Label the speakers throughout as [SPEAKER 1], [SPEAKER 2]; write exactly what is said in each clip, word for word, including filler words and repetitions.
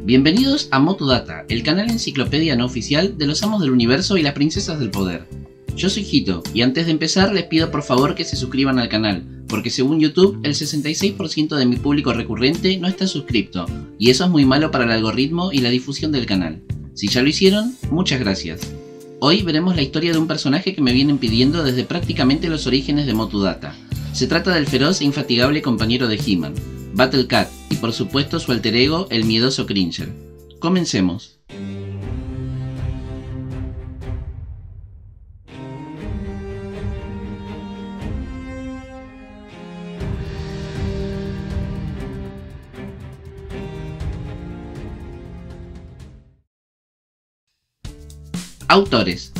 [SPEAKER 1] Bienvenidos a Motodata, el canal enciclopedia no oficial de los amos del universo y las princesas del poder. Yo soy Hito, y antes de empezar les pido por favor que se suscriban al canal, porque según YouTube el sesenta y seis por ciento de mi público recurrente no está suscripto, y eso es muy malo para el algoritmo y la difusión del canal. Si ya lo hicieron, muchas gracias. Hoy veremos la historia de un personaje que me vienen pidiendo desde prácticamente los orígenes de Motodata. Se trata del feroz e infatigable compañero de He-Man, Battle Cat, y por supuesto su alter ego, el miedoso Cringer. Comencemos. Autores.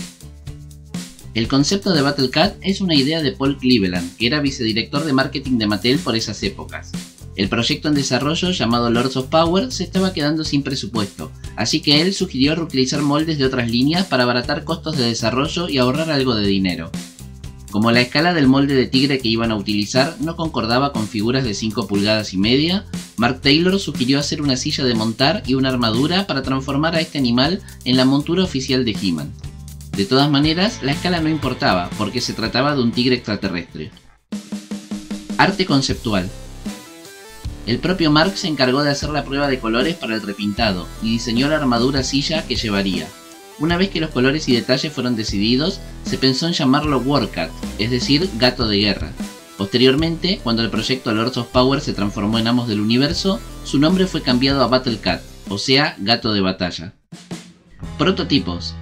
[SPEAKER 1] El concepto de Battle Cat es una idea de Paul Cleveland, que era vicedirector de marketing de Mattel por esas épocas. El proyecto en desarrollo, llamado Lords of Power, se estaba quedando sin presupuesto, así que él sugirió reutilizar moldes de otras líneas para abaratar costos de desarrollo y ahorrar algo de dinero. Como la escala del molde de tigre que iban a utilizar no concordaba con figuras de cinco pulgadas y media, Mark Taylor sugirió hacer una silla de montar y una armadura para transformar a este animal en la montura oficial de He-Man. De todas maneras, la escala no importaba, porque se trataba de un tigre extraterrestre. Arte conceptual. El propio Mark se encargó de hacer la prueba de colores para el repintado, y diseñó la armadura silla que llevaría. Una vez que los colores y detalles fueron decididos, se pensó en llamarlo Warcat, es decir, gato de guerra. Posteriormente, cuando el proyecto Lords of Power se transformó en Amos del Universo, su nombre fue cambiado a Battle Cat, o sea, gato de batalla. Prototipos.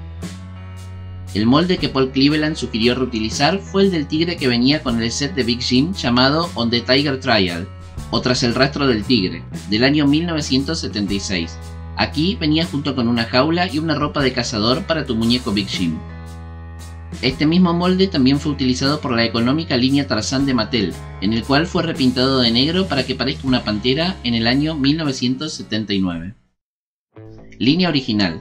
[SPEAKER 1] El molde que Paul Cleveland sugirió reutilizar fue el del tigre que venía con el set de Big Jim llamado On the Tiger Trial, o Tras el rastro del tigre, del año mil novecientos setenta y seis. Aquí venía junto con una jaula y una ropa de cazador para tu muñeco Big Jim. Este mismo molde también fue utilizado por la económica línea Tarzán de Mattel, en el cual fue repintado de negro para que parezca una pantera en el año mil novecientos setenta y nueve. Línea original.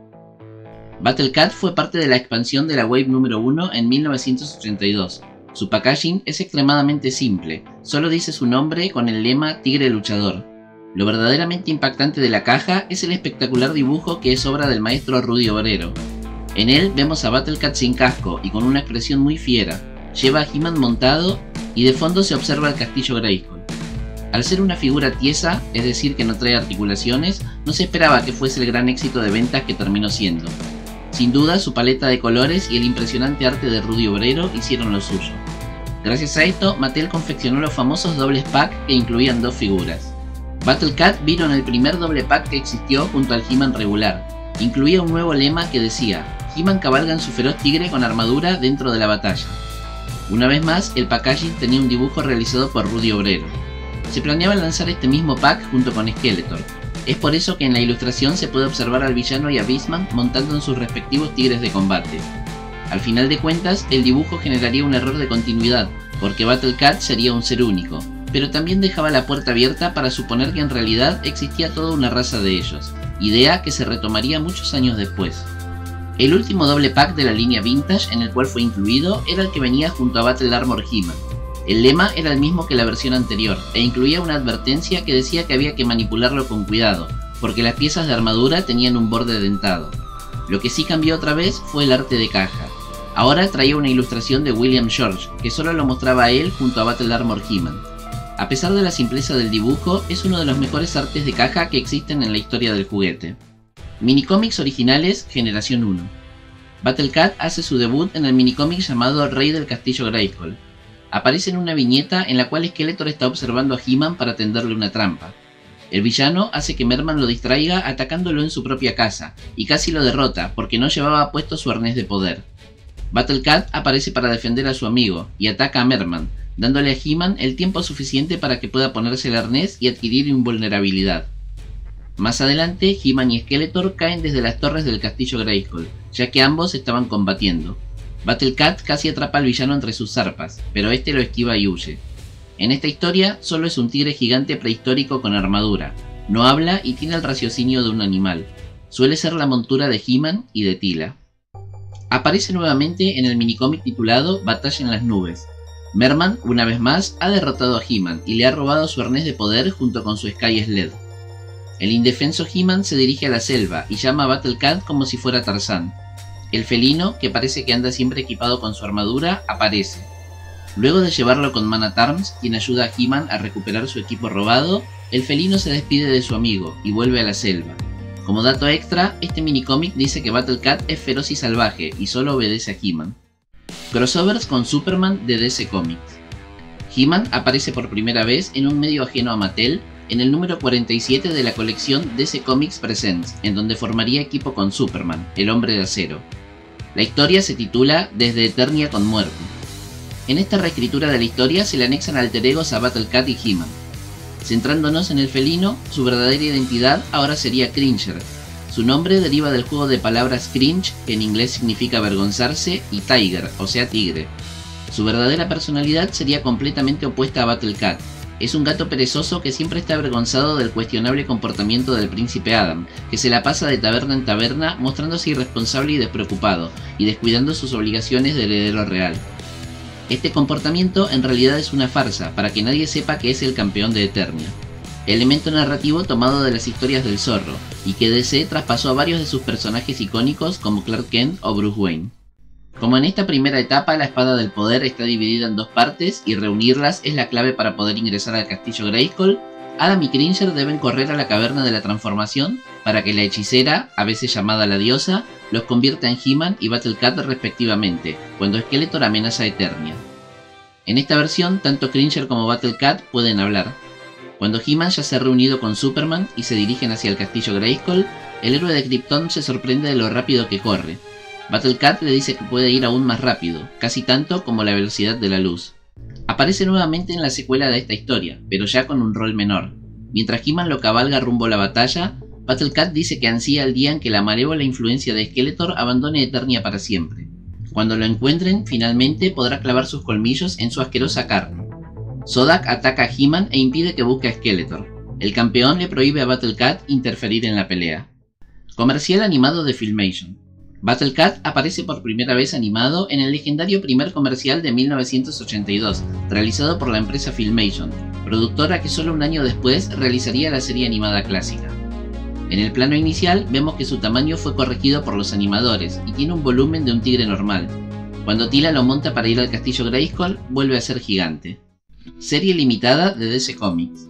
[SPEAKER 1] Battle Cat fue parte de la expansión de la Wave número uno en mil novecientos ochenta y dos. Su packaging es extremadamente simple, solo dice su nombre con el lema Tigre Luchador. Lo verdaderamente impactante de la caja es el espectacular dibujo que es obra del maestro Rudy Obrero. En él vemos a Battle Cat sin casco y con una expresión muy fiera, lleva a He-Man montado y de fondo se observa el castillo Grayskull. Al ser una figura tiesa, es decir que no trae articulaciones, no se esperaba que fuese el gran éxito de ventas que terminó siendo. Sin duda, su paleta de colores y el impresionante arte de Rudy Obrero hicieron lo suyo. Gracias a esto, Mattel confeccionó los famosos dobles pack que incluían dos figuras. Battle Cat vino en el primer doble pack que existió junto al He-Man regular. Incluía un nuevo lema que decía: He-Man cabalga en su feroz tigre con armadura dentro de la batalla. Una vez más, el packaging tenía un dibujo realizado por Rudy Obrero. Se planeaba lanzar este mismo pack junto con Skeletor. Es por eso que en la ilustración se puede observar al villano y a Beastman montando en sus respectivos tigres de combate. Al final de cuentas, el dibujo generaría un error de continuidad, porque Battle Cat sería un ser único, pero también dejaba la puerta abierta para suponer que en realidad existía toda una raza de ellos, idea que se retomaría muchos años después. El último doble pack de la línea Vintage en el cual fue incluido era el que venía junto a Battle Armor He-Man. El lema era el mismo que la versión anterior, e incluía una advertencia que decía que había que manipularlo con cuidado, porque las piezas de armadura tenían un borde dentado. Lo que sí cambió otra vez fue el arte de caja. Ahora traía una ilustración de William George, que solo lo mostraba a él junto a Battle Armor He-Man. A pesar de la simpleza del dibujo, es uno de los mejores artes de caja que existen en la historia del juguete. Minicómics originales Generación uno. Battle Cat hace su debut en el minicómic llamado Rey del Castillo Grayskull. Aparece en una viñeta en la cual Skeletor está observando a He-Man para tenderle una trampa. El villano hace que Merman lo distraiga atacándolo en su propia casa, y casi lo derrota porque no llevaba puesto su arnés de poder. Battle Cat aparece para defender a su amigo, y ataca a Merman, dándole a He-Man el tiempo suficiente para que pueda ponerse el arnés y adquirir invulnerabilidad. Más adelante, He-Man y Skeletor caen desde las torres del castillo Grayskull, ya que ambos estaban combatiendo. Battle Cat casi atrapa al villano entre sus zarpas, pero este lo esquiva y huye. En esta historia, solo es un tigre gigante prehistórico con armadura, no habla y tiene el raciocinio de un animal. Suele ser la montura de He-Man y de Teela. Aparece nuevamente en el minicómic titulado Batalla en las nubes. Merman, una vez más, ha derrotado a He-Man y le ha robado su arnés de poder junto con su Sky Sled. El indefenso He-Man se dirige a la selva y llama a Battle Cat como si fuera Tarzán. El felino, que parece que anda siempre equipado con su armadura, aparece. Luego de llevarlo con Man at Arms, quien ayuda a He-Man a recuperar su equipo robado, el felino se despide de su amigo y vuelve a la selva. Como dato extra, este minicómic dice que Battle Cat es feroz y salvaje y solo obedece a He-Man. Crossovers con Superman de D C Comics. He-Man aparece por primera vez en un medio ajeno a Mattel en el número cuarenta y siete de la colección D C Comics Presents, en donde formaría equipo con Superman, el Hombre de Acero. La historia se titula Desde Eternia con Muerte. En esta reescritura de la historia se le anexan alter egos a Battle Cat y He-Man. Centrándonos en el felino, su verdadera identidad ahora sería Cringer. Su nombre deriva del juego de palabras cringe, que en inglés significa avergonzarse, y tiger, o sea tigre. Su verdadera personalidad sería completamente opuesta a Battle Cat. Es un gato perezoso que siempre está avergonzado del cuestionable comportamiento del príncipe Adam, que se la pasa de taberna en taberna mostrándose irresponsable y despreocupado, y descuidando sus obligaciones de heredero real. Este comportamiento en realidad es una farsa, para que nadie sepa que es el campeón de Eternia. Elemento narrativo tomado de las historias del Zorro, y que D C traspasó a varios de sus personajes icónicos como Clark Kent o Bruce Wayne. Como en esta primera etapa la espada del poder está dividida en dos partes y reunirlas es la clave para poder ingresar al castillo Grayskull, Adam y Cringer deben correr a la caverna de la transformación para que la hechicera, a veces llamada la diosa, los convierta en He-Man y Battle Cat respectivamente, cuando Skeletor amenaza a Eternia. En esta versión, tanto Cringer como Battle Cat pueden hablar. Cuando He-Man ya se ha reunido con Superman y se dirigen hacia el castillo Grayskull, el héroe de Krypton se sorprende de lo rápido que corre. Battle Cat le dice que puede ir aún más rápido, casi tanto como la velocidad de la luz. Aparece nuevamente en la secuela de esta historia, pero ya con un rol menor. Mientras He-Man lo cabalga rumbo a la batalla, Battle Cat dice que ansía el día en que la malévola influencia de Skeletor abandone Eternia para siempre. Cuando lo encuentren, finalmente podrá clavar sus colmillos en su asquerosa carne. Zodak ataca a He-Man e impide que busque a Skeletor. El campeón le prohíbe a Battle Cat interferir en la pelea. Comercial animado de Filmation. Battle Cat aparece por primera vez animado en el legendario primer comercial de mil novecientos ochenta y dos, realizado por la empresa Filmation, productora que solo un año después realizaría la serie animada clásica. En el plano inicial vemos que su tamaño fue corregido por los animadores y tiene un volumen de un tigre normal. Cuando Tila lo monta para ir al castillo Grayskull, vuelve a ser gigante. Serie limitada de D C Comics.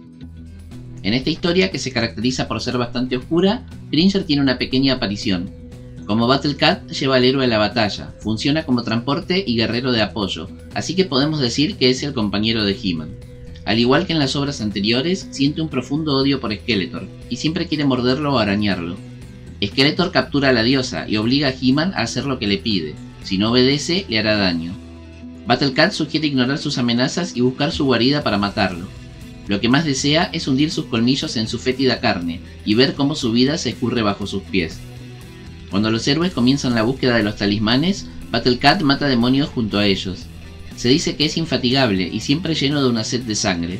[SPEAKER 1] En esta historia, que se caracteriza por ser bastante oscura, Cringer tiene una pequeña aparición. Como Battle Cat, lleva al héroe a la batalla, funciona como transporte y guerrero de apoyo, así que podemos decir que es el compañero de He-Man. Al igual que en las obras anteriores, siente un profundo odio por Skeletor, y siempre quiere morderlo o arañarlo. Skeletor captura a la diosa y obliga a He-Man a hacer lo que le pide. Si no obedece, le hará daño. Battle Cat sugiere ignorar sus amenazas y buscar su guarida para matarlo. Lo que más desea es hundir sus colmillos en su fétida carne y ver cómo su vida se escurre bajo sus pies. Cuando los héroes comienzan la búsqueda de los talismanes, Battle Cat mata demonios junto a ellos. Se dice que es infatigable y siempre lleno de una sed de sangre.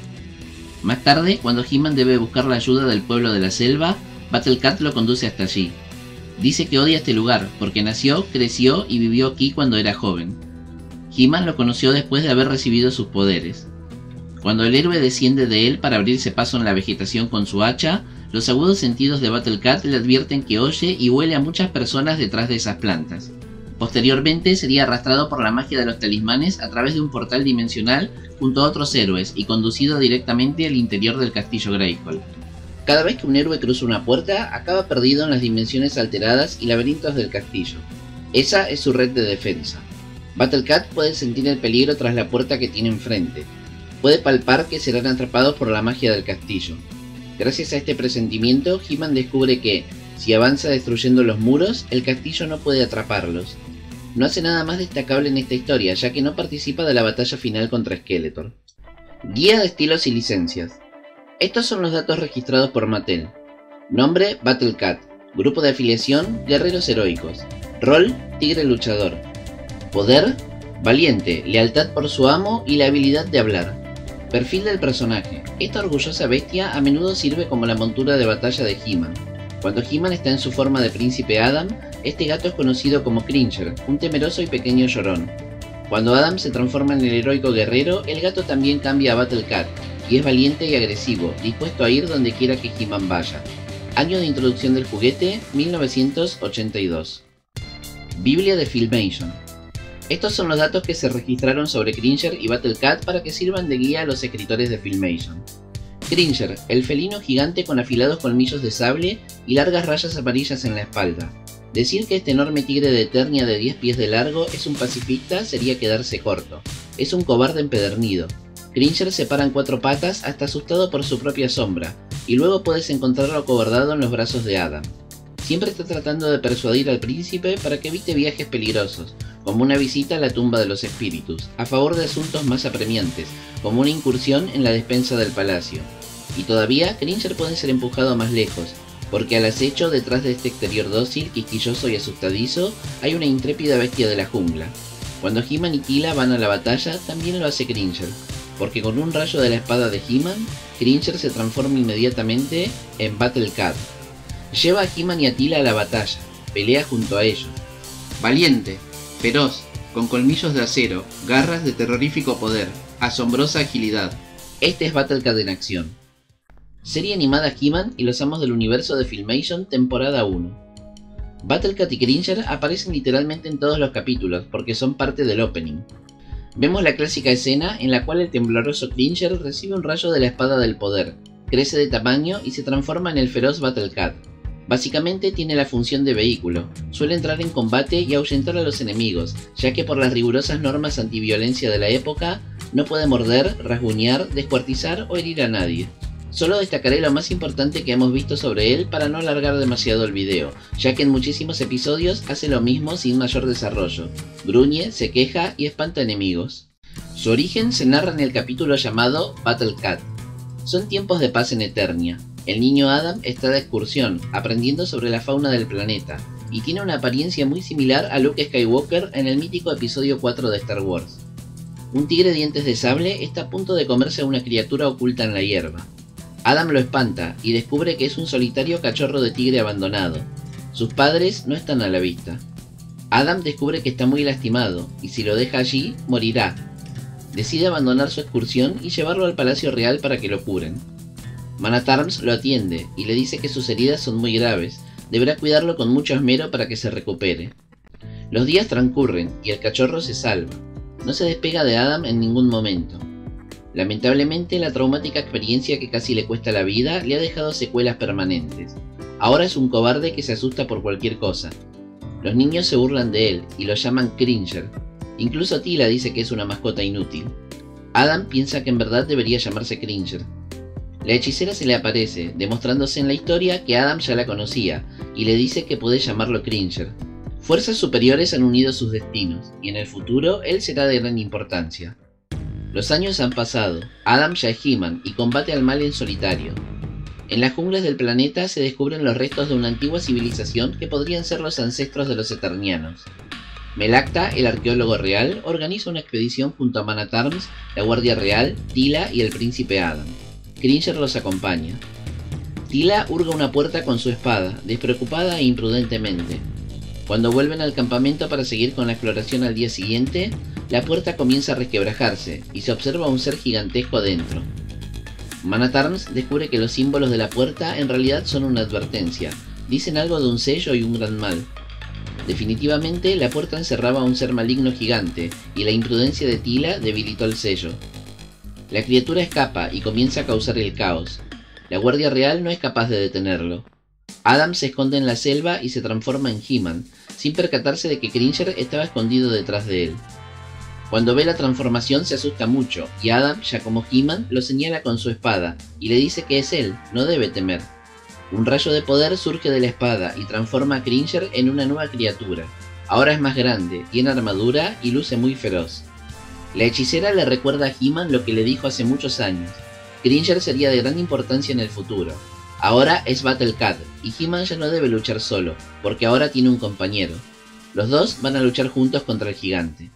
[SPEAKER 1] Más tarde, cuando He-Man debe buscar la ayuda del pueblo de la selva, Battle Cat lo conduce hasta allí. Dice que odia este lugar, porque nació, creció y vivió aquí cuando era joven. He-Man lo conoció después de haber recibido sus poderes. Cuando el héroe desciende de él para abrirse paso en la vegetación con su hacha, los agudos sentidos de Battle Cat le advierten que oye y huele a muchas personas detrás de esas plantas. Posteriormente sería arrastrado por la magia de los talismanes a través de un portal dimensional junto a otros héroes y conducido directamente al interior del castillo Grayskull. Cada vez que un héroe cruza una puerta, acaba perdido en las dimensiones alteradas y laberintos del castillo. Esa es su red de defensa. Battle Cat puede sentir el peligro tras la puerta que tiene enfrente. Puede palpar que serán atrapados por la magia del castillo. Gracias a este presentimiento, He-Man descubre que, si avanza destruyendo los muros, el castillo no puede atraparlos. No hace nada más destacable en esta historia, ya que no participa de la batalla final contra Skeletor. Guía de estilos y licencias. Estos son los datos registrados por Mattel. Nombre: Battle Cat. Grupo de afiliación: Guerreros Heroicos. Rol: Tigre Luchador. Poder: Valiente, lealtad por su amo y la habilidad de hablar. Perfil del personaje. Esta orgullosa bestia a menudo sirve como la montura de batalla de He-Man. Cuando He-Man está en su forma de príncipe Adam, este gato es conocido como Cringer, un temeroso y pequeño llorón. Cuando Adam se transforma en el heroico guerrero, el gato también cambia a Battle Cat, y es valiente y agresivo, dispuesto a ir donde quiera que He-Man vaya. Año de introducción del juguete, mil novecientos ochenta y dos. Biblia de Filmation. Estos son los datos que se registraron sobre Cringer y Battle Cat para que sirvan de guía a los escritores de Filmation. Cringer, el felino gigante con afilados colmillos de sable y largas rayas amarillas en la espalda. Decir que este enorme tigre de Eternia de diez pies de largo es un pacifista sería quedarse corto. Es un cobarde empedernido. Cringer se para en cuatro patas hasta asustado por su propia sombra, y luego puedes encontrarlo acobardado en los brazos de Adam. Siempre está tratando de persuadir al príncipe para que evite viajes peligrosos, como una visita a la tumba de los espíritus, a favor de asuntos más apremiantes, como una incursión en la despensa del palacio. Y todavía, Cringer puede ser empujado más lejos, porque al acecho detrás de este exterior dócil, quisquilloso y asustadizo, hay una intrépida bestia de la jungla. Cuando He-Man y Teela van a la batalla, también lo hace Cringer, porque con un rayo de la espada de He-Man, Cringer se transforma inmediatamente en Battle Cat. Lleva a He-Man y a Teela a la batalla, pelea junto a ellos. Valiente, feroz, con colmillos de acero, garras de terrorífico poder, asombrosa agilidad. Este es Battle Cat en acción. Serie animada He-Man y los Amos del Universo de Filmation, temporada uno. Battle Cat y Cringer aparecen literalmente en todos los capítulos, porque son parte del opening. Vemos la clásica escena en la cual el tembloroso Cringer recibe un rayo de la espada del poder, crece de tamaño y se transforma en el feroz Battle Cat. Básicamente tiene la función de vehículo, suele entrar en combate y ahuyentar a los enemigos, ya que por las rigurosas normas antiviolencia de la época, no puede morder, rasguñar, descuartizar o herir a nadie. Solo destacaré lo más importante que hemos visto sobre él para no alargar demasiado el video, ya que en muchísimos episodios hace lo mismo sin mayor desarrollo, gruñe, se queja y espanta enemigos. Su origen se narra en el capítulo llamado Battle Cat. Son tiempos de paz en Eternia. El niño Adam está de excursión, aprendiendo sobre la fauna del planeta, y tiene una apariencia muy similar a Luke Skywalker en el mítico episodio cuatro de Star Wars. Un tigre de dientes de sable está a punto de comerse a una criatura oculta en la hierba. Adam lo espanta y descubre que es un solitario cachorro de tigre abandonado. Sus padres no están a la vista. Adam descubre que está muy lastimado, y si lo deja allí, morirá. Decide abandonar su excursión y llevarlo al Palacio Real para que lo curen. Man at Arms lo atiende y le dice que sus heridas son muy graves, deberá cuidarlo con mucho esmero para que se recupere. Los días transcurren y el cachorro se salva. No se despega de Adam en ningún momento. Lamentablemente, la traumática experiencia que casi le cuesta la vida le ha dejado secuelas permanentes. Ahora es un cobarde que se asusta por cualquier cosa. Los niños se burlan de él y lo llaman Cringer. Incluso Teela dice que es una mascota inútil. Adam piensa que en verdad debería llamarse Cringer. La hechicera se le aparece, demostrándose en la historia que Adam ya la conocía, y le dice que puede llamarlo Cringer. Fuerzas superiores han unido sus destinos, y en el futuro él será de gran importancia. Los años han pasado, Adam ya es He-Man y combate al mal en solitario. En las junglas del planeta se descubren los restos de una antigua civilización que podrían ser los ancestros de los Eternianos. Melacta, el arqueólogo real, organiza una expedición junto a Man at Arms, la Guardia Real, Teela y el Príncipe Adam. Cringer los acompaña. Teela hurga una puerta con su espada, despreocupada e imprudentemente. Cuando vuelven al campamento para seguir con la exploración al día siguiente, la puerta comienza a resquebrajarse y se observa un ser gigantesco dentro. Man at Arms descubre que los símbolos de la puerta en realidad son una advertencia, dicen algo de un sello y un gran mal. Definitivamente la puerta encerraba a un ser maligno gigante y la imprudencia de Teela debilitó el sello. La criatura escapa y comienza a causar el caos. La Guardia Real no es capaz de detenerlo. Adam se esconde en la selva y se transforma en He-Man, sin percatarse de que Cringer estaba escondido detrás de él. Cuando ve la transformación se asusta mucho, y Adam, ya como He-Man, lo señala con su espada, y le dice que es él, no debe temer. Un rayo de poder surge de la espada y transforma a Cringer en una nueva criatura. Ahora es más grande, tiene armadura y luce muy feroz. La hechicera le recuerda a He-Man lo que le dijo hace muchos años. Cringer sería de gran importancia en el futuro. Ahora es Battle Cat, y He-Man ya no debe luchar solo, porque ahora tiene un compañero. Los dos van a luchar juntos contra el gigante.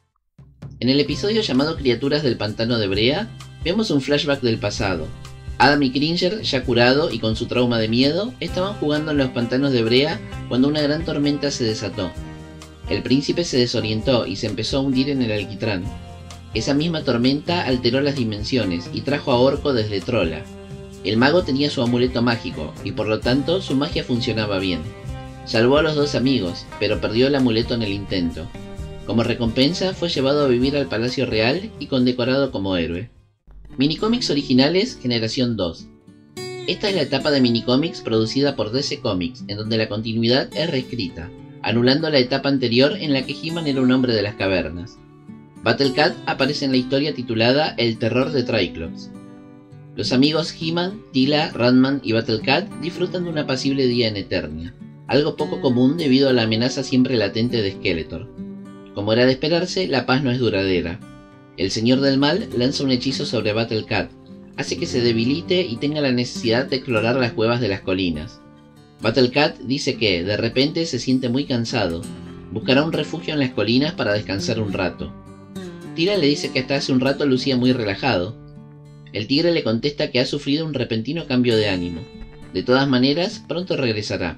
[SPEAKER 1] En el episodio llamado Criaturas del Pantano de Brea, vemos un flashback del pasado. Adam y Cringer, ya curado y con su trauma de miedo, estaban jugando en los pantanos de Brea cuando una gran tormenta se desató. El príncipe se desorientó y se empezó a hundir en el alquitrán. Esa misma tormenta alteró las dimensiones y trajo a Orko desde Trolla. El mago tenía su amuleto mágico, y por lo tanto su magia funcionaba bien. Salvó a los dos amigos, pero perdió el amuleto en el intento. Como recompensa fue llevado a vivir al Palacio Real y condecorado como héroe. Minicómics originales Generación dos. Esta es la etapa de minicómics producida por D C Comics, en donde la continuidad es reescrita, anulando la etapa anterior en la que He-Man era un hombre de las cavernas. Battle Cat aparece en la historia titulada El terror de Triclops. Los amigos He-Man, Teela, Ratman y Battle Cat disfrutan de un apacible día en Eternia, algo poco común debido a la amenaza siempre latente de Skeletor. Como era de esperarse, la paz no es duradera. El Señor del Mal lanza un hechizo sobre Battle Cat, hace que se debilite y tenga la necesidad de explorar las cuevas de las colinas. Battle Cat dice que, de repente, se siente muy cansado. Buscará un refugio en las colinas para descansar un rato. Teela le dice que hasta hace un rato lucía muy relajado. El tigre le contesta que ha sufrido un repentino cambio de ánimo. De todas maneras, pronto regresará.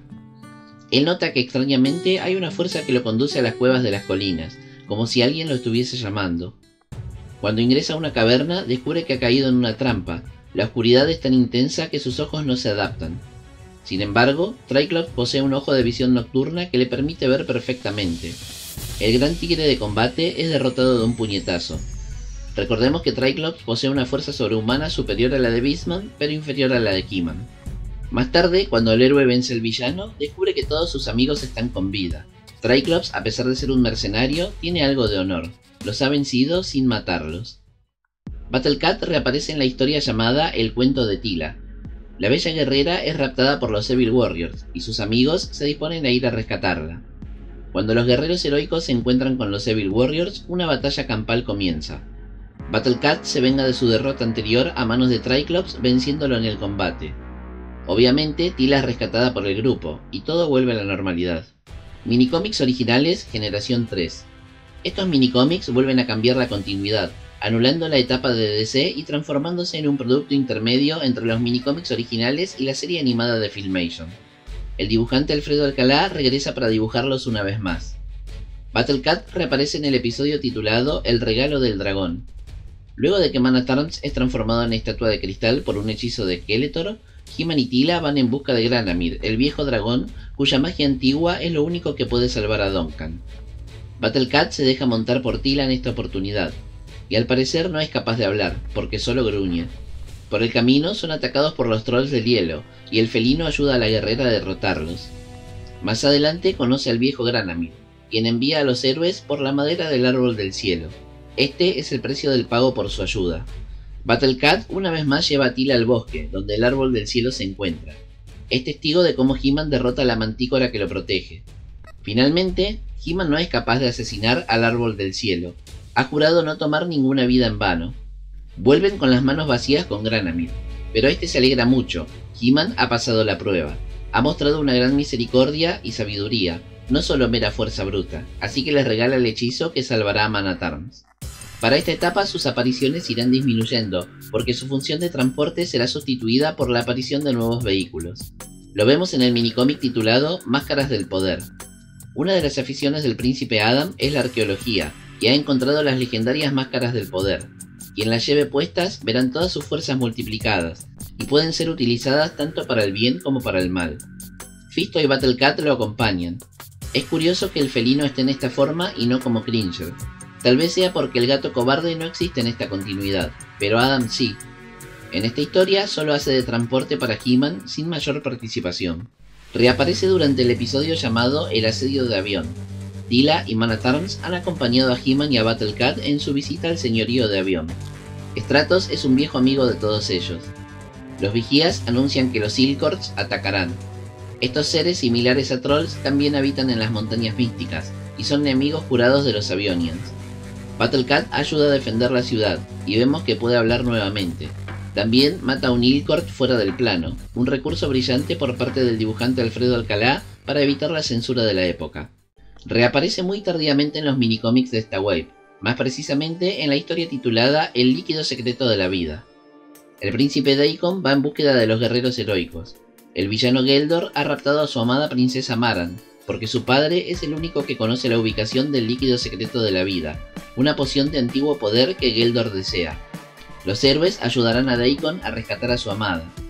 [SPEAKER 1] Él nota que extrañamente hay una fuerza que lo conduce a las cuevas de las colinas, como si alguien lo estuviese llamando. Cuando ingresa a una caverna, descubre que ha caído en una trampa. La oscuridad es tan intensa que sus ojos no se adaptan. Sin embargo, Triclops posee un ojo de visión nocturna que le permite ver perfectamente. El gran tigre de combate es derrotado de un puñetazo. Recordemos que Triclops posee una fuerza sobrehumana superior a la de Beastman, pero inferior a la de He-Man. Más tarde, cuando el héroe vence al villano, descubre que todos sus amigos están con vida. Triclops, a pesar de ser un mercenario, tiene algo de honor. Los ha vencido sin matarlos. Battle Cat reaparece en la historia llamada El cuento de Teela. La bella guerrera es raptada por los Evil Warriors, y sus amigos se disponen a ir a rescatarla. Cuando los guerreros heroicos se encuentran con los Evil Warriors, una batalla campal comienza. Battle Cat se venga de su derrota anterior a manos de Triclops, venciéndolo en el combate. Obviamente, Teela es rescatada por el grupo, y todo vuelve a la normalidad. Minicómics originales Generación tres. Estos minicómics vuelven a cambiar la continuidad, anulando la etapa de D C y transformándose en un producto intermedio entre los minicómics originales y la serie animada de Filmation. El dibujante Alfredo Alcalá regresa para dibujarlos una vez más. Battle Cat reaparece en el episodio titulado El regalo del dragón. Luego de que Man-at-Arms es transformado en estatua de cristal por un hechizo de Skeletor, He-Man y Teela van en busca de Granamyr, el viejo dragón cuya magia antigua es lo único que puede salvar a Duncan. Battle Cat se deja montar por Teela en esta oportunidad, y al parecer no es capaz de hablar, porque solo gruñe. Por el camino son atacados por los trolls del hielo, y el felino ayuda a la guerrera a derrotarlos. Más adelante conoce al viejo Granamyr, quien envía a los héroes por la madera del árbol del cielo. Este es el precio del pago por su ayuda. Battle Cat una vez más lleva a Teela al bosque, donde el árbol del cielo se encuentra. Es testigo de cómo He-Man derrota a la mantícora que lo protege. Finalmente, He-Man no es capaz de asesinar al árbol del cielo. Ha jurado no tomar ninguna vida en vano. Vuelven con las manos vacías con Granamyr, pero este se alegra mucho. He-Man ha pasado la prueba. Ha mostrado una gran misericordia y sabiduría, no solo mera fuerza bruta, así que les regala el hechizo que salvará a Man-at-Arms. Para esta etapa sus apariciones irán disminuyendo, porque su función de transporte será sustituida por la aparición de nuevos vehículos. Lo vemos en el minicómic titulado Máscaras del Poder. Una de las aficiones del príncipe Adam es la arqueología, y ha encontrado las legendarias Máscaras del Poder. Quien las lleve puestas verán todas sus fuerzas multiplicadas, y pueden ser utilizadas tanto para el bien como para el mal. Fisto y Battle Cat lo acompañan. Es curioso que el felino esté en esta forma y no como Cringer. Tal vez sea porque el gato cobarde no existe en esta continuidad, pero Adam sí. En esta historia solo hace de transporte para He-Man sin mayor participación. Reaparece durante el episodio llamado El asedio de Avión. Teela y Man-at-Arms han acompañado a He-Man y a Battle Cat en su visita al señorío de Avión. Stratos es un viejo amigo de todos ellos. Los vigías anuncian que los Silcourts atacarán. Estos seres similares a trolls también habitan en las montañas místicas y son enemigos jurados de los Avionians. Battle Cat ayuda a defender la ciudad y vemos que puede hablar nuevamente. También mata a un Ilkort fuera del plano, un recurso brillante por parte del dibujante Alfredo Alcalá para evitar la censura de la época. Reaparece muy tardíamente en los minicómics de esta wave, más precisamente en la historia titulada El líquido secreto de la vida. El príncipe Daikon va en búsqueda de los guerreros heroicos. El villano Geldor ha raptado a su amada princesa Maran, porque su padre es el único que conoce la ubicación del líquido secreto de la vida, una poción de antiguo poder que Geldor desea. Los héroes ayudarán a Daikon a rescatar a su amada.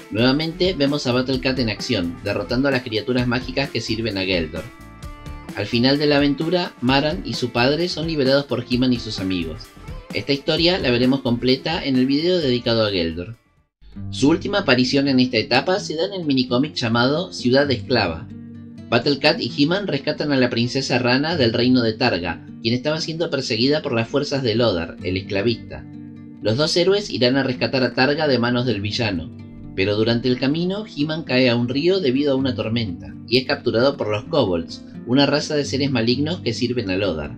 [SPEAKER 1] Nuevamente vemos a Battle Cat en acción, derrotando a las criaturas mágicas que sirven a Geldor. Al final de la aventura, Maran y su padre son liberados por He-Man y sus amigos. Esta historia la veremos completa en el video dedicado a Geldor. Su última aparición en esta etapa se da en el minicómic llamado Ciudad Esclava. Battle Cat y He-Man rescatan a la princesa Rana del reino de Targa, quien estaba siendo perseguida por las fuerzas de Lothar, el esclavista. Los dos héroes irán a rescatar a Targa de manos del villano, pero durante el camino He-Man cae a un río debido a una tormenta, y es capturado por los Kobolds, una raza de seres malignos que sirven a Lothar.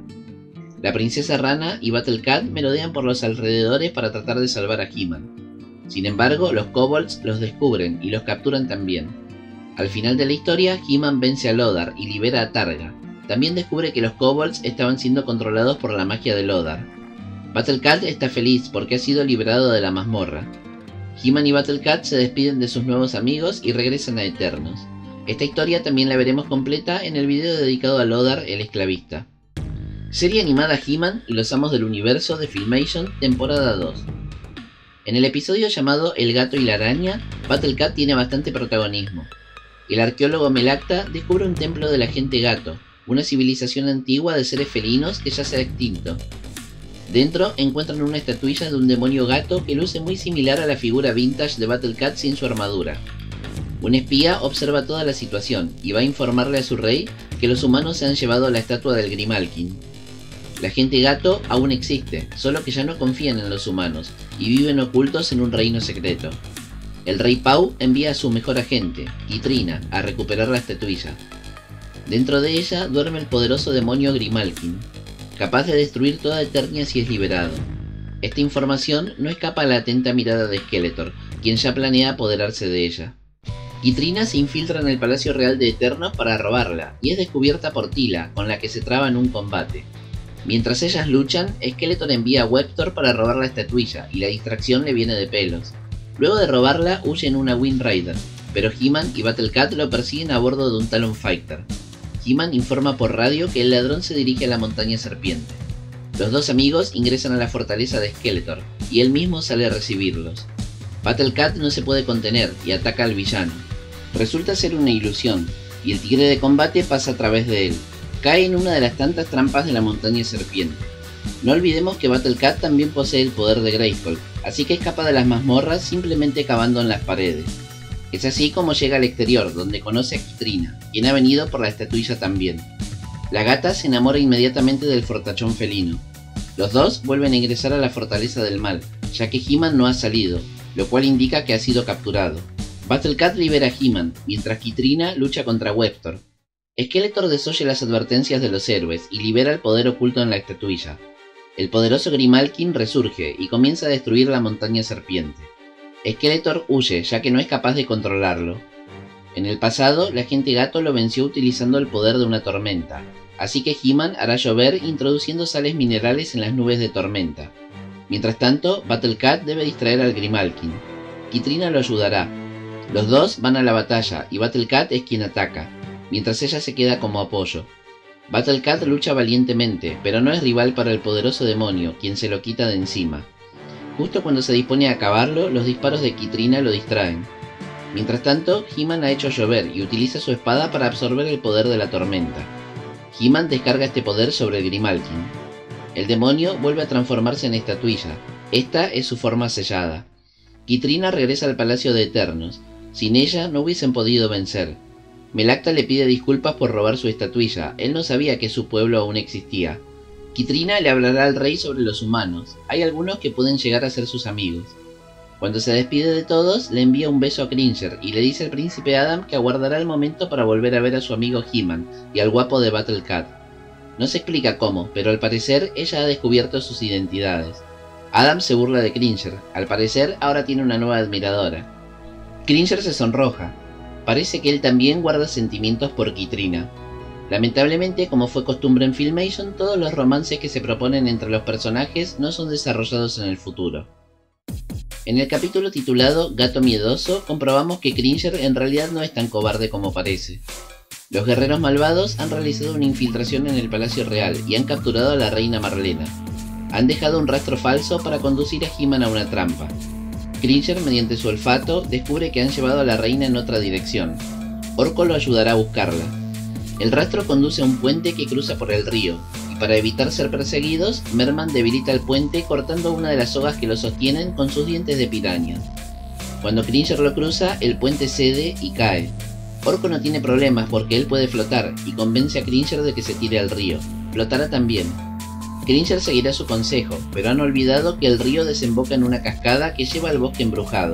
[SPEAKER 1] La princesa Rana y Battle Cat merodean por los alrededores para tratar de salvar a He-Man. Sin embargo, los Kobolds los descubren y los capturan también. Al final de la historia, He-Man vence a Lothar y libera a Targa. También descubre que los Kobolds estaban siendo controlados por la magia de Lothar. Battle Cat está feliz porque ha sido liberado de la mazmorra. He-Man y Battle Cat se despiden de sus nuevos amigos y regresan a Eternos. Esta historia también la veremos completa en el video dedicado a Lothar el esclavista. Serie animada He-Man y los Amos del Universo de Filmation, temporada dos. En el episodio llamado El gato y la araña, Battle Cat tiene bastante protagonismo. El arqueólogo Melacta descubre un templo de la gente gato, una civilización antigua de seres felinos que ya se ha extinto. Dentro encuentran una estatuilla de un demonio gato que luce muy similar a la figura vintage de Battle Cat sin su armadura. Un espía observa toda la situación y va a informarle a su rey que los humanos se han llevado la estatua del Grimalkin. La gente gato aún existe, solo que ya no confían en los humanos y viven ocultos en un reino secreto. El rey Pau envía a su mejor agente, Kitrina, a recuperar la estatuilla. Dentro de ella duerme el poderoso demonio Grimalkin, capaz de destruir toda Eternia si es liberado. Esta información no escapa a la atenta mirada de Skeletor, quien ya planea apoderarse de ella. Kitrina se infiltra en el Palacio Real de Eternos para robarla, y es descubierta por Tila, con la que se traban un combate. Mientras ellas luchan, Skeletor envía a Webtor para robar la estatuilla, y la distracción le viene de pelos. Luego de robarla, huye en una Wind Rider, pero He-Man y Battle Cat lo persiguen a bordo de un Talon Fighter. He-Man informa por radio que el ladrón se dirige a la montaña serpiente. Los dos amigos ingresan a la fortaleza de Skeletor, y él mismo sale a recibirlos. Battle Cat no se puede contener y ataca al villano. Resulta ser una ilusión, y el tigre de combate pasa a través de él. Cae en una de las tantas trampas de la montaña serpiente. No olvidemos que Battle Cat también posee el poder de Grayskull, así que escapa de las mazmorras simplemente cavando en las paredes. Es así como llega al exterior, donde conoce a Kitrina, quien ha venido por la estatuilla también. La gata se enamora inmediatamente del fortachón felino. Los dos vuelven a ingresar a la fortaleza del mal, ya que He-Man no ha salido, lo cual indica que ha sido capturado. Battle Cat libera a He-Man, mientras Kitrina lucha contra Webtor. Skeletor desoye las advertencias de los héroes y libera el poder oculto en la estatuilla. El poderoso Grimalkin resurge y comienza a destruir la montaña serpiente. Skeletor huye, ya que no es capaz de controlarlo. En el pasado, la gente gato lo venció utilizando el poder de una tormenta, así que He-Man hará llover introduciendo sales minerales en las nubes de tormenta. Mientras tanto, Battle Cat debe distraer al Grimalkin. Kitrina lo ayudará. Los dos van a la batalla y Battle Cat es quien ataca, mientras ella se queda como apoyo. Battle Cat lucha valientemente, pero no es rival para el poderoso demonio, quien se lo quita de encima. Justo cuando se dispone a acabarlo, los disparos de Kitrina lo distraen. Mientras tanto, He-Man ha hecho llover y utiliza su espada para absorber el poder de la tormenta. He-Man descarga este poder sobre el Grimalkin. El demonio vuelve a transformarse en estatuilla. Esta es su forma sellada. Kitrina regresa al Palacio de Eternos. Sin ella no hubiesen podido vencer. Melacta le pide disculpas por robar su estatuilla. Él no sabía que su pueblo aún existía. Kitrina le hablará al rey sobre los humanos. Hay algunos que pueden llegar a ser sus amigos. Cuando se despide de todos, le envía un beso a Cringer y le dice al príncipe Adam que aguardará el momento para volver a ver a su amigo He-Man y al guapo de Battle Cat. No se explica cómo, pero al parecer ella ha descubierto sus identidades. Adam se burla de Cringer. Al parecer ahora tiene una nueva admiradora. Cringer se sonroja. Parece que él también guarda sentimientos por Kitrina. Lamentablemente, como fue costumbre en Filmation, todos los romances que se proponen entre los personajes no son desarrollados en el futuro. En el capítulo titulado Gato Miedoso, comprobamos que Cringer en realidad no es tan cobarde como parece. Los guerreros malvados han realizado una infiltración en el Palacio Real y han capturado a la reina Marlena. Han dejado un rastro falso para conducir a He-Man a una trampa. Cringer, mediante su olfato, descubre que han llevado a la reina en otra dirección. Orko lo ayudará a buscarla. El rastro conduce a un puente que cruza por el río, y para evitar ser perseguidos, Merman debilita el puente cortando una de las sogas que lo sostienen con sus dientes de piraña. Cuando Cringer lo cruza, el puente cede y cae. Orko no tiene problemas porque él puede flotar, y convence a Cringer de que se tire al río. Flotará también. Cringer seguirá su consejo, pero han olvidado que el río desemboca en una cascada que lleva al bosque embrujado.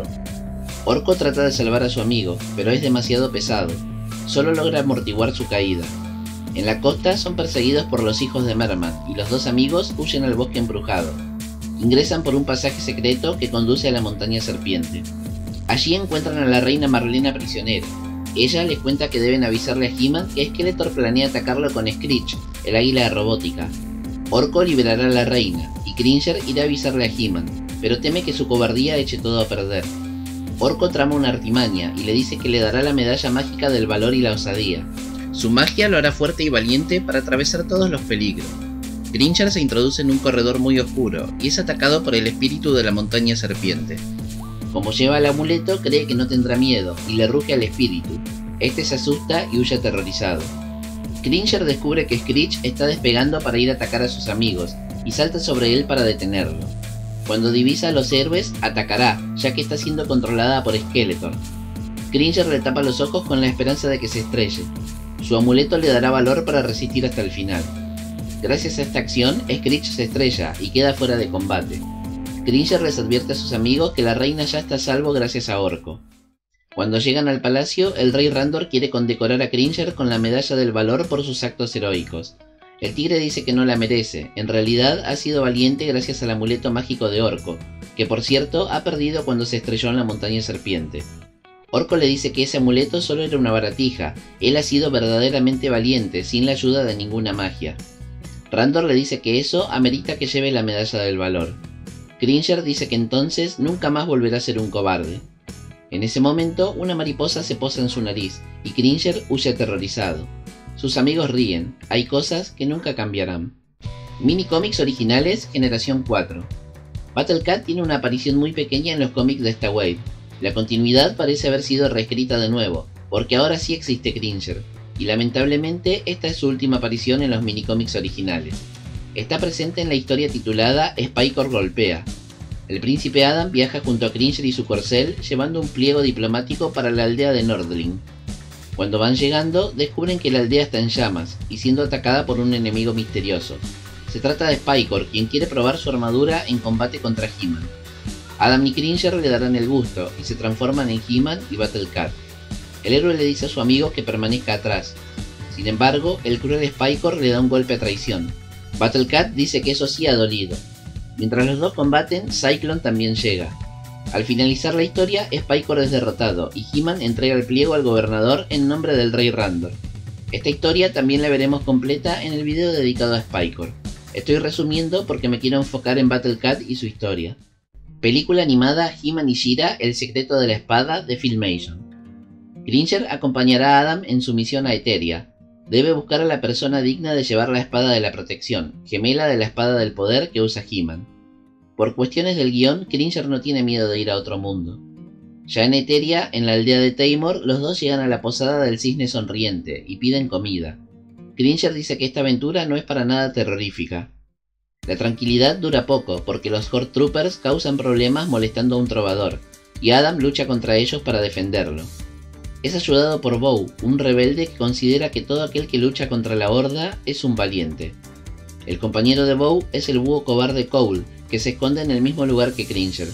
[SPEAKER 1] Orko trata de salvar a su amigo, pero es demasiado pesado. Solo logra amortiguar su caída. En la costa son perseguidos por los hijos de Merman, y los dos amigos huyen al bosque embrujado. Ingresan por un pasaje secreto que conduce a la montaña serpiente. Allí encuentran a la reina Marlena prisionera. Ella les cuenta que deben avisarle a He-Man que Skeletor planea atacarlo con Screech, el águila robótica. Orko liberará a la reina, y Cringer irá a avisarle a He-Man, pero teme que su cobardía eche todo a perder. Orko trama una artimaña y le dice que le dará la medalla mágica del valor y la osadía. Su magia lo hará fuerte y valiente para atravesar todos los peligros. Cringer se introduce en un corredor muy oscuro y es atacado por el espíritu de la montaña serpiente. Como lleva el amuleto, cree que no tendrá miedo y le ruge al espíritu. Este se asusta y huye aterrorizado. Cringer descubre que Screech está despegando para ir a atacar a sus amigos y salta sobre él para detenerlo. Cuando divisa a los héroes, atacará, ya que está siendo controlada por Skeletor. Cringer le tapa los ojos con la esperanza de que se estrelle. Su amuleto le dará valor para resistir hasta el final. Gracias a esta acción, Screech se estrella y queda fuera de combate. Cringer les advierte a sus amigos que la reina ya está a salvo gracias a Orko. Cuando llegan al palacio, el rey Randor quiere condecorar a Cringer con la medalla del valor por sus actos heroicos. El tigre dice que no la merece, en realidad ha sido valiente gracias al amuleto mágico de Orko, que por cierto ha perdido cuando se estrelló en la montaña serpiente. Orko le dice que ese amuleto solo era una baratija, él ha sido verdaderamente valiente, sin la ayuda de ninguna magia. Randor le dice que eso amerita que lleve la medalla del valor. Cringer dice que entonces nunca más volverá a ser un cobarde. En ese momento, una mariposa se posa en su nariz, y Cringer huye aterrorizado. Sus amigos ríen, hay cosas que nunca cambiarán. Mini cómics originales Generación cuatro. Battle Cat tiene una aparición muy pequeña en los cómics de esta wave. La continuidad parece haber sido reescrita de nuevo, porque ahora sí existe Cringer, y lamentablemente esta es su última aparición en los minicómics originales. Está presente en la historia titulada Spycore golpea. El príncipe Adam viaja junto a Cringer y su corcel llevando un pliego diplomático para la aldea de Nordling. Cuando van llegando, descubren que la aldea está en llamas y siendo atacada por un enemigo misterioso. Se trata de Spycore, quien quiere probar su armadura en combate contra He-Man. Adam y Cringer le darán el gusto y se transforman en He-Man y Battle Cat. El héroe le dice a su amigo que permanezca atrás. Sin embargo, el cruel Spycore le da un golpe a traición. Battle Cat dice que eso sí ha dolido. Mientras los dos combaten, Cyclone también llega. Al finalizar la historia, Spycore es derrotado y He-Man entrega el pliego al gobernador en nombre del rey Randor. Esta historia también la veremos completa en el video dedicado a Spycore. Estoy resumiendo porque me quiero enfocar en Battle Cat y su historia. Película animada He-Man y She-Ra, El secreto de la espada de Filmation. Cringer acompañará a Adam en su misión a Eteria. Debe buscar a la persona digna de llevar la espada de la protección, gemela de la espada del poder que usa He-Man. Por cuestiones del guión, Cringer no tiene miedo de ir a otro mundo. Ya en Eteria, en la aldea de Taimor, los dos llegan a la posada del cisne sonriente y piden comida. Cringer dice que esta aventura no es para nada terrorífica. La tranquilidad dura poco, porque los Horde Troopers causan problemas molestando a un trovador, y Adam lucha contra ellos para defenderlo. Es ayudado por Bow, un rebelde que considera que todo aquel que lucha contra la Horda es un valiente. El compañero de Bow es el búho cobarde Cole, que se esconde en el mismo lugar que Cringer.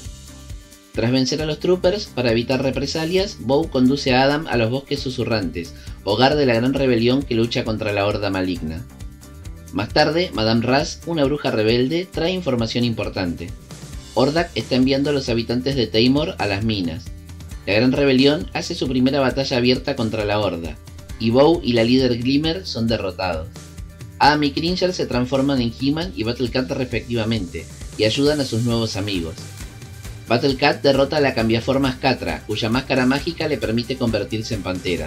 [SPEAKER 1] Tras vencer a los Troopers, para evitar represalias, Bow conduce a Adam a los bosques susurrantes, hogar de la gran rebelión que lucha contra la Horda maligna. Más tarde, Madame Razz, una bruja rebelde, trae información importante. Hordak está enviando a los habitantes de Taimor a las minas. La Gran Rebelión hace su primera batalla abierta contra la Horda, y Bow y la líder Glimmer son derrotados. Adam y Cringer se transforman en He-Man y Battle Cat respectivamente, y ayudan a sus nuevos amigos. Battle Cat derrota a la cambiaformas Catra, cuya máscara mágica le permite convertirse en pantera.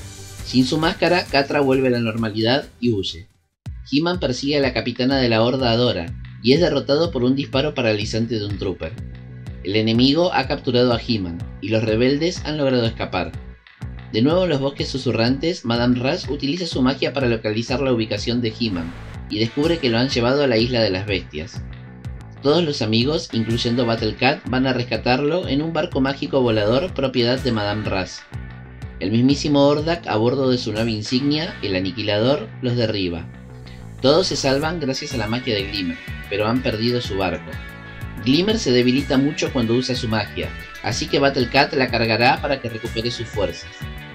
[SPEAKER 1] Sin su máscara, Catra vuelve a la normalidad y huye. He-Man persigue a la capitana de la Horda Adora, y es derrotado por un disparo paralizante de un Trooper. El enemigo ha capturado a He-Man, y los rebeldes han logrado escapar. De nuevo en los bosques susurrantes, Madame Razz utiliza su magia para localizar la ubicación de He-Man, y descubre que lo han llevado a la isla de las bestias. Todos los amigos, incluyendo Battle Cat, van a rescatarlo en un barco mágico volador propiedad de Madame Razz. El mismísimo Hordak, a bordo de su nave insignia, el Aniquilador, los derriba. Todos se salvan gracias a la magia de Glimmer, pero han perdido su barco. Glimmer se debilita mucho cuando usa su magia, así que Battle Cat la cargará para que recupere sus fuerzas.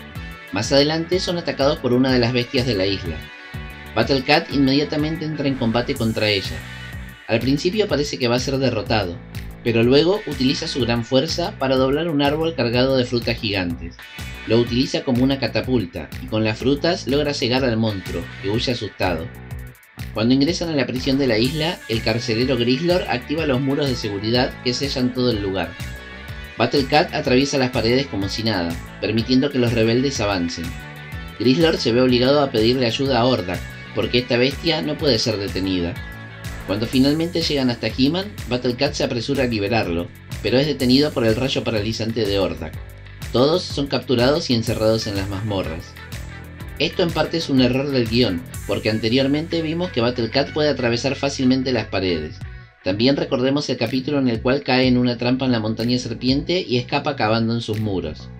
[SPEAKER 1] Más adelante son atacados por una de las bestias de la isla. Battle Cat inmediatamente entra en combate contra ella. Al principio parece que va a ser derrotado, pero luego utiliza su gran fuerza para doblar un árbol cargado de frutas gigantes. Lo utiliza como una catapulta, y con las frutas logra cegar al monstruo, que huye asustado. Cuando ingresan a la prisión de la isla, el carcelero Grislor activa los muros de seguridad que sellan todo el lugar. Battle Cat atraviesa las paredes como si nada, permitiendo que los rebeldes avancen. Grislor se ve obligado a pedirle ayuda a Hordak, porque esta bestia no puede ser detenida. Cuando finalmente llegan hasta He-Man, Battle Cat se apresura a liberarlo, pero es detenido por el rayo paralizante de Hordak. Todos son capturados y encerrados en las mazmorras. Esto en parte es un error del guión, porque anteriormente vimos que Battle Cat puede atravesar fácilmente las paredes. También recordemos el capítulo en el cual cae en una trampa en la montaña serpiente y escapa cavando en sus muros.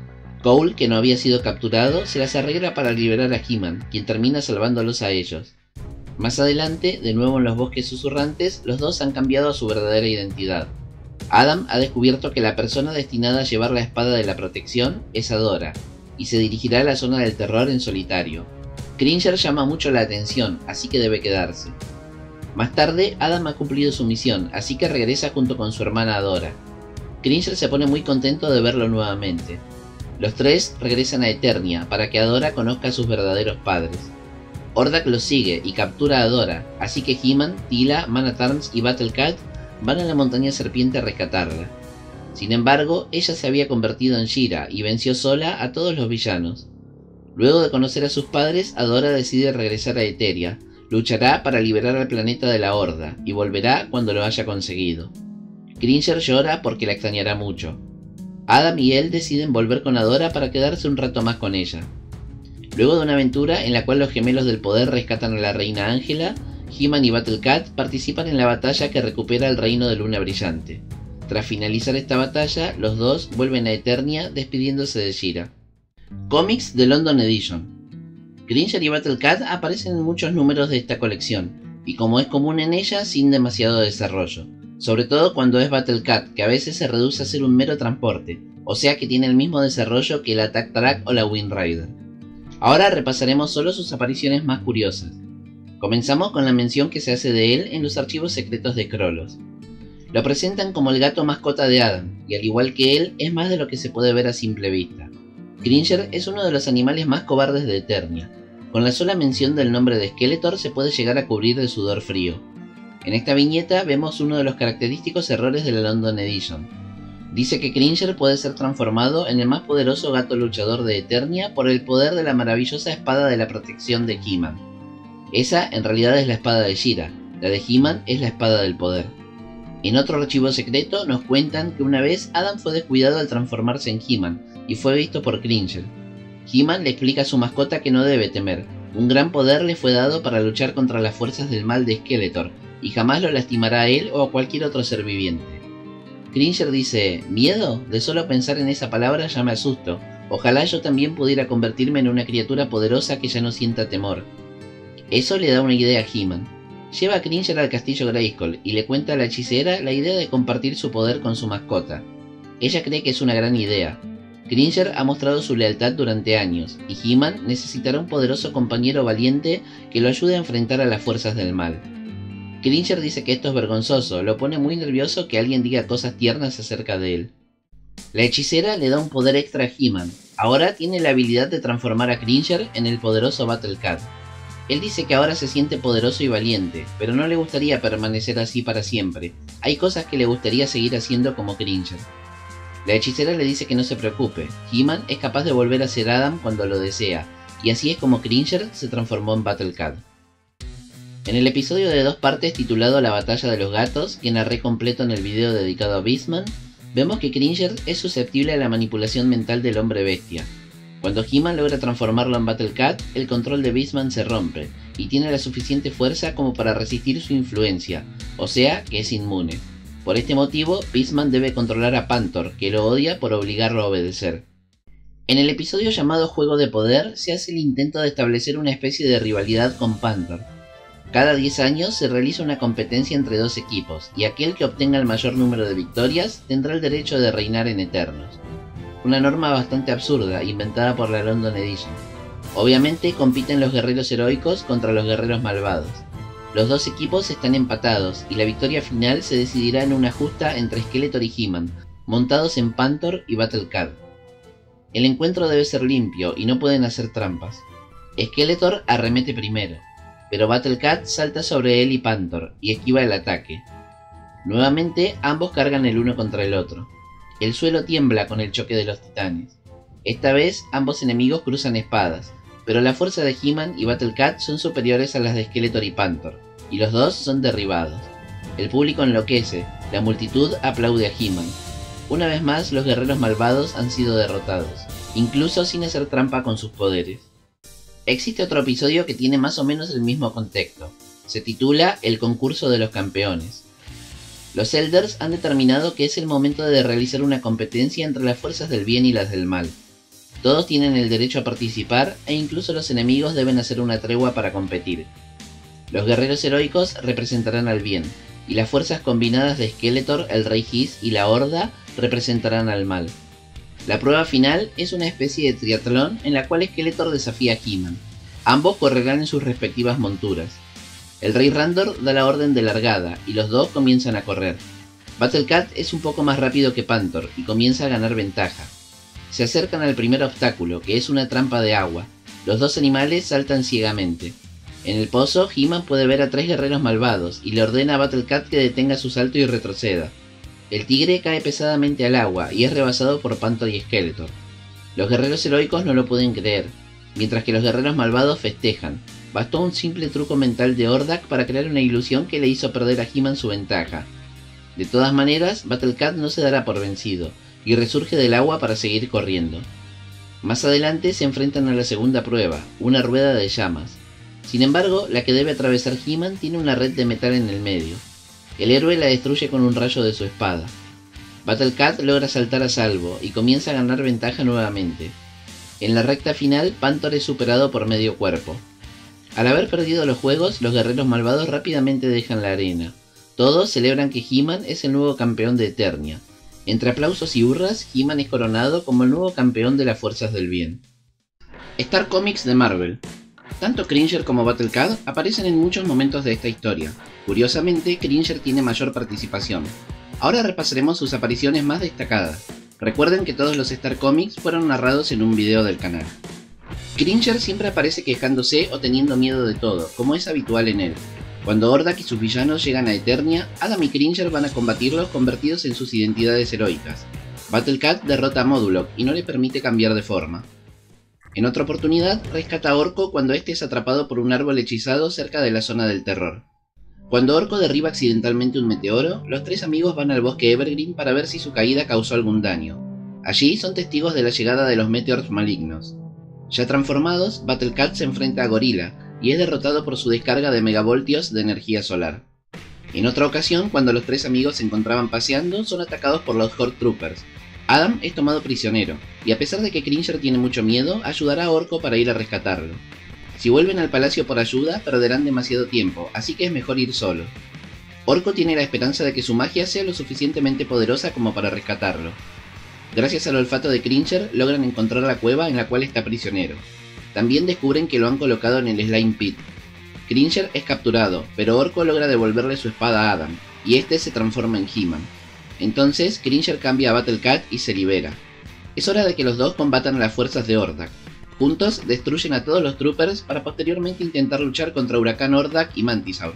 [SPEAKER 1] Cole, que no había sido capturado, se las arregla para liberar a He-Man, quien termina salvándolos a ellos. Más adelante, de nuevo en los bosques susurrantes, los dos han cambiado a su verdadera identidad. Adam ha descubierto que la persona destinada a llevar la espada de la protección es Adora, y se dirigirá a la zona del terror en solitario. Cringer llama mucho la atención, así que debe quedarse. Más tarde, Adam ha cumplido su misión, así que regresa junto con su hermana Adora. Cringer se pone muy contento de verlo nuevamente. Los tres regresan a Eternia para que Adora conozca a sus verdaderos padres. Hordak los sigue y captura a Adora, así que He-Man, Teela, Man-at-Arms y Battle Cat van a la montaña serpiente a rescatarla. Sin embargo, ella se había convertido en She-Ra y venció sola a todos los villanos. Luego de conocer a sus padres, Adora decide regresar a Eteria, luchará para liberar al planeta de la Horda y volverá cuando lo haya conseguido. Cringer llora porque la extrañará mucho. Adam y él deciden volver con Adora para quedarse un rato más con ella. Luego de una aventura en la cual los gemelos del poder rescatan a la reina Ángela, He-Man y Battle Cat participan en la batalla que recupera el reino de Luna Brillante. Tras finalizar esta batalla, los dos vuelven a Eternia despidiéndose de She-Ra. Cómics de London Edition. Cringer y Battle Cat aparecen en muchos números de esta colección, y como es común en ella, sin demasiado desarrollo, sobre todo cuando es Battle Cat, que a veces se reduce a ser un mero transporte, o sea que tiene el mismo desarrollo que el Attack Track o la Wind Rider. Ahora repasaremos solo sus apariciones más curiosas. Comenzamos con la mención que se hace de él en los archivos secretos de Krolos. Lo presentan como el gato mascota de Adam, y al igual que él, es más de lo que se puede ver a simple vista. Cringer es uno de los animales más cobardes de Eternia. Con la sola mención del nombre de Skeletor se puede llegar a cubrir de sudor frío. En esta viñeta vemos uno de los característicos errores de la London Edition. Dice que Cringer puede ser transformado en el más poderoso gato luchador de Eternia por el poder de la maravillosa espada de la protección de He-Man. Esa en realidad es la espada de She-Ra, la de He-Man es la espada del poder. En otro archivo secreto nos cuentan que una vez Adam fue descuidado al transformarse en He-Man y fue visto por Cringer. He-Man le explica a su mascota que no debe temer, un gran poder le fue dado para luchar contra las fuerzas del mal de Skeletor y jamás lo lastimará a él o a cualquier otro ser viviente. Cringer dice, ¿miedo? De solo pensar en esa palabra ya me asusto. Ojalá yo también pudiera convertirme en una criatura poderosa que ya no sienta temor. Eso le da una idea a He-Man. Lleva a Cringer al castillo Grayskull y le cuenta a la hechicera la idea de compartir su poder con su mascota. Ella cree que es una gran idea. Cringer ha mostrado su lealtad durante años, y He-Man necesitará un poderoso compañero valiente que lo ayude a enfrentar a las fuerzas del mal. Cringer dice que esto es vergonzoso, lo pone muy nervioso que alguien diga cosas tiernas acerca de él. La hechicera le da un poder extra a He-Man. Ahora tiene la habilidad de transformar a Cringer en el poderoso Battle Cat. Él dice que ahora se siente poderoso y valiente, pero no le gustaría permanecer así para siempre. Hay cosas que le gustaría seguir haciendo como Cringer. La hechicera le dice que no se preocupe, He-Man es capaz de volver a ser Adam cuando lo desea, y así es como Cringer se transformó en Battle Cat. En el episodio de dos partes titulado La batalla de los gatos, que narré completo en el video dedicado a Beastman, Vemos que Cringer es susceptible a la manipulación mental del hombre bestia. Cuando He-Man logra transformarlo en Battle Cat, el control de Beastman se rompe, y tiene la suficiente fuerza como para resistir su influencia, o sea que es inmune. Por este motivo, Beastman debe controlar a Pantor, que lo odia por obligarlo a obedecer. En el episodio llamado Juego de Poder, se hace el intento de establecer una especie de rivalidad con Pantor. Cada diez años se realiza una competencia entre dos equipos, y aquel que obtenga el mayor número de victorias tendrá el derecho de reinar en Eternos. Una norma bastante absurda, inventada por la London Edition. Obviamente compiten los guerreros heroicos contra los guerreros malvados. Los dos equipos están empatados, y la victoria final se decidirá en una justa entre Skeletor y He-Man, montados en Pantor y Battle Cat. El encuentro debe ser limpio, y no pueden hacer trampas. Skeletor arremete primero, pero Battle Cat salta sobre él y Pantor, y esquiva el ataque. Nuevamente, ambos cargan el uno contra el otro. El suelo tiembla con el choque de los titanes. Esta vez, ambos enemigos cruzan espadas, pero la fuerza de He-Man y Battle Cat son superiores a las de Skeletor y Pantor, y los dos son derribados. El público enloquece, la multitud aplaude a He-Man. Una vez más, los guerreros malvados han sido derrotados, incluso sin hacer trampa con sus poderes. Existe otro episodio que tiene más o menos el mismo contexto. Se titula El concurso de los campeones. Los Elders han determinado que es el momento de realizar una competencia entre las fuerzas del bien y las del mal. Todos tienen el derecho a participar e incluso los enemigos deben hacer una tregua para competir. Los guerreros heroicos representarán al bien, y las fuerzas combinadas de Skeletor, el Rey Hiss y la Horda representarán al mal. La prueba final es una especie de triatlón en la cual Skeletor desafía a He-Man. Ambos correrán en sus respectivas monturas. El Rey Randor da la orden de largada, y los dos comienzan a correr. Battle Cat es un poco más rápido que Pantor, y comienza a ganar ventaja. Se acercan al primer obstáculo, que es una trampa de agua. Los dos animales saltan ciegamente. En el pozo, He-Man puede ver a tres guerreros malvados, y le ordena a Battle Cat que detenga su salto y retroceda. El tigre cae pesadamente al agua, y es rebasado por Pantor y Skeletor. Los guerreros heroicos no lo pueden creer, mientras que los guerreros malvados festejan. Bastó un simple truco mental de Hordak para crear una ilusión que le hizo perder a He-Man su ventaja. De todas maneras, Battle Cat no se dará por vencido, y resurge del agua para seguir corriendo. Más adelante se enfrentan a la segunda prueba, una rueda de llamas. Sin embargo, la que debe atravesar He-Man tiene una red de metal en el medio. El héroe la destruye con un rayo de su espada. Battle Cat logra saltar a salvo, y comienza a ganar ventaja nuevamente. En la recta final, Pantor es superado por medio cuerpo. Al haber perdido los juegos, los guerreros malvados rápidamente dejan la arena. Todos celebran que He-Man es el nuevo campeón de Eternia. Entre aplausos y hurras, He-Man es coronado como el nuevo campeón de las fuerzas del bien. Star Comics de Marvel. Tanto Cringer como Battle Cat aparecen en muchos momentos de esta historia. Curiosamente, Cringer tiene mayor participación. Ahora repasaremos sus apariciones más destacadas. Recuerden que todos los Star Comics fueron narrados en un video del canal. Cringer siempre aparece quejándose o teniendo miedo de todo, como es habitual en él. Cuando Hordak y sus villanos llegan a Eternia, Adam y Cringer van a combatirlos convertidos en sus identidades heroicas. Battle Cat derrota a Modulok y no le permite cambiar de forma. En otra oportunidad, rescata a Orko cuando este es atrapado por un árbol hechizado cerca de la zona del terror. Cuando Orko derriba accidentalmente un meteoro, los tres amigos van al bosque Evergreen para ver si su caída causó algún daño. Allí son testigos de la llegada de los meteoros malignos. Ya transformados, Battle Cat se enfrenta a Gorilla, y es derrotado por su descarga de megavoltios de energía solar. En otra ocasión, cuando los tres amigos se encontraban paseando, son atacados por los Horde Troopers. Adam es tomado prisionero, y a pesar de que Cringer tiene mucho miedo, ayudará a Orko para ir a rescatarlo. Si vuelven al palacio por ayuda, perderán demasiado tiempo, así que es mejor ir solo. Orko tiene la esperanza de que su magia sea lo suficientemente poderosa como para rescatarlo. Gracias al olfato de Cringer, logran encontrar la cueva en la cual está prisionero. También descubren que lo han colocado en el Slime Pit. Cringer es capturado, pero Orko logra devolverle su espada a Adam, y este se transforma en He-Man. Entonces, Cringer cambia a Battle Cat y se libera. Es hora de que los dos combatan a las fuerzas de Hordak. Juntos, destruyen a todos los Troopers para posteriormente intentar luchar contra Huracán Hordak y Mantisaur.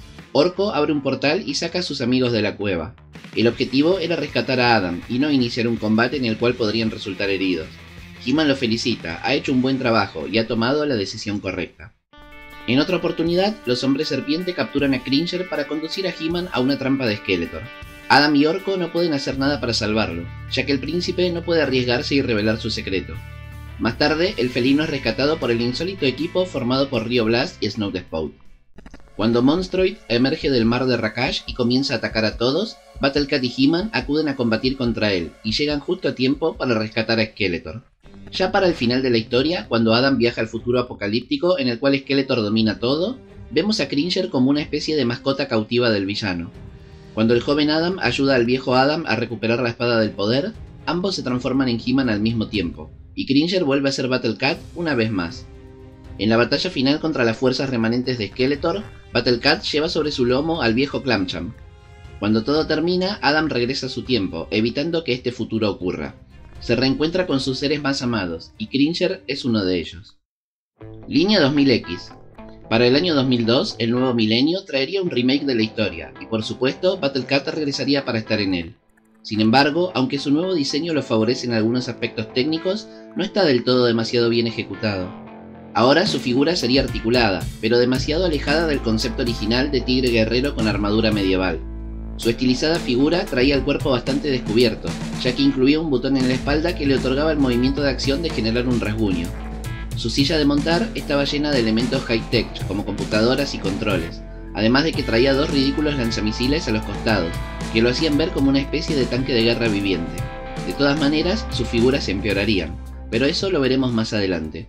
[SPEAKER 1] Orko abre un portal y saca a sus amigos de la cueva. El objetivo era rescatar a Adam y no iniciar un combate en el cual podrían resultar heridos. He-Man lo felicita, ha hecho un buen trabajo y ha tomado la decisión correcta. En otra oportunidad, los hombres serpiente capturan a Cringer para conducir a He-Man a una trampa de Skeletor. Adam y Orko no pueden hacer nada para salvarlo, ya que el príncipe no puede arriesgarse y revelar su secreto. Más tarde, el felino es rescatado por el insólito equipo formado por Rio Blast y Snowdespout. Cuando Monstroid emerge del mar de Rakash y comienza a atacar a todos, Battle Cat y He-Man acuden a combatir contra él, y llegan justo a tiempo para rescatar a Skeletor. Ya para el final de la historia, cuando Adam viaja al futuro apocalíptico en el cual Skeletor domina todo, vemos a Cringer como una especie de mascota cautiva del villano. Cuando el joven Adam ayuda al viejo Adam a recuperar la espada del poder, ambos se transforman en He-Man al mismo tiempo, y Cringer vuelve a ser Battle Cat una vez más. En la batalla final contra las fuerzas remanentes de Skeletor, Battle Cat lleva sobre su lomo al viejo Clamchamp. Cuando todo termina, Adam regresa a su tiempo, evitando que este futuro ocurra. Se reencuentra con sus seres más amados, y Cringer es uno de ellos. Línea dos mil equis. Para el año dos mil dos, el nuevo milenio traería un remake de la historia, y por supuesto, Battle Cat regresaría para estar en él. Sin embargo, aunque su nuevo diseño lo favorece en algunos aspectos técnicos, no está del todo demasiado bien ejecutado. Ahora su figura sería articulada, pero demasiado alejada del concepto original de tigre guerrero con armadura medieval. Su estilizada figura traía el cuerpo bastante descubierto, ya que incluía un botón en la espalda que le otorgaba el movimiento de acción de generar un rasguño. Su silla de montar estaba llena de elementos high-tech como computadoras y controles, además de que traía dos ridículos lanzamisiles a los costados, que lo hacían ver como una especie de tanque de guerra viviente. De todas maneras, sus figuras se empeorarían, pero eso lo veremos más adelante.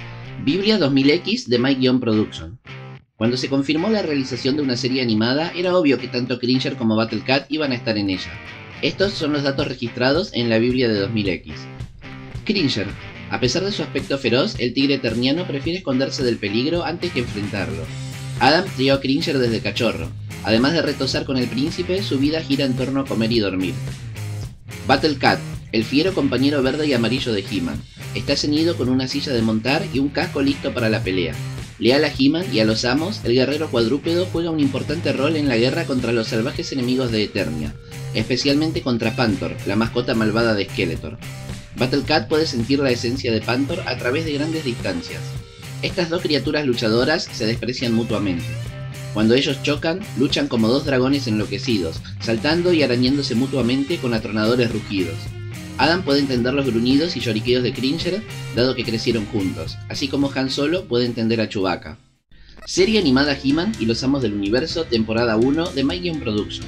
[SPEAKER 1] Biblia dos mil equis de Mike Production. Cuando se confirmó la realización de una serie animada, era obvio que tanto Cringer como Battle Cat iban a estar en ella. Estos son los datos registrados en la Biblia de dos mil equis. Cringer. A pesar de su aspecto feroz, el tigre eterniano prefiere esconderse del peligro antes que enfrentarlo. Adam crió a Cringer desde cachorro. Además de retosar con el príncipe, su vida gira en torno a comer y dormir. Battle Cat, el fiero compañero verde y amarillo de He-Man. Está ceñido con una silla de montar y un casco listo para la pelea. Leal a He-Man y a los amos, el guerrero cuadrúpedo juega un importante rol en la guerra contra los salvajes enemigos de Eternia, especialmente contra Pantor, la mascota malvada de Skeletor. Battle Cat puede sentir la esencia de Pantor a través de grandes distancias. Estas dos criaturas luchadoras se desprecian mutuamente. Cuando ellos chocan, luchan como dos dragones enloquecidos, saltando y arañándose mutuamente con atronadores rugidos. Adam puede entender los gruñidos y lloriqueos de Cringer, dado que crecieron juntos, así como Han Solo puede entender a Chewbacca. Serie animada He-Man y los Amos del Universo, temporada uno de Mike Production.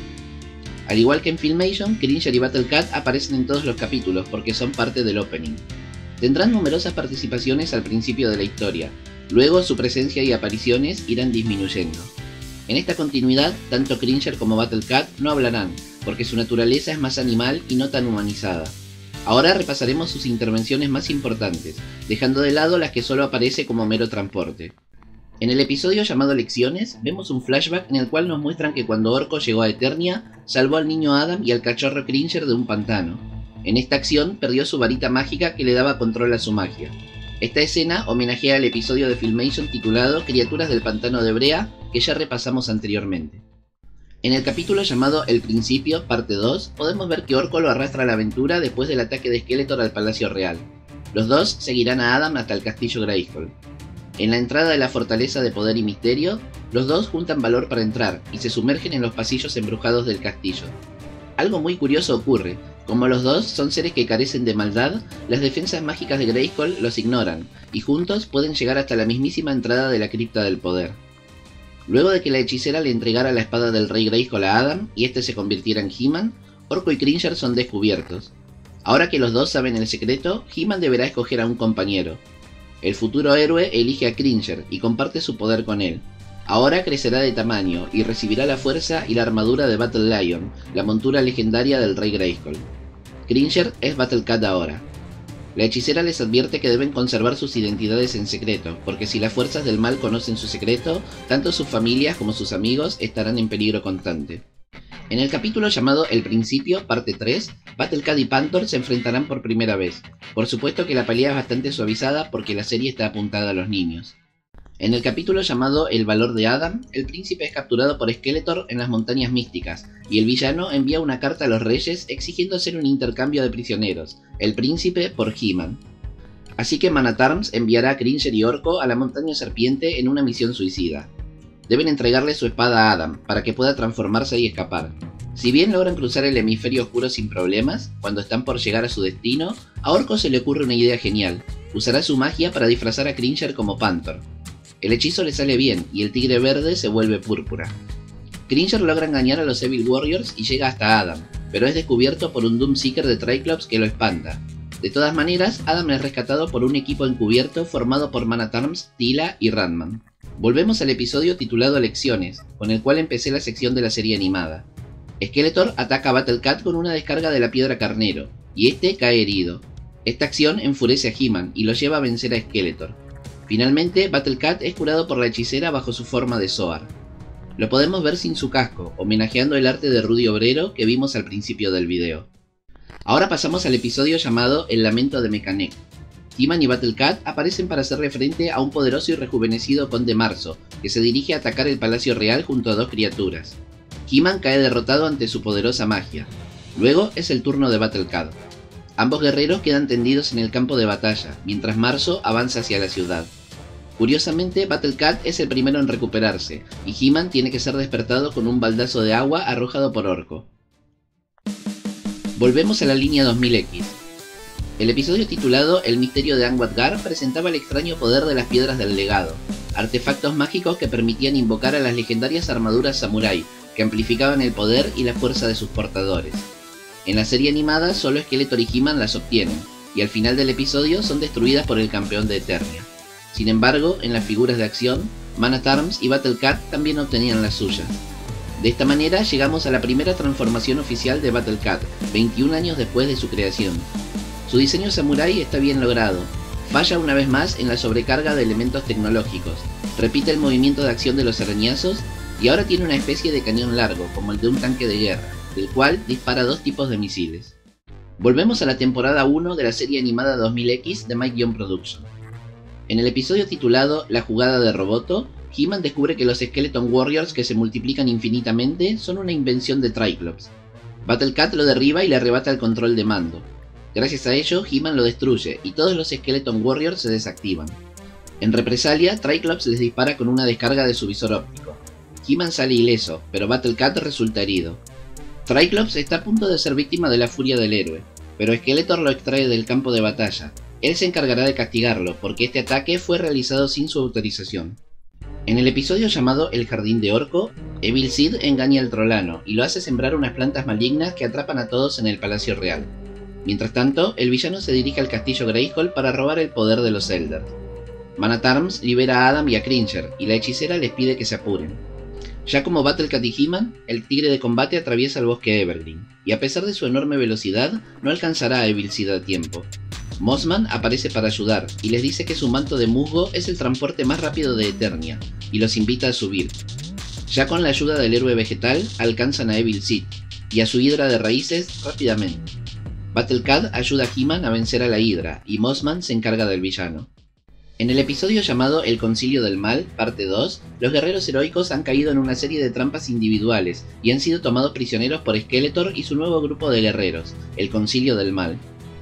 [SPEAKER 1] Al igual que en Filmation, Cringer y Battle Cat aparecen en todos los capítulos porque son parte del opening. Tendrán numerosas participaciones al principio de la historia, luego su presencia y apariciones irán disminuyendo. En esta continuidad, tanto Cringer como Battle Cat no hablarán, porque su naturaleza es más animal y no tan humanizada. Ahora repasaremos sus intervenciones más importantes, dejando de lado las que solo aparece como mero transporte. En el episodio llamado Lecciones, vemos un flashback en el cual nos muestran que cuando Orko llegó a Eternia, salvó al niño Adam y al cachorro Cringer de un pantano. En esta acción perdió su varita mágica que le daba control a su magia. Esta escena homenajea al episodio de Filmation titulado Criaturas del Pantano de Brea, que ya repasamos anteriormente. En el capítulo llamado El Principio, parte dos, podemos ver que Orko lo arrastra a la aventura después del ataque de Skeletor al Palacio Real. Los dos seguirán a Adam hasta el Castillo Grayskull. En la entrada de la Fortaleza de Poder y Misterio, los dos juntan valor para entrar y se sumergen en los pasillos embrujados del castillo. Algo muy curioso ocurre: como los dos son seres que carecen de maldad, las defensas mágicas de Grayskull los ignoran, y juntos pueden llegar hasta la mismísima entrada de la Cripta del Poder. Luego de que la hechicera le entregara la espada del Rey Grayskull a Adam y este se convirtiera en He-Man, Orko y Cringer son descubiertos. Ahora que los dos saben el secreto, He-Man deberá escoger a un compañero. El futuro héroe elige a Cringer y comparte su poder con él. Ahora crecerá de tamaño y recibirá la fuerza y la armadura de Battle Lion, la montura legendaria del Rey Grayskull. Cringer es Battle Cat ahora. La hechicera les advierte que deben conservar sus identidades en secreto, porque si las fuerzas del mal conocen su secreto, tanto sus familias como sus amigos estarán en peligro constante. En el capítulo llamado El Principio, parte tres, Battle Cat y Pantor se enfrentarán por primera vez. Por supuesto que la pelea es bastante suavizada porque la serie está apuntada a los niños. En el capítulo llamado El Valor de Adam, el príncipe es capturado por Skeletor en las Montañas Místicas, y el villano envía una carta a los reyes exigiendo hacer un intercambio de prisioneros, el príncipe por He-Man. Así que Man at Arms enviará a Cringer y Orko a la Montaña Serpiente en una misión suicida. Deben entregarle su espada a Adam, para que pueda transformarse y escapar. Si bien logran cruzar el hemisferio oscuro sin problemas, cuando están por llegar a su destino, a Orko se le ocurre una idea genial: usará su magia para disfrazar a Cringer como Panther. El hechizo le sale bien y el tigre verde se vuelve púrpura. Cringer logra engañar a los Evil Warriors y llega hasta Adam, pero es descubierto por un Doomseeker de Triclops que lo espanta. De todas maneras, Adam es rescatado por un equipo encubierto formado por Man-at-Arms, Teela y Rat-Man. Volvemos al episodio titulado Lecciones, con el cual empecé la sección de la serie animada. Skeletor ataca a Battle Cat con una descarga de la piedra carnero, y este cae herido. Esta acción enfurece a He-Man y lo lleva a vencer a Skeletor. Finalmente, Battle Cat es curado por la hechicera bajo su forma de Zoar. Lo podemos ver sin su casco, homenajeando el arte de Rudy Obrero que vimos al principio del video. Ahora pasamos al episodio llamado El Lamento de Mekaneck. He-Man y Battle Cat aparecen para hacerle frente a un poderoso y rejuvenecido Conde Marzo, que se dirige a atacar el Palacio Real junto a dos criaturas. He-Man cae derrotado ante su poderosa magia. Luego es el turno de Battle Cat. Ambos guerreros quedan tendidos en el campo de batalla, mientras Marzo avanza hacia la ciudad. Curiosamente, Battle Cat es el primero en recuperarse, y He-Man tiene que ser despertado con un baldazo de agua arrojado por Orko. Volvemos a la línea dos mil equis. El episodio titulado El misterio de Angvad-Gar presentaba el extraño poder de las piedras del legado, artefactos mágicos que permitían invocar a las legendarias armaduras samurái, que amplificaban el poder y la fuerza de sus portadores. En la serie animada solo Skeletor y He-Man las obtienen, y al final del episodio son destruidas por el campeón de Eternia. Sin embargo, en las figuras de acción, Man-at-Arms y Battle Cat también obtenían las suyas. De esta manera llegamos a la primera transformación oficial de Battle Cat, veintiún años después de su creación. Su diseño samurái está bien logrado, falla una vez más en la sobrecarga de elementos tecnológicos, repite el movimiento de acción de los arañazos y ahora tiene una especie de cañón largo, como el de un tanque de guerra, del cual dispara dos tipos de misiles. Volvemos a la temporada uno de la serie animada dos mil equis de Mike Young Production. En el episodio titulado La jugada de Roboto, He-Man descubre que los Skeleton Warriors que se multiplican infinitamente son una invención de Triclops. Battle Cat lo derriba y le arrebata el control de mando. Gracias a ello, He-Man lo destruye y todos los Skeleton Warriors se desactivan. En represalia, Triclops les dispara con una descarga de su visor óptico. He-Man sale ileso, pero Battle Cat resulta herido. Triclops está a punto de ser víctima de la furia del héroe, pero Skeletor lo extrae del campo de batalla. Él se encargará de castigarlo, porque este ataque fue realizado sin su autorización. En el episodio llamado El Jardín de Orko, Evil Sid engaña al Trolano y lo hace sembrar unas plantas malignas que atrapan a todos en el Palacio Real. Mientras tanto, el villano se dirige al castillo Grayskull para robar el poder de los Eldar. Man-at-Arms libera a Adam y a Cringer, y la hechicera les pide que se apuren. Ya como Battle Cat y He-Man, el tigre de combate atraviesa el bosque Evergreen, y a pesar de su enorme velocidad, no alcanzará a Evil Sid a tiempo. Mossman aparece para ayudar, y les dice que su manto de musgo es el transporte más rápido de Eternia, y los invita a subir. Ya con la ayuda del héroe vegetal, alcanzan a Evil Sid, y a su hidra de raíces rápidamente. Battle Cat ayuda a He-Man a vencer a la hidra, y Mossman se encarga del villano. En el episodio llamado El Concilio del Mal, parte dos, los guerreros heroicos han caído en una serie de trampas individuales, y han sido tomados prisioneros por Skeletor y su nuevo grupo de guerreros, el Concilio del Mal.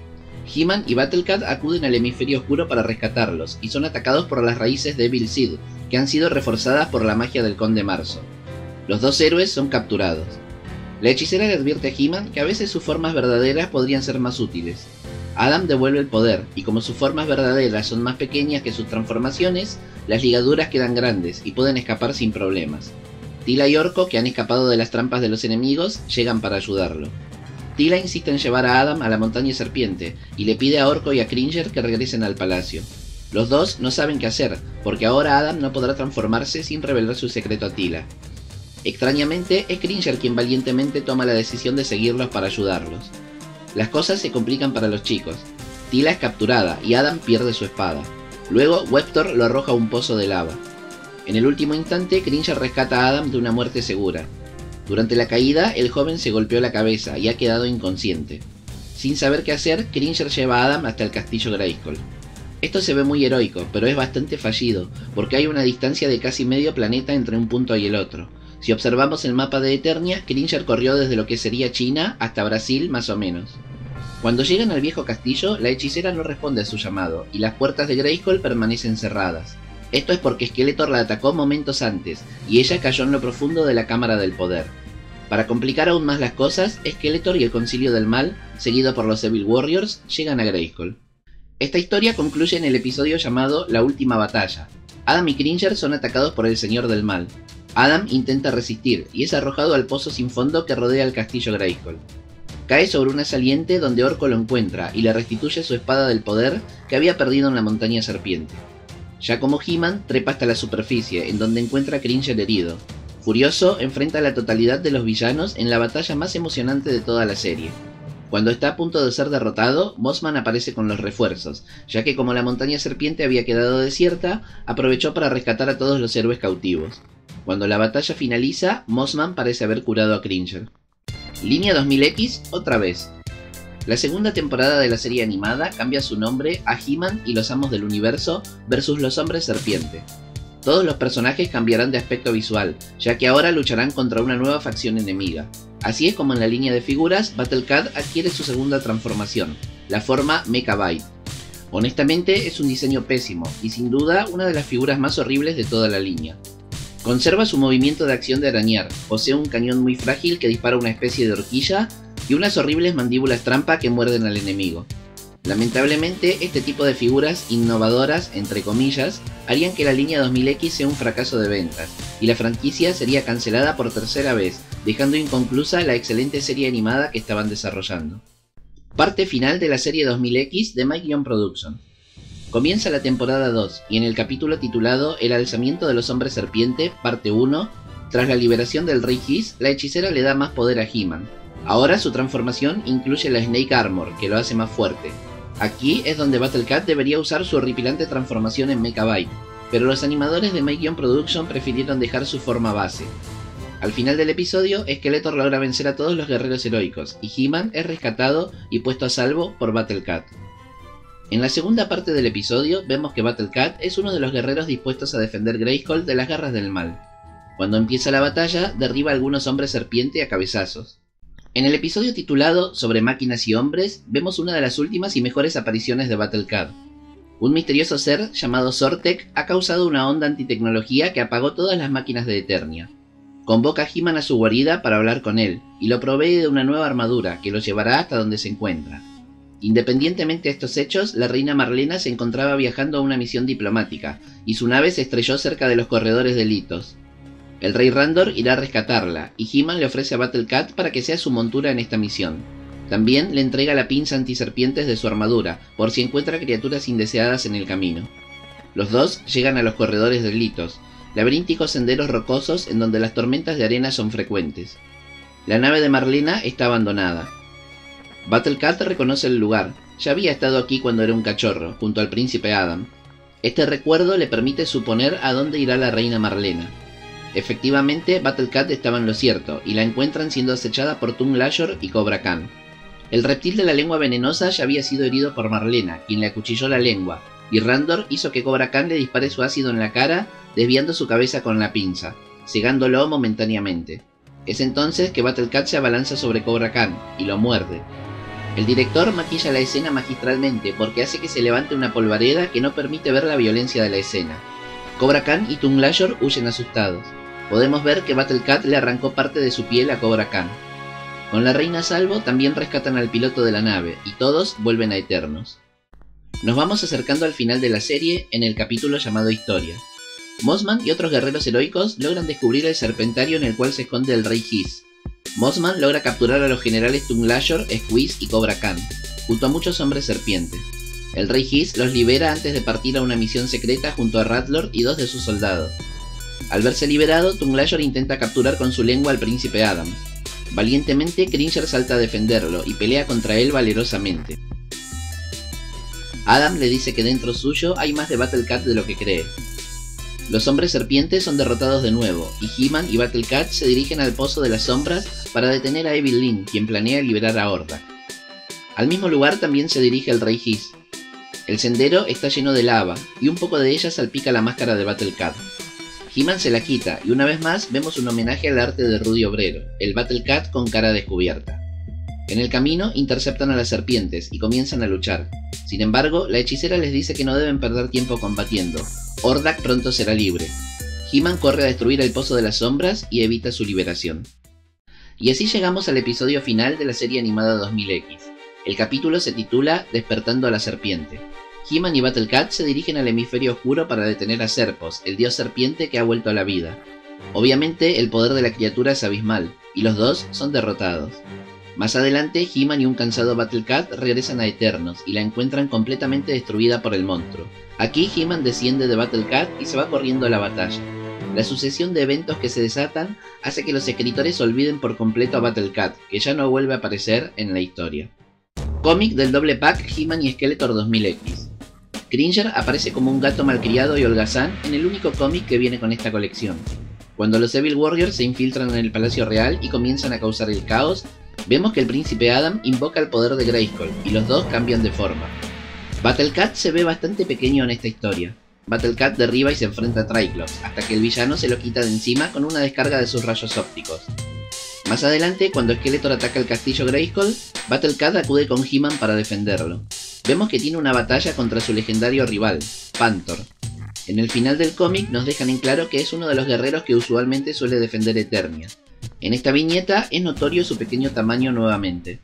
[SPEAKER 1] He-Man y Battle Cat acuden al hemisferio oscuro para rescatarlos, y son atacados por las raíces de Evil Sid, que han sido reforzadas por la magia del Conde Marzo. Los dos héroes son capturados. La hechicera le advierte a He-Man que a veces sus formas verdaderas podrían ser más útiles. Adam devuelve el poder, y como sus formas verdaderas son más pequeñas que sus transformaciones, las ligaduras quedan grandes y pueden escapar sin problemas. Teela y Orko, que han escapado de las trampas de los enemigos, llegan para ayudarlo. Teela insiste en llevar a Adam a la montaña serpiente, y le pide a Orko y a Cringer que regresen al palacio. Los dos no saben qué hacer, porque ahora Adam no podrá transformarse sin revelar su secreto a Teela. Extrañamente, es Cringer quien valientemente toma la decisión de seguirlos para ayudarlos. Las cosas se complican para los chicos. Teela es capturada y Adam pierde su espada. Luego, Webtor lo arroja a un pozo de lava. En el último instante, Cringer rescata a Adam de una muerte segura. Durante la caída, el joven se golpeó la cabeza y ha quedado inconsciente. Sin saber qué hacer, Cringer lleva a Adam hasta el castillo Grayskull. Esto se ve muy heroico, pero es bastante fallido, porque hay una distancia de casi medio planeta entre un punto y el otro. Si observamos el mapa de Eternia, Cringer corrió desde lo que sería China hasta Brasil más o menos. Cuando llegan al viejo castillo, la hechicera no responde a su llamado, y las puertas de Grayskull permanecen cerradas. Esto es porque Skeletor la atacó momentos antes, y ella cayó en lo profundo de la Cámara del Poder. Para complicar aún más las cosas, Skeletor y el Concilio del Mal, seguido por los Evil Warriors, llegan a Grayskull. Esta historia concluye en el episodio llamado La Última Batalla. Adam y Cringer son atacados por el Señor del Mal. Adam intenta resistir y es arrojado al pozo sin fondo que rodea el castillo Grayskull. Cae sobre una saliente donde Orko lo encuentra y le restituye su espada del poder que había perdido en la montaña serpiente. Ya como He-Man, trepa hasta la superficie, en donde encuentra a Cringer herido. Furioso, enfrenta a la totalidad de los villanos en la batalla más emocionante de toda la serie. Cuando está a punto de ser derrotado, Mossman aparece con los refuerzos, ya que como la montaña serpiente había quedado desierta, aprovechó para rescatar a todos los héroes cautivos. Cuando la batalla finaliza, Mossman parece haber curado a Cringer. Línea dos mil equis otra vez. La segunda temporada de la serie animada cambia su nombre a He-Man y los Amos del Universo versus los Hombres Serpiente. Todos los personajes cambiarán de aspecto visual, ya que ahora lucharán contra una nueva facción enemiga. Así es como en la línea de figuras, Battle Cat adquiere su segunda transformación, la forma Mecha-Byte. Honestamente es un diseño pésimo, y sin duda una de las figuras más horribles de toda la línea. Conserva su movimiento de acción de arañar, posee un cañón muy frágil que dispara una especie de horquilla, y unas horribles mandíbulas trampa que muerden al enemigo. Lamentablemente, este tipo de figuras innovadoras, entre comillas, harían que la línea dos mil equis sea un fracaso de ventas, y la franquicia sería cancelada por tercera vez, dejando inconclusa la excelente serie animada que estaban desarrollando. Parte final de la serie dos mil equis de Mike-Young Production. Comienza la temporada dos, y en el capítulo titulado El alzamiento de los hombres serpiente, parte uno, tras la liberación del Rey Hiss, la hechicera le da más poder a He-Man. Ahora su transformación incluye la Snake Armor, que lo hace más fuerte. Aquí es donde Battle Cat debería usar su horripilante transformación en Mecha-Byte, pero los animadores de Mike-Young Production prefirieron dejar su forma base. Al final del episodio, Skeletor logra vencer a todos los guerreros heroicos, y He-Man es rescatado y puesto a salvo por Battle Cat. En la segunda parte del episodio, vemos que Battle Cat es uno de los guerreros dispuestos a defender Grayskull de las garras del mal. Cuando empieza la batalla, derriba a algunos hombres serpiente a cabezazos. En el episodio titulado Sobre máquinas y hombres, vemos una de las últimas y mejores apariciones de Battle Cat. Un misterioso ser llamado Sortek ha causado una onda antitecnología que apagó todas las máquinas de Eternia. Convoca a He-Man a su guarida para hablar con él, y lo provee de una nueva armadura que lo llevará hasta donde se encuentra. Independientemente de estos hechos, la reina Marlena se encontraba viajando a una misión diplomática, y su nave se estrelló cerca de los corredores de Litos. El rey Randor irá a rescatarla, y He-Man le ofrece a Battle Cat para que sea su montura en esta misión. También le entrega la pinza antiserpientes de su armadura, por si encuentra criaturas indeseadas en el camino. Los dos llegan a los corredores de Litos, laberínticos senderos rocosos en donde las tormentas de arena son frecuentes. La nave de Marlena está abandonada. Battle Cat reconoce el lugar, ya había estado aquí cuando era un cachorro, junto al príncipe Adam. Este recuerdo le permite suponer a dónde irá la reina Marlena. Efectivamente, Battle Cat estaba en lo cierto, y la encuentran siendo acechada por Tung Lashor y Cobra Khan. El reptil de la lengua venenosa ya había sido herido por Marlena, quien le acuchilló la lengua, y Randor hizo que Cobra Khan le dispare su ácido en la cara, desviando su cabeza con la pinza, cegándolo momentáneamente. Es entonces que Battle Cat se abalanza sobre Cobra Khan, y lo muerde. El director maquilla la escena magistralmente porque hace que se levante una polvareda que no permite ver la violencia de la escena. Cobra Khan y Tung Lashor huyen asustados. Podemos ver que Battle Cat le arrancó parte de su piel a Cobra Khan. Con la reina a salvo, también rescatan al piloto de la nave, y todos vuelven a Eternos. Nos vamos acercando al final de la serie en el capítulo llamado Historia. Mossman y otros guerreros heroicos logran descubrir el serpentario en el cual se esconde el Rey Hiss. Mossman logra capturar a los generales Tung Lashor, Squeeze y Cobra Khan, junto a muchos hombres serpientes. El Rey Hiss los libera antes de partir a una misión secreta junto a Ratlord y dos de sus soldados. Al verse liberado, Tung Lashor intenta capturar con su lengua al príncipe Adam. Valientemente, Cringer salta a defenderlo y pelea contra él valerosamente. Adam le dice que dentro suyo hay más de Battle Cat de lo que cree. Los hombres serpientes son derrotados de nuevo, y He-Man y Battle Cat se dirigen al Pozo de las Sombras para detener a Evil Lyn, quien planea liberar a Hordak. Al mismo lugar también se dirige el Rey Hiss. El sendero está lleno de lava, y un poco de ella salpica la máscara de Battle Cat. He-Man se la quita, y una vez más vemos un homenaje al arte de Rudy Obrero, el Battle Cat con cara descubierta. En el camino interceptan a las serpientes y comienzan a luchar. Sin embargo, la hechicera les dice que no deben perder tiempo combatiendo. Hordak pronto será libre. He-Man corre a destruir el Pozo de las Sombras y evita su liberación. Y así llegamos al episodio final de la serie animada dos mil equis. El capítulo se titula Despertando a la serpiente. He-Man y Battle Cat se dirigen al hemisferio oscuro para detener a Serpos, el dios serpiente que ha vuelto a la vida. Obviamente el poder de la criatura es abismal, y los dos son derrotados. Más adelante, He-Man y un cansado Battle Cat regresan a Eternos y la encuentran completamente destruida por el monstruo. Aquí He-Man desciende de Battle Cat y se va corriendo a la batalla. La sucesión de eventos que se desatan hace que los escritores olviden por completo a Battle Cat, que ya no vuelve a aparecer en la historia. Cómic del doble pack He-Man y Skeletor dos mil equis. Cringer aparece como un gato malcriado y holgazán en el único cómic que viene con esta colección. Cuando los Evil Warriors se infiltran en el Palacio Real y comienzan a causar el caos, vemos que el príncipe Adam invoca el poder de Grayskull y los dos cambian de forma. Battle Cat se ve bastante pequeño en esta historia. Battle Cat derriba y se enfrenta a Triclops, hasta que el villano se lo quita de encima con una descarga de sus rayos ópticos. Más adelante, cuando Skeletor ataca el castillo Grayskull, Battle Cat acude con He-Man para defenderlo. Vemos que tiene una batalla contra su legendario rival, Phantor. En el final del cómic nos dejan en claro que es uno de los guerreros que usualmente suele defender Eternia. En esta viñeta es notorio su pequeño tamaño nuevamente.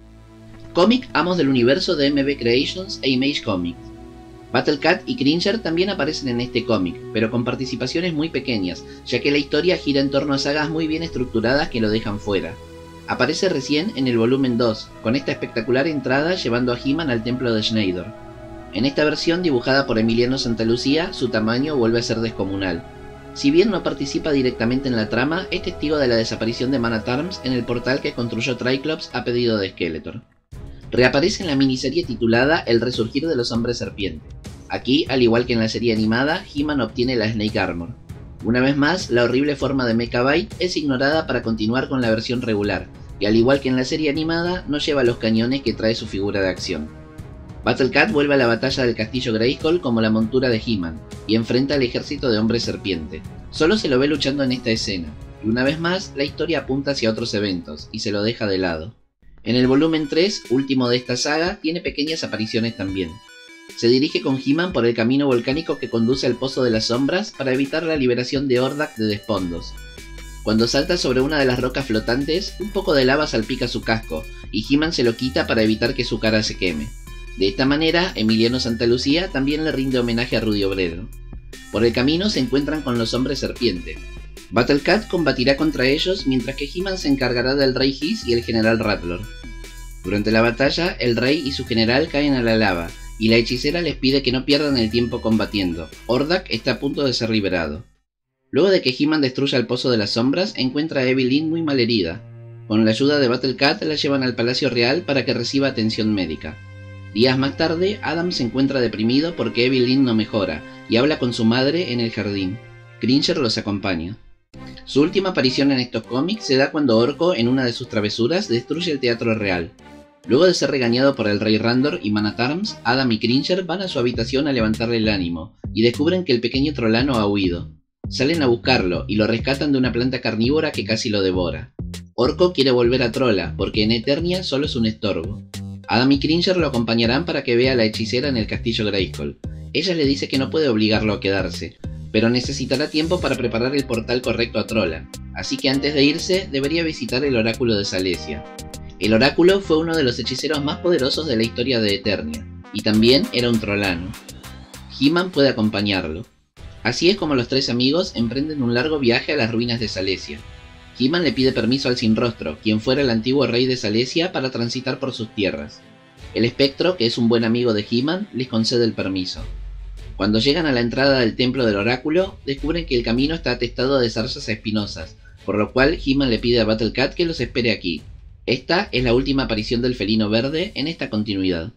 [SPEAKER 1] Cómic Amos del Universo de M B Creations e Image Comics. Battle Cat y Cringer también aparecen en este cómic, pero con participaciones muy pequeñas, ya que la historia gira en torno a sagas muy bien estructuradas que lo dejan fuera. Aparece recién en el volumen dos, con esta espectacular entrada llevando a He-Man al templo de Schneider. En esta versión dibujada por Emiliano Santalucía, su tamaño vuelve a ser descomunal. Si bien no participa directamente en la trama, es testigo de la desaparición de Man at Arms en el portal que construyó Triclops a pedido de Skeletor. Reaparece en la miniserie titulada El Resurgir de los Hombres Serpiente. Aquí, al igual que en la serie animada, He-Man obtiene la Snake Armor. Una vez más, la horrible forma de Mecha-Bite es ignorada para continuar con la versión regular, y al igual que en la serie animada, no lleva los cañones que trae su figura de acción. Battle Cat vuelve a la batalla del castillo Grayskull como la montura de He-Man, y enfrenta al ejército de Hombres Serpiente. Solo se lo ve luchando en esta escena, y una vez más, la historia apunta hacia otros eventos, y se lo deja de lado. En el volumen tres, último de esta saga, tiene pequeñas apariciones también. Se dirige con He-Man por el camino volcánico que conduce al Pozo de las Sombras para evitar la liberación de Hordak de Despondos. Cuando salta sobre una de las rocas flotantes, un poco de lava salpica su casco, y He-Man se lo quita para evitar que su cara se queme. De esta manera, Emiliano Santalucía también le rinde homenaje a Rudy Obrero. Por el camino se encuentran con los Hombres Serpiente. Battle Cat combatirá contra ellos mientras que He-Man se encargará del Rey Hiss y el General Rattlor. Durante la batalla, el Rey y su general caen a la lava, y la hechicera les pide que no pierdan el tiempo combatiendo. Hordak está a punto de ser liberado. Luego de que He-Man destruya el Pozo de las Sombras, encuentra a Evelyn muy mal herida. Con la ayuda de Battle Cat la llevan al Palacio Real para que reciba atención médica. Días más tarde, Adam se encuentra deprimido porque Evelyn no mejora, y habla con su madre en el jardín. Cringer los acompaña. Su última aparición en estos cómics se da cuando Orko, en una de sus travesuras, destruye el Teatro Real. Luego de ser regañado por el Rey Randor y Man at Arms, Adam y Cringer van a su habitación a levantarle el ánimo, y descubren que el pequeño Trolano ha huido. Salen a buscarlo, y lo rescatan de una planta carnívora que casi lo devora. Orko quiere volver a Trolla, porque en Eternia solo es un estorbo. Adam y Cringer lo acompañarán para que vea a la hechicera en el castillo Grayskull. Ella le dice que no puede obligarlo a quedarse, pero necesitará tiempo para preparar el portal correcto a Trolla, así que antes de irse debería visitar el oráculo de Salesia. El oráculo fue uno de los hechiceros más poderosos de la historia de Eternia, y también era un Trollano. He-Man puede acompañarlo. Así es como los tres amigos emprenden un largo viaje a las ruinas de Salesia. He-Man le pide permiso al Sinrostro, quien fuera el antiguo rey de Salesia, para transitar por sus tierras. El Espectro, que es un buen amigo de He-Man, les concede el permiso. Cuando llegan a la entrada del templo del oráculo, descubren que el camino está atestado de zarzas espinosas, por lo cual He-Man le pide a Battle Cat que los espere aquí. Esta es la última aparición del felino verde en esta continuidad.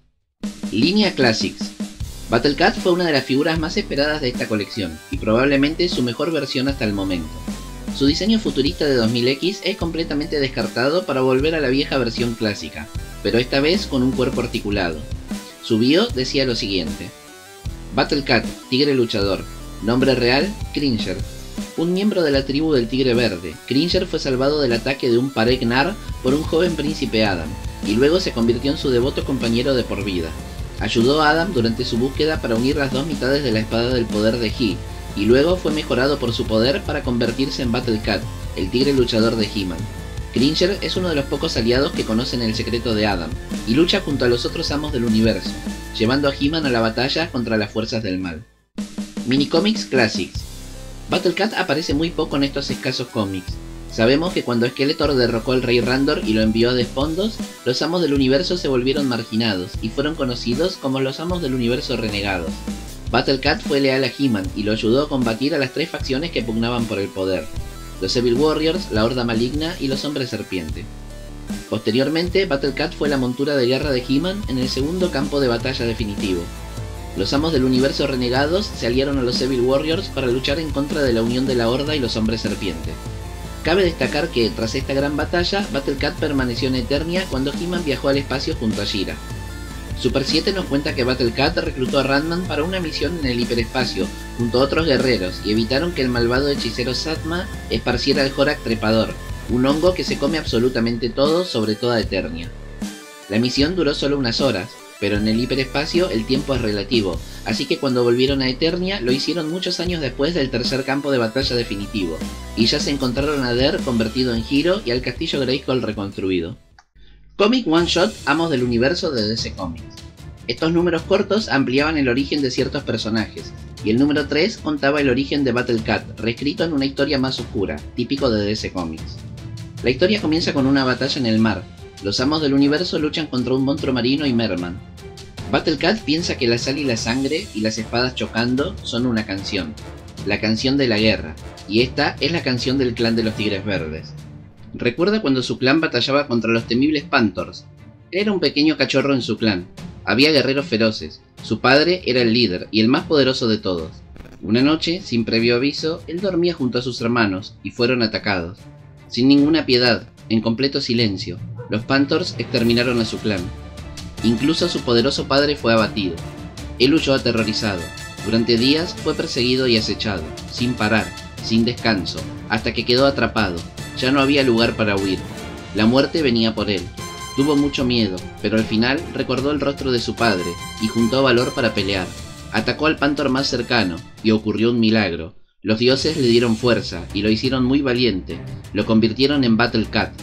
[SPEAKER 1] Línea Classics. Battle Cat fue una de las figuras más esperadas de esta colección, y probablemente su mejor versión hasta el momento. Su diseño futurista de dos mil equis es completamente descartado para volver a la vieja versión clásica, pero esta vez con un cuerpo articulado. Su bio decía lo siguiente: Battle Cat, tigre luchador. Nombre real, Cringer. Un miembro de la tribu del Tigre Verde, Cringer fue salvado del ataque de un Parek Nar por un joven príncipe Adam, y luego se convirtió en su devoto compañero de por vida. Ayudó a Adam durante su búsqueda para unir las dos mitades de la espada del poder de He, y luego fue mejorado por su poder para convertirse en Battle Cat, el tigre luchador de He-Man. Cringer es uno de los pocos aliados que conocen el secreto de Adam, y lucha junto a los otros amos del universo, llevando a He-Man a la batalla contra las fuerzas del mal. Minicomics Classics. Battle Cat aparece muy poco en estos escasos cómics. Sabemos que cuando Skeletor derrocó al Rey Randor y lo envió a Desfondos, los amos del universo se volvieron marginados y fueron conocidos como los amos del universo renegados. Battle Cat fue leal a He-Man y lo ayudó a combatir a las tres facciones que pugnaban por el poder: los Evil Warriors, la Horda Maligna y los Hombres Serpiente. Posteriormente, Battle Cat fue la montura de guerra de He-Man en el segundo campo de batalla definitivo. Los amos del universo renegados se aliaron a los Evil Warriors para luchar en contra de la unión de la Horda y los Hombres Serpiente. Cabe destacar que, tras esta gran batalla, Battle Cat permaneció en Eternia cuando He-Man viajó al espacio junto a She-Ra. Super siete nos cuenta que Battle Cat reclutó a Ratman para una misión en el hiperespacio junto a otros guerreros y evitaron que el malvado hechicero Satma esparciera el Horak Trepador, un hongo que se come absolutamente todo sobre toda Eternia. La misión duró solo unas horas, pero en el hiperespacio el tiempo es relativo, así que cuando volvieron a Eternia lo hicieron muchos años después del tercer campo de batalla definitivo, y ya se encontraron a Der convertido en Hero y al castillo Grayskull reconstruido. Comic One Shot Amos del Universo de D C Comics. Estos números cortos ampliaban el origen de ciertos personajes, y el número tres contaba el origen de Battle Cat, reescrito en una historia más oscura, típico de D C Comics. La historia comienza con una batalla en el mar. Los amos del universo luchan contra un monstruo marino y Merman. Battle Cat piensa que la sal y la sangre y las espadas chocando son una canción, la canción de la guerra, y esta es la canción del clan de los Tigres Verdes. Recuerda cuando su clan batallaba contra los temibles Panthers. Era un pequeño cachorro en su clan. Había guerreros feroces. Su padre era el líder y el más poderoso de todos. Una noche, sin previo aviso, él dormía junto a sus hermanos y fueron atacados. Sin ninguna piedad, en completo silencio, los Panthers exterminaron a su clan. Incluso su poderoso padre fue abatido. Él huyó aterrorizado. Durante días fue perseguido y acechado, sin parar, sin descanso, hasta que quedó atrapado. Ya no había lugar para huir. La muerte venía por él. Tuvo mucho miedo, pero al final recordó el rostro de su padre y juntó valor para pelear. Atacó al Panther más cercano, y ocurrió un milagro. Los dioses le dieron fuerza y lo hicieron muy valiente. Lo convirtieron en Battle Cat.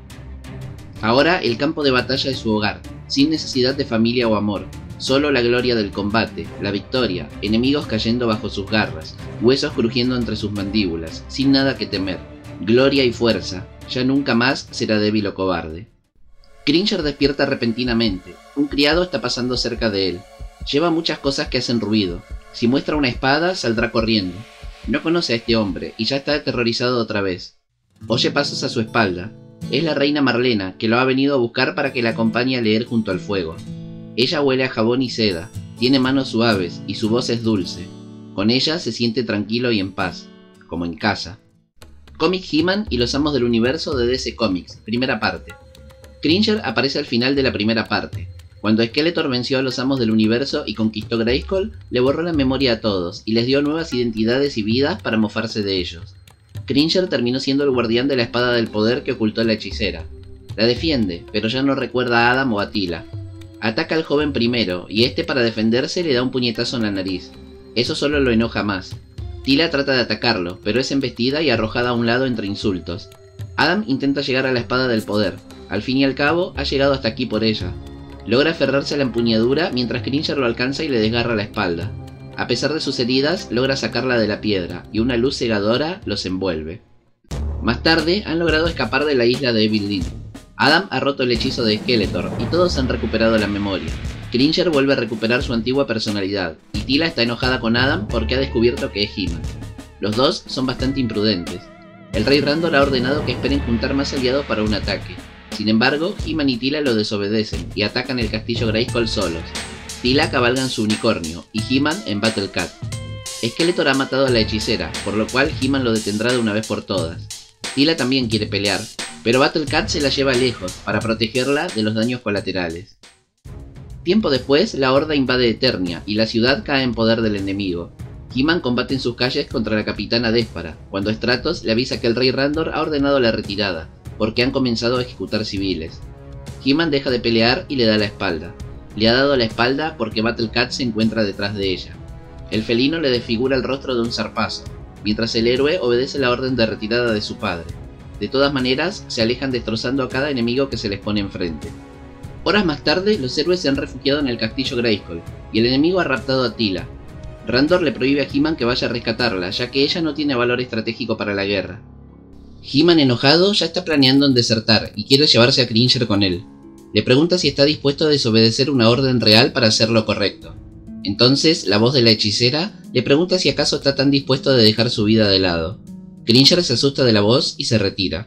[SPEAKER 1] Ahora el campo de batalla es su hogar, sin necesidad de familia o amor. Solo la gloria del combate, la victoria, enemigos cayendo bajo sus garras, huesos crujiendo entre sus mandíbulas, sin nada que temer. Gloria y fuerza, ya nunca más será débil o cobarde. Cringer despierta repentinamente. Un criado está pasando cerca de él. Lleva muchas cosas que hacen ruido. Si muestra una espada, saldrá corriendo. No conoce a este hombre y ya está aterrorizado otra vez. Oye pasos a su espalda. Es la reina Marlena, que lo ha venido a buscar para que la acompañe a leer junto al fuego. Ella huele a jabón y seda, tiene manos suaves y su voz es dulce. Con ella se siente tranquilo y en paz, como en casa. Comic He-Man y los Amos del Universo de D C Comics, primera parte. Cringer aparece al final de la primera parte. Cuando Skeletor venció a los Amos del Universo y conquistó Grayskull, le borró la memoria a todos y les dio nuevas identidades y vidas para mofarse de ellos. Cringer terminó siendo el guardián de la espada del poder que ocultó la hechicera. La defiende, pero ya no recuerda a Adam o a Teela. Ataca al joven primero, y este para defenderse le da un puñetazo en la nariz. Eso solo lo enoja más. Teela trata de atacarlo, pero es embestida y arrojada a un lado entre insultos. Adam intenta llegar a la espada del poder. Al fin y al cabo, ha llegado hasta aquí por ella. Logra aferrarse a la empuñadura mientras Cringer lo alcanza y le desgarra la espalda. A pesar de sus heridas, logra sacarla de la piedra, y una luz cegadora los envuelve. Más tarde, han logrado escapar de la isla de Evil Dead. Adam ha roto el hechizo de Skeletor, y todos han recuperado la memoria. Cringer vuelve a recuperar su antigua personalidad, y Teela está enojada con Adam porque ha descubierto que es He-Man. Los dos son bastante imprudentes. El Rey Randor ha ordenado que esperen juntar más aliados para un ataque. Sin embargo, He-Man y Teela lo desobedecen, y atacan el castillo Grayskull solos. Teela cabalga en su unicornio, y He-Man en Battle Cat. Skeletor ha matado a la hechicera, por lo cual He-Man lo detendrá de una vez por todas. Teela también quiere pelear, pero Battle Cat se la lleva lejos, para protegerla de los daños colaterales. Tiempo después, la Horda invade Eternia, y la ciudad cae en poder del enemigo. He-Man combate en sus calles contra la capitana Déspara, cuando Stratos le avisa que el Rey Randor ha ordenado la retirada, porque han comenzado a ejecutar civiles. He-Man deja de pelear y le da la espalda. Le ha dado la espalda porque Battle Cat se encuentra detrás de ella. El felino le desfigura el rostro de un zarpazo, mientras el héroe obedece la orden de retirada de su padre. De todas maneras, se alejan destrozando a cada enemigo que se les pone enfrente. Horas más tarde, los héroes se han refugiado en el castillo Grayskull, y el enemigo ha raptado a Teela. Randor le prohíbe a He-Man que vaya a rescatarla, ya que ella no tiene valor estratégico para la guerra. He-Man, enojado, ya está planeando en desertar, y quiere llevarse a Cringer con él. Le pregunta si está dispuesto a desobedecer una orden real para hacer lo correcto. Entonces, la voz de la hechicera le pregunta si acaso está tan dispuesto de dejar su vida de lado. Cringer se asusta de la voz y se retira.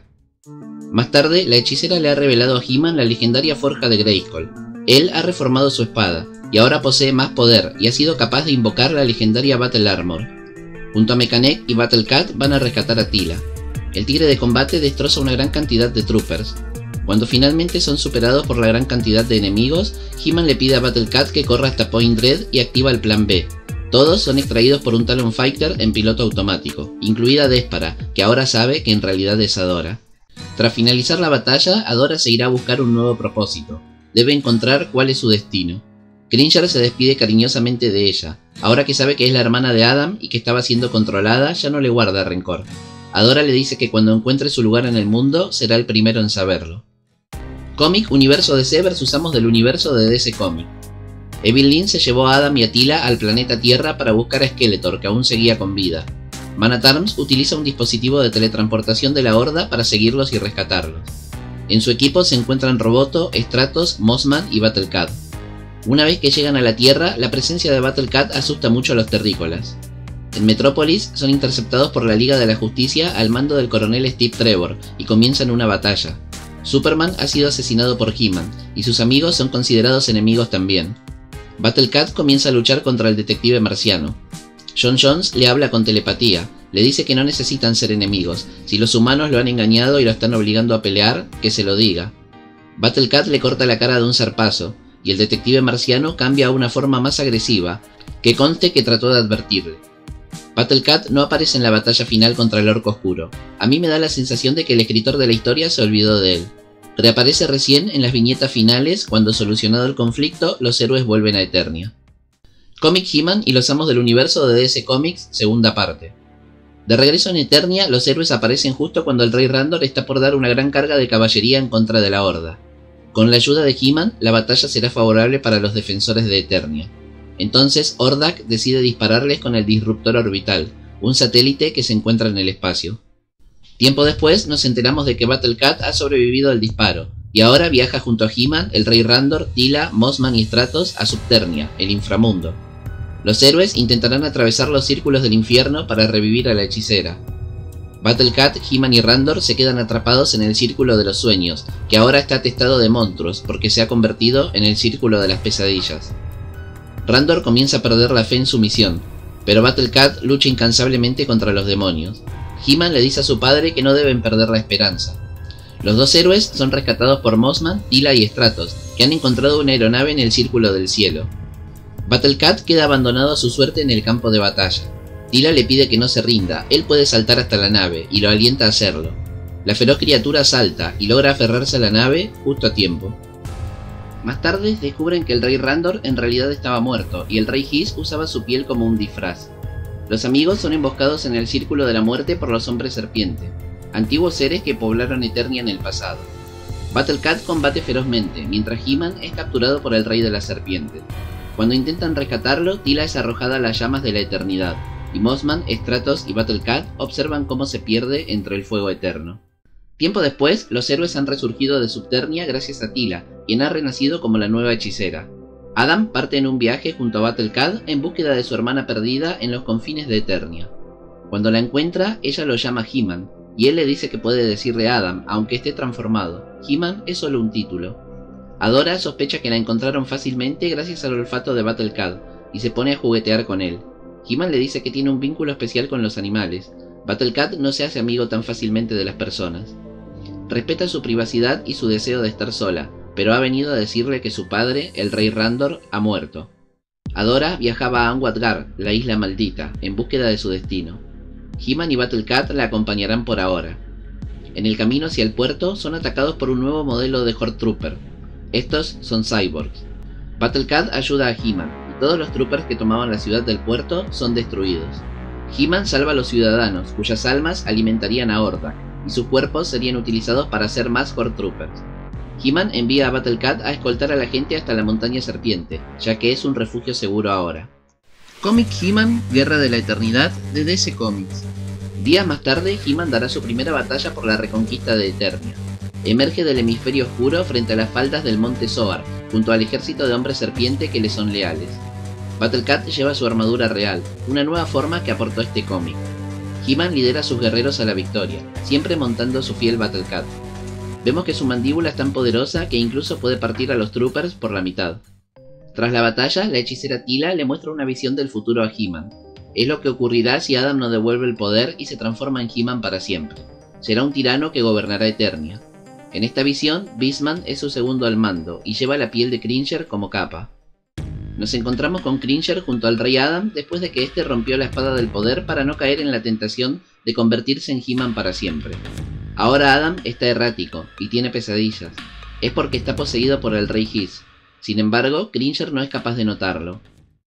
[SPEAKER 1] Más tarde, la hechicera le ha revelado a He-Man la legendaria forja de Grayskull. Él ha reformado su espada, y ahora posee más poder, y ha sido capaz de invocar la legendaria Battle Armor. Junto a Mekaneck y Battle Cat van a rescatar a Teela. El tigre de combate destroza una gran cantidad de troopers. Cuando finalmente son superados por la gran cantidad de enemigos, He-Man le pide a Battle Cat que corra hasta Point Dread y activa el plan B. Todos son extraídos por un Talon Fighter en piloto automático, incluida Despara, que ahora sabe que en realidad es Adora. Tras finalizar la batalla, Adora se irá a buscar un nuevo propósito. Debe encontrar cuál es su destino. Cringer se despide cariñosamente de ella. Ahora que sabe que es la hermana de Adam y que estaba siendo controlada, ya no le guarda rencor. Adora le dice que cuando encuentre su lugar en el mundo, será el primero en saberlo. Cómic Universo D C versus Amos del Universo de D C Comics. Evil Lyn se llevó a Adam y a Teela al planeta Tierra para buscar a Skeletor, que aún seguía con vida. Man at Arms utiliza un dispositivo de teletransportación de la Horda para seguirlos y rescatarlos. En su equipo se encuentran Roboto, Stratos, Mossman y Battle Cat. Una vez que llegan a la Tierra, la presencia de Battle Cat asusta mucho a los terrícolas. En Metrópolis son interceptados por la Liga de la Justicia al mando del coronel Steve Trevor y comienzan una batalla. Superman ha sido asesinado por He-Man, y sus amigos son considerados enemigos también. Battle Cat comienza a luchar contra el detective marciano. John Jones le habla con telepatía, le dice que no necesitan ser enemigos, si los humanos lo han engañado y lo están obligando a pelear, que se lo diga. Battle Cat le corta la cara de un zarpazo, y el detective marciano cambia a una forma más agresiva, que conste que trató de advertirle. Battle Cat no aparece en la batalla final contra el Orco Oscuro. A mí me da la sensación de que el escritor de la historia se olvidó de él. Reaparece recién en las viñetas finales cuando, solucionado el conflicto, los héroes vuelven a Eternia. Cómic He-Man y los Amos del Universo de D C Comics, segunda parte. De regreso en Eternia, los héroes aparecen justo cuando el Rey Randor está por dar una gran carga de caballería en contra de la Horda. Con la ayuda de He-Man, la batalla será favorable para los defensores de Eternia. Entonces, Hordak decide dispararles con el Disruptor Orbital, un satélite que se encuentra en el espacio. Tiempo después, nos enteramos de que Battle Cat ha sobrevivido al disparo, y ahora viaja junto a He-Man, el Rey Randor, Teela, Mossman y Stratos a Subternia, el inframundo. Los héroes intentarán atravesar los círculos del infierno para revivir a la hechicera. Battle Cat, He-Man y Randor se quedan atrapados en el Círculo de los Sueños, que ahora está atestado de monstruos porque se ha convertido en el Círculo de las Pesadillas. Randor comienza a perder la fe en su misión, pero Battle Cat lucha incansablemente contra los demonios. He-Man le dice a su padre que no deben perder la esperanza. Los dos héroes son rescatados por Mossman, Teela y Stratos, que han encontrado una aeronave en el Círculo del Cielo. Battle Cat queda abandonado a su suerte en el campo de batalla. Teela le pide que no se rinda, él puede saltar hasta la nave, y lo alienta a hacerlo. La feroz criatura salta, y logra aferrarse a la nave justo a tiempo. Más tarde descubren que el Rey Randor en realidad estaba muerto, y el Rey Hiss usaba su piel como un disfraz. Los amigos son emboscados en el Círculo de la Muerte por los Hombres Serpiente, antiguos seres que poblaron Eternia en el pasado. Battle Cat combate ferozmente, mientras He-Man es capturado por el Rey de la Serpiente. Cuando intentan rescatarlo, Teela es arrojada a las llamas de la eternidad, y Mossman, Stratos y Battle Cat observan cómo se pierde entre el fuego eterno. Tiempo después, los héroes han resurgido de Subternia gracias a Teela, quien ha renacido como la nueva hechicera. Adam parte en un viaje junto a Battle Cat en búsqueda de su hermana perdida en los confines de Eternia. Cuando la encuentra, ella lo llama He-Man, y él le dice que puede decirle a Adam, aunque esté transformado. He-Man es solo un título. Adora sospecha que la encontraron fácilmente gracias al olfato de Battle Cat, y se pone a juguetear con él. He-Man le dice que tiene un vínculo especial con los animales. Battle Cat no se hace amigo tan fácilmente de las personas. Respeta su privacidad y su deseo de estar sola, pero ha venido a decirle que su padre, el Rey Randor, ha muerto. Adora viajaba a Anguadgar, la isla maldita, en búsqueda de su destino. He-Man y Battle Cat la acompañarán por ahora. En el camino hacia el puerto son atacados por un nuevo modelo de Horde Trooper. Estos son cyborgs. Battle Cat ayuda a He-Man, y todos los troopers que tomaban la ciudad del puerto son destruidos. He-Man salva a los ciudadanos, cuyas almas alimentarían a Hordak. y sus cuerpos serían utilizados para hacer más Horde Troopers. He-Man envía a Battle Cat a escoltar a la gente hasta la Montaña Serpiente, ya que es un refugio seguro ahora. Cómic He-Man Guerra de la Eternidad de D C Comics. Días más tarde, He-Man dará su primera batalla por la reconquista de Eternia. Emerge del hemisferio oscuro frente a las faldas del monte Zoar, junto al ejército de hombres serpiente que le son leales. Battle Cat lleva su armadura real, una nueva forma que aportó este cómic. He-Man lidera a sus guerreros a la victoria, siempre montando su fiel Battle Cat. Vemos que su mandíbula es tan poderosa que incluso puede partir a los Troopers por la mitad. Tras la batalla, la hechicera Teela le muestra una visión del futuro a He-Man. Es lo que ocurrirá si Adam no devuelve el poder y se transforma en He-Man para siempre. Será un tirano que gobernará Eternia. En esta visión, Beastman es su segundo al mando y lleva la piel de Cringer como capa. Nos encontramos con Cringer junto al Rey Adam después de que este rompió la espada del poder para no caer en la tentación de convertirse en He-Man para siempre. Ahora Adam está errático y tiene pesadillas. Es porque está poseído por el Rey Hiss. Sin embargo, Cringer no es capaz de notarlo.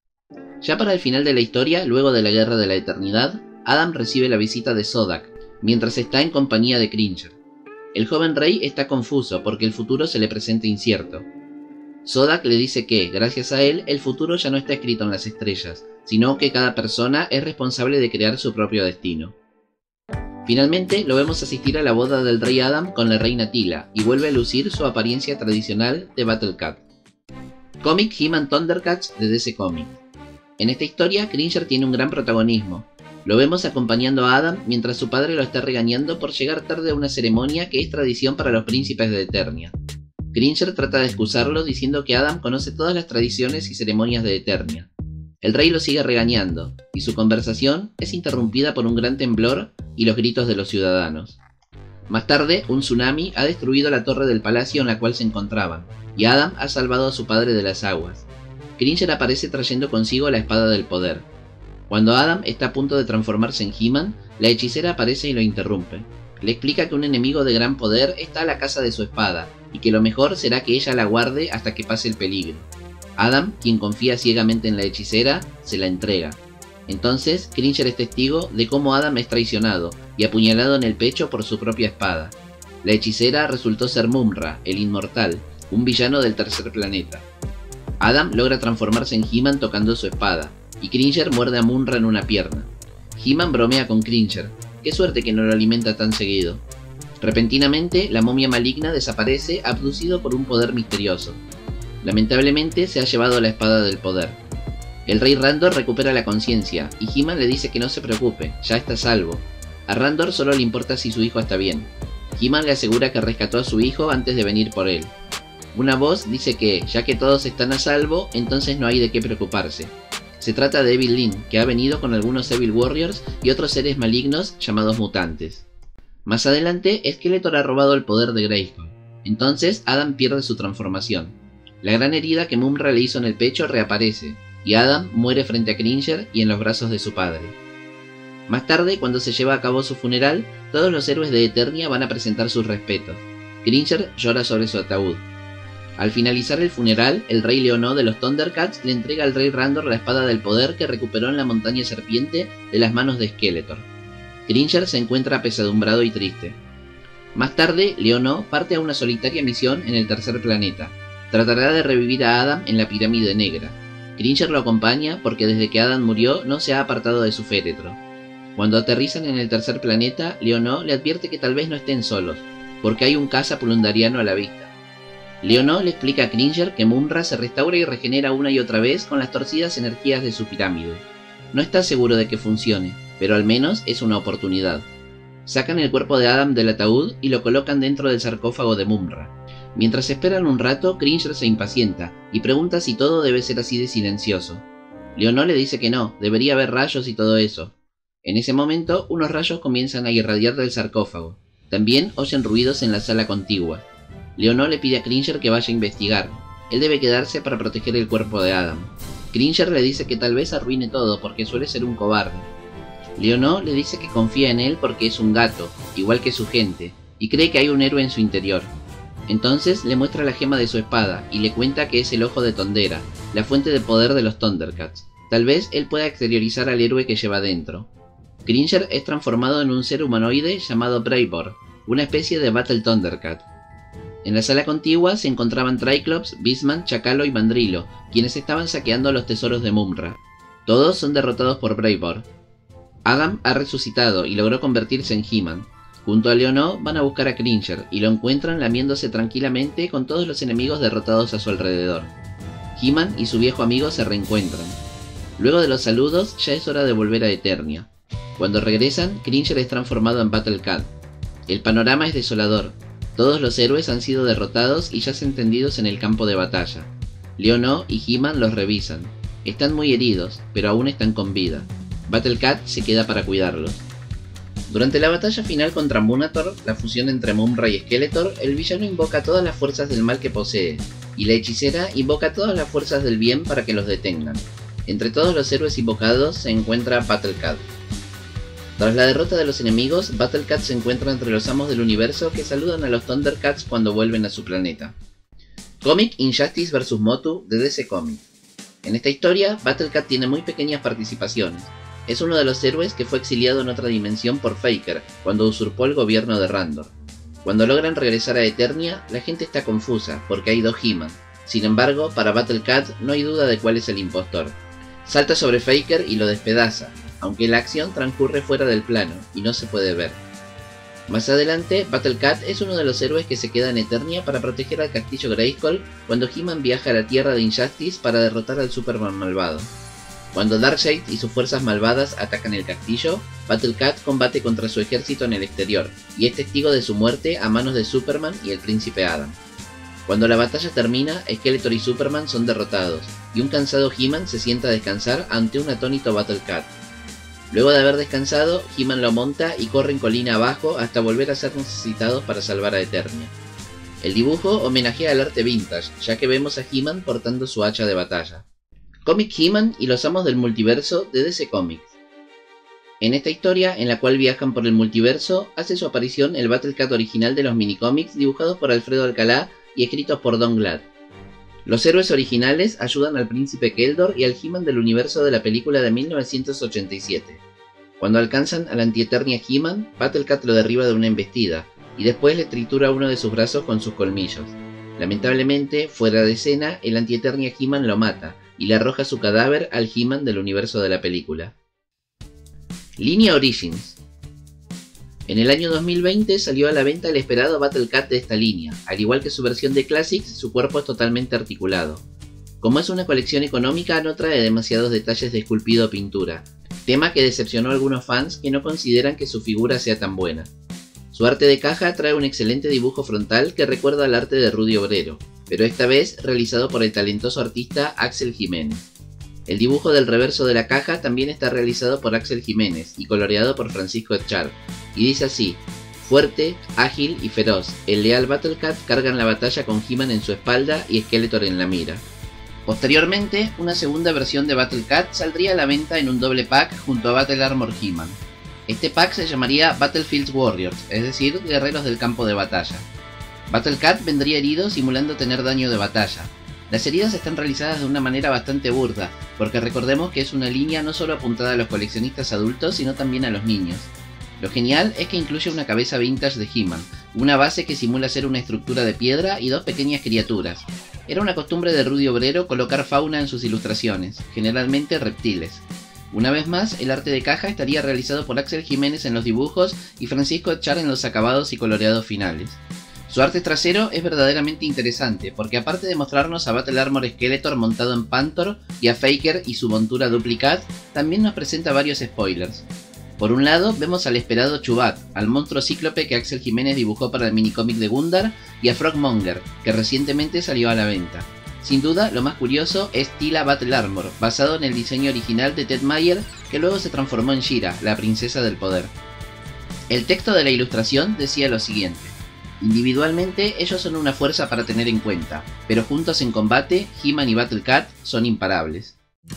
[SPEAKER 1] Ya para el final de la historia, luego de la Guerra de la Eternidad, Adam recibe la visita de Zodak, mientras está en compañía de Cringer. El joven rey está confuso porque el futuro se le presenta incierto. Zodak le dice que, gracias a él, el futuro ya no está escrito en las estrellas, sino que cada persona es responsable de crear su propio destino. Finalmente, lo vemos asistir a la boda del Rey Adam con la reina Teela, y vuelve a lucir su apariencia tradicional de Battle Cat. Cómic He-Man Thundercats de D C Comics. En esta historia, Cringer tiene un gran protagonismo. Lo vemos acompañando a Adam mientras su padre lo está regañando por llegar tarde a una ceremonia que es tradición para los príncipes de Eternia. Cringer trata de excusarlo diciendo que Adam conoce todas las tradiciones y ceremonias de Eternia. El rey lo sigue regañando, y su conversación es interrumpida por un gran temblor y los gritos de los ciudadanos. Más tarde, un tsunami ha destruido la torre del palacio en la cual se encontraban, y Adam ha salvado a su padre de las aguas. Cringer aparece trayendo consigo la espada del poder. Cuando Adam está a punto de transformarse en He-Man, la hechicera aparece y lo interrumpe. Le explica que un enemigo de gran poder está a la casa de su espada, y que lo mejor será que ella la guarde hasta que pase el peligro. Adam, quien confía ciegamente en la hechicera, se la entrega. Entonces, Cringer es testigo de cómo Adam es traicionado y apuñalado en el pecho por su propia espada. La hechicera resultó ser Mumm-Ra, el inmortal, un villano del tercer planeta. Adam logra transformarse en He-Man tocando su espada, y Cringer muerde a Mumm-Ra en una pierna. He-Man bromea con Cringer, qué suerte que no lo alimenta tan seguido. Repentinamente, la momia maligna desaparece abducido por un poder misterioso. Lamentablemente se ha llevado la espada del poder. El rey Randor recupera la conciencia, y He-Man le dice que no se preocupe, ya está a salvo. A Randor solo le importa si su hijo está bien. He-Man le asegura que rescató a su hijo antes de venir por él. Una voz dice que, ya que todos están a salvo, entonces no hay de qué preocuparse. Se trata de Evil Lyn, que ha venido con algunos Evil Warriors y otros seres malignos llamados mutantes. Más adelante, Skeletor ha robado el poder de Grayskull. Entonces, Adam pierde su transformación. La gran herida que Mumm-Ra le hizo en el pecho reaparece, y Adam muere frente a Cringer y en los brazos de su padre. Más tarde, cuando se lleva a cabo su funeral, todos los héroes de Eternia van a presentar sus respetos. Cringer llora sobre su ataúd. Al finalizar el funeral, el rey Leono de los Thundercats le entrega al rey Randor la espada del poder que recuperó en la montaña serpiente de las manos de Skeletor. Cringer se encuentra apesadumbrado y triste. Más tarde, Leono parte a una solitaria misión en el tercer planeta. Tratará de revivir a Adam en la pirámide negra. Cringer lo acompaña porque desde que Adam murió no se ha apartado de su féretro. Cuando aterrizan en el tercer planeta, Leono le advierte que tal vez no estén solos, porque hay un caza pulundariano a la vista. Leono le explica a Cringer que Mumm-Ra se restaura y regenera una y otra vez con las torcidas energías de su pirámide. No está seguro de que funcione, pero al menos es una oportunidad. Sacan el cuerpo de Adam del ataúd y lo colocan dentro del sarcófago de Mumm-Ra. Mientras esperan un rato, Cringer se impacienta y pregunta si todo debe ser así de silencioso. Leono le dice que no, debería haber rayos y todo eso. En ese momento, unos rayos comienzan a irradiar del sarcófago. También oyen ruidos en la sala contigua. Leono le pide a Cringer que vaya a investigar. Él debe quedarse para proteger el cuerpo de Adam. Cringer le dice que tal vez arruine todo porque suele ser un cobarde. Leono le dice que confía en él porque es un gato, igual que su gente, y cree que hay un héroe en su interior. Entonces le muestra la gema de su espada y le cuenta que es el ojo de Thondera, la fuente de poder de los Thundercats. Tal vez él pueda exteriorizar al héroe que lleva dentro. Cringer es transformado en un ser humanoide llamado Braybor, una especie de Battle Thundercat. En la sala contigua se encontraban Triclops, Beastman, Chacalo y Mandrilo, quienes estaban saqueando los tesoros de Mumm-Ra. Todos son derrotados por Braybor. Adam ha resucitado y logró convertirse en He-Man. Junto a Leono van a buscar a Cringer y lo encuentran lamiéndose tranquilamente con todos los enemigos derrotados a su alrededor. He-Man y su viejo amigo se reencuentran. Luego de los saludos ya es hora de volver a Eternia. Cuando regresan, Cringer es transformado en Battle Cat. El panorama es desolador. Todos los héroes han sido derrotados y yacen tendidos en el campo de batalla. Leono y He-Man los revisan. Están muy heridos, pero aún están con vida. Battle Cat se queda para cuidarlos. Durante la batalla final contra Munator, la fusión entre Mumm-Ra y Skeletor, el villano invoca todas las fuerzas del mal que posee, y la hechicera invoca todas las fuerzas del bien para que los detengan. Entre todos los héroes invocados se encuentra Battle Cat. Tras la derrota de los enemigos, Battle Cat se encuentra entre los amos del universo que saludan a los Thundercats cuando vuelven a su planeta. Cómic Injustice versus. Motu de D C Comics. En esta historia, Battle Cat tiene muy pequeñas participaciones. Es uno de los héroes que fue exiliado en otra dimensión por Faker, cuando usurpó el gobierno de Randor. Cuando logran regresar a Eternia, la gente está confusa, porque hay dos He-Man. Sin embargo, para Battle Cat no hay duda de cuál es el impostor. Salta sobre Faker y lo despedaza, aunque la acción transcurre fuera del plano, y no se puede ver. Más adelante, Battle Cat es uno de los héroes que se queda en Eternia para proteger al castillo Grayskull cuando He-Man viaja a la tierra de Injustice para derrotar al Superman malvado. Cuando Darkseid y sus fuerzas malvadas atacan el castillo, Battle Cat combate contra su ejército en el exterior, y es testigo de su muerte a manos de Superman y el príncipe Adam. Cuando la batalla termina, Skeletor y Superman son derrotados, y un cansado He-Man se sienta a descansar ante un atónito Battle Cat. Luego de haber descansado, He-Man lo monta y corre en colina abajo hasta volver a ser necesitados para salvar a Eternia. El dibujo homenajea al arte vintage, ya que vemos a He-Man portando su hacha de batalla. Cómic He-Man y los amos del multiverso de D C Comics. En esta historia, en la cual viajan por el multiverso, hace su aparición el Battle Cat original de los minicómics dibujados por Alfredo Alcalá y escritos por Don Glad. Los héroes originales ayudan al príncipe Keldor y al He-Man del universo de la película de mil novecientos ochenta y siete. Cuando alcanzan al antieternia He-Man, Battle Cat lo derriba de una embestida, y después le tritura uno de sus brazos con sus colmillos. Lamentablemente, fuera de escena, el antieternia He-Man lo mata, y le arroja su cadáver al He-Man del universo de la película. Línea Origins. En el año dos mil veinte salió a la venta el esperado Battle Cat de esta línea. Al igual que su versión de Classics, su cuerpo es totalmente articulado. Como es una colección económica, no trae demasiados detalles de esculpido o pintura, tema que decepcionó a algunos fans que no consideran que su figura sea tan buena. Su arte de caja trae un excelente dibujo frontal que recuerda al arte de Rudy Obrero, pero esta vez realizado por el talentoso artista Axel Jiménez. El dibujo del reverso de la caja también está realizado por Axel Jiménez y coloreado por Francisco Echar, y dice así: fuerte, ágil y feroz, el leal Battle Cat carga en la batalla con He-Man en su espalda y Skeletor en la mira. Posteriormente, una segunda versión de Battle Cat saldría a la venta en un doble pack junto a Battle Armor He-Man. Este pack se llamaría Battlefield Warriors, es decir, guerreros del campo de batalla. Battle Cat vendría herido simulando tener daño de batalla. Las heridas están realizadas de una manera bastante burda, porque recordemos que es una línea no solo apuntada a los coleccionistas adultos, sino también a los niños. Lo genial es que incluye una cabeza vintage de He-Man, una base que simula ser una estructura de piedra y dos pequeñas criaturas. Era una costumbre de Rudy Obrero colocar fauna en sus ilustraciones, generalmente reptiles. Una vez más, el arte de caja estaría realizado por Axel Jiménez en los dibujos y Francisco Echar en los acabados y coloreados finales. Su arte trasero es verdaderamente interesante, porque aparte de mostrarnos a Battle Armor Skeletor montado en Panther y a Faker y su montura Duplicat, también nos presenta varios spoilers. Por un lado, vemos al esperado Chubat, al monstruo cíclope que Axel Jiménez dibujó para el minicómic de Gundar, y a Frogmonger, que recientemente salió a la venta. Sin duda, lo más curioso es Teela Battle Armor, basado en el diseño original de Ted Mayer, que luego se transformó en She-Ra, la princesa del poder. El texto de la ilustración decía lo siguiente: individualmente ellos son una fuerza para tener en cuenta, pero juntos en combate, He-Man y Battle Cat son imparables.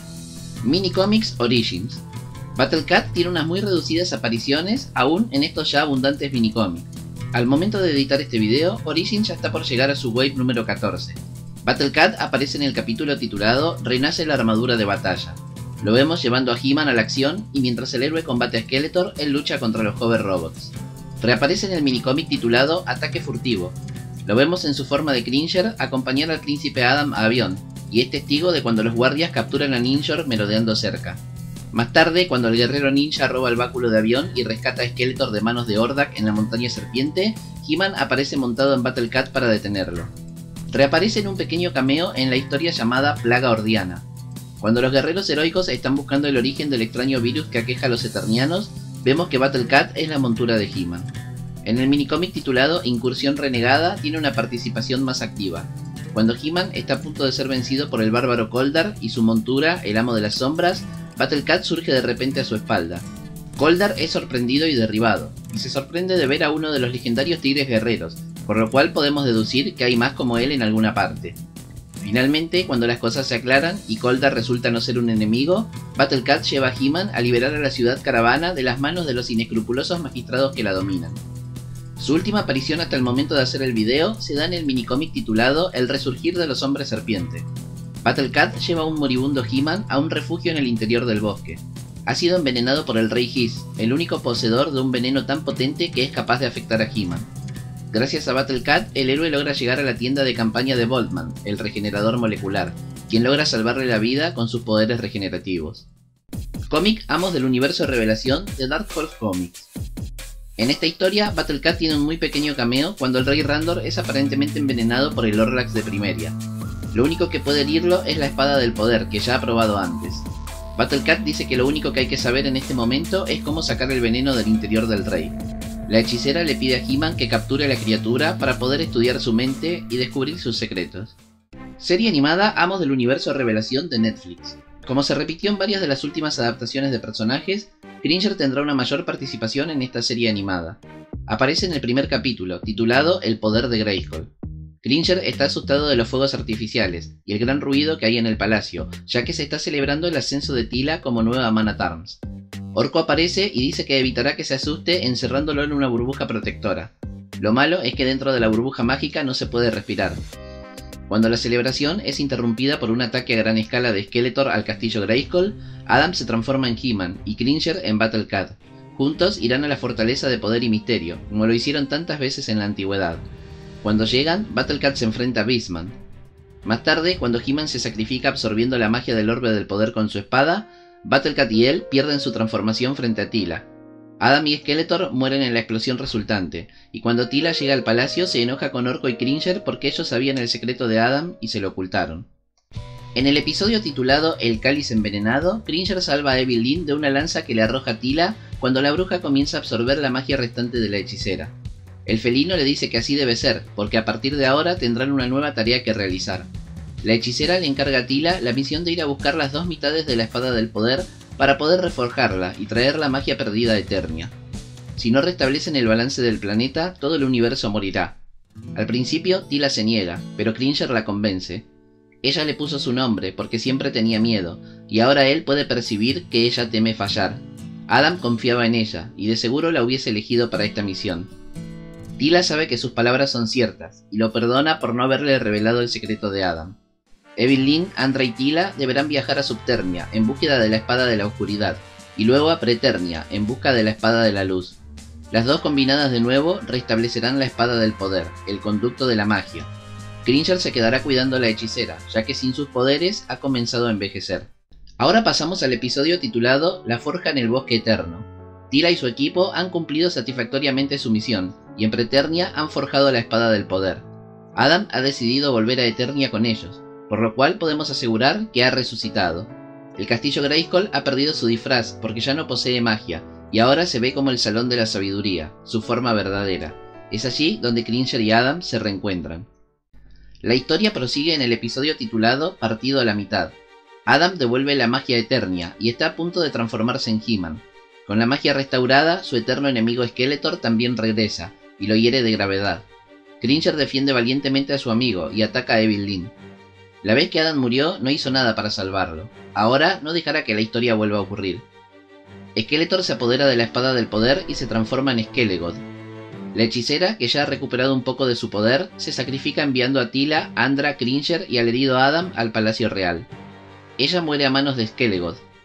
[SPEAKER 1] Minicomics Origins. Battle Cat tiene unas muy reducidas apariciones aún en estos ya abundantes minicomics. Al momento de editar este video, Origins ya está por llegar a su wave número catorce. Battle Cat aparece en el capítulo titulado Renace la armadura de batalla. Lo vemos llevando a He-Man a la acción y mientras el héroe combate a Skeletor, él lucha contra los Hover Robots. Reaparece en el minicómic titulado Ataque Furtivo. Lo vemos en su forma de Cringer acompañar al príncipe Adam a Avión, y es testigo de cuando los guardias capturan a Ninjor merodeando cerca. Más tarde, cuando el guerrero ninja roba el báculo de Avión y rescata a Skeletor de manos de Hordak en la montaña serpiente, He-Man aparece montado en Battle Cat para detenerlo. Reaparece en un pequeño cameo en la historia llamada Plaga Ordiana. Cuando los guerreros heroicos están buscando el origen del extraño virus que aqueja a los Eternianos, vemos que Battle Cat es la montura de He-Man. En el minicómic titulado Incursión Renegada tiene una participación más activa. Cuando He-Man está a punto de ser vencido por el bárbaro Koldar y su montura, el Amo de las Sombras, Battle Cat surge de repente a su espalda. Koldar es sorprendido y derribado, y se sorprende de ver a uno de los legendarios tigres guerreros, por lo cual podemos deducir que hay más como él en alguna parte. Finalmente, cuando las cosas se aclaran y Koldar resulta no ser un enemigo, Battle Cat lleva a He-Man a liberar a la ciudad caravana de las manos de los inescrupulosos magistrados que la dominan. Su última aparición hasta el momento de hacer el video se da en el minicómic titulado El resurgir de los hombres serpiente. Battle Cat lleva a un moribundo He-Man a un refugio en el interior del bosque. Ha sido envenenado por el Rey Hiss, el único poseedor de un veneno tan potente que es capaz de afectar a He-Man. Gracias a Battle Cat, el héroe logra llegar a la tienda de campaña de Boltman, el regenerador molecular, quien logra salvarle la vida con sus poderes regenerativos. Cómic Amos del Universo de Revelación de Dark Horse Comics. En esta historia, Battle Cat tiene un muy pequeño cameo cuando el Rey Randor es aparentemente envenenado por el Orlax de Primeria. Lo único que puede herirlo es la espada del poder, que ya ha probado antes. Battle Cat dice que lo único que hay que saber en este momento es cómo sacar el veneno del interior del rey. La hechicera le pide a He-Man que capture a la criatura para poder estudiar su mente y descubrir sus secretos. Serie animada Amos del Universo de Revelación de Netflix. Como se repitió en varias de las últimas adaptaciones de personajes, Cringer tendrá una mayor participación en esta serie animada. Aparece en el primer capítulo, titulado El poder de Grayskull. Cringer está asustado de los fuegos artificiales y el gran ruido que hay en el palacio, ya que se está celebrando el ascenso de Teela como nueva Man at Arms. Orko aparece y dice que evitará que se asuste encerrándolo en una burbuja protectora. Lo malo es que dentro de la burbuja mágica no se puede respirar. Cuando la celebración es interrumpida por un ataque a gran escala de Skeletor al castillo Grayskull, Adam se transforma en He-Man y Cringer en Battle Cat. Juntos irán a la fortaleza de poder y misterio, como lo hicieron tantas veces en la antigüedad. Cuando llegan, Battle Cat se enfrenta a Beastman. Más tarde, cuando He-Man se sacrifica absorbiendo la magia del orbe del poder con su espada, Battle Cat y él pierden su transformación frente a Teela. Adam y Skeletor mueren en la explosión resultante, y cuando Teela llega al palacio se enoja con Orko y Cringer porque ellos sabían el secreto de Adam y se lo ocultaron. En el episodio titulado El Cáliz Envenenado, Cringer salva a Evil Lyn de una lanza que le arroja Teela cuando la bruja comienza a absorber la magia restante de la hechicera. El felino le dice que así debe ser, porque a partir de ahora tendrán una nueva tarea que realizar. La hechicera le encarga a Teela la misión de ir a buscar las dos mitades de la espada del poder para poder reforjarla y traer la magia perdida a Eternia. Si no restablecen el balance del planeta, todo el universo morirá. Al principio, Teela se niega, pero Cringer la convence. Ella le puso su nombre porque siempre tenía miedo, y ahora él puede percibir que ella teme fallar. Adam confiaba en ella, y de seguro la hubiese elegido para esta misión. Teela sabe que sus palabras son ciertas, y lo perdona por no haberle revelado el secreto de Adam. Evil Lyn, Andra y Teela deberán viajar a Subternia en búsqueda de la espada de la oscuridad, y luego a Preternia en busca de la espada de la luz. Las dos combinadas de nuevo restablecerán la espada del poder, el conducto de la magia. Cringer se quedará cuidando a la hechicera, ya que sin sus poderes ha comenzado a envejecer. Ahora pasamos al episodio titulado La Forja en el Bosque Eterno. Teela y su equipo han cumplido satisfactoriamente su misión, y en Preternia han forjado la espada del poder. Adam ha decidido volver a Eternia con ellos, por lo cual podemos asegurar que ha resucitado. El castillo Grayskull ha perdido su disfraz porque ya no posee magia, y ahora se ve como el Salón de la Sabiduría, su forma verdadera. Es allí donde Cringer y Adam se reencuentran. La historia prosigue en el episodio titulado Partido a la mitad. Adam devuelve la magia a Eternia y está a punto de transformarse en He-Man. Con la magia restaurada, su eterno enemigo Skeletor también regresa, y lo hiere de gravedad. Cringer defiende valientemente a su amigo y ataca a Evil Lyn. La vez que Adam murió, no hizo nada para salvarlo. Ahora no dejará que la historia vuelva a ocurrir. Skeletor se apodera de la espada del poder y se transforma en Skelegod. La hechicera, que ya ha recuperado un poco de su poder, se sacrifica enviando a Teela, Andra, Cringer y al herido Adam al Palacio Real. Ella muere a manos de Skelegod.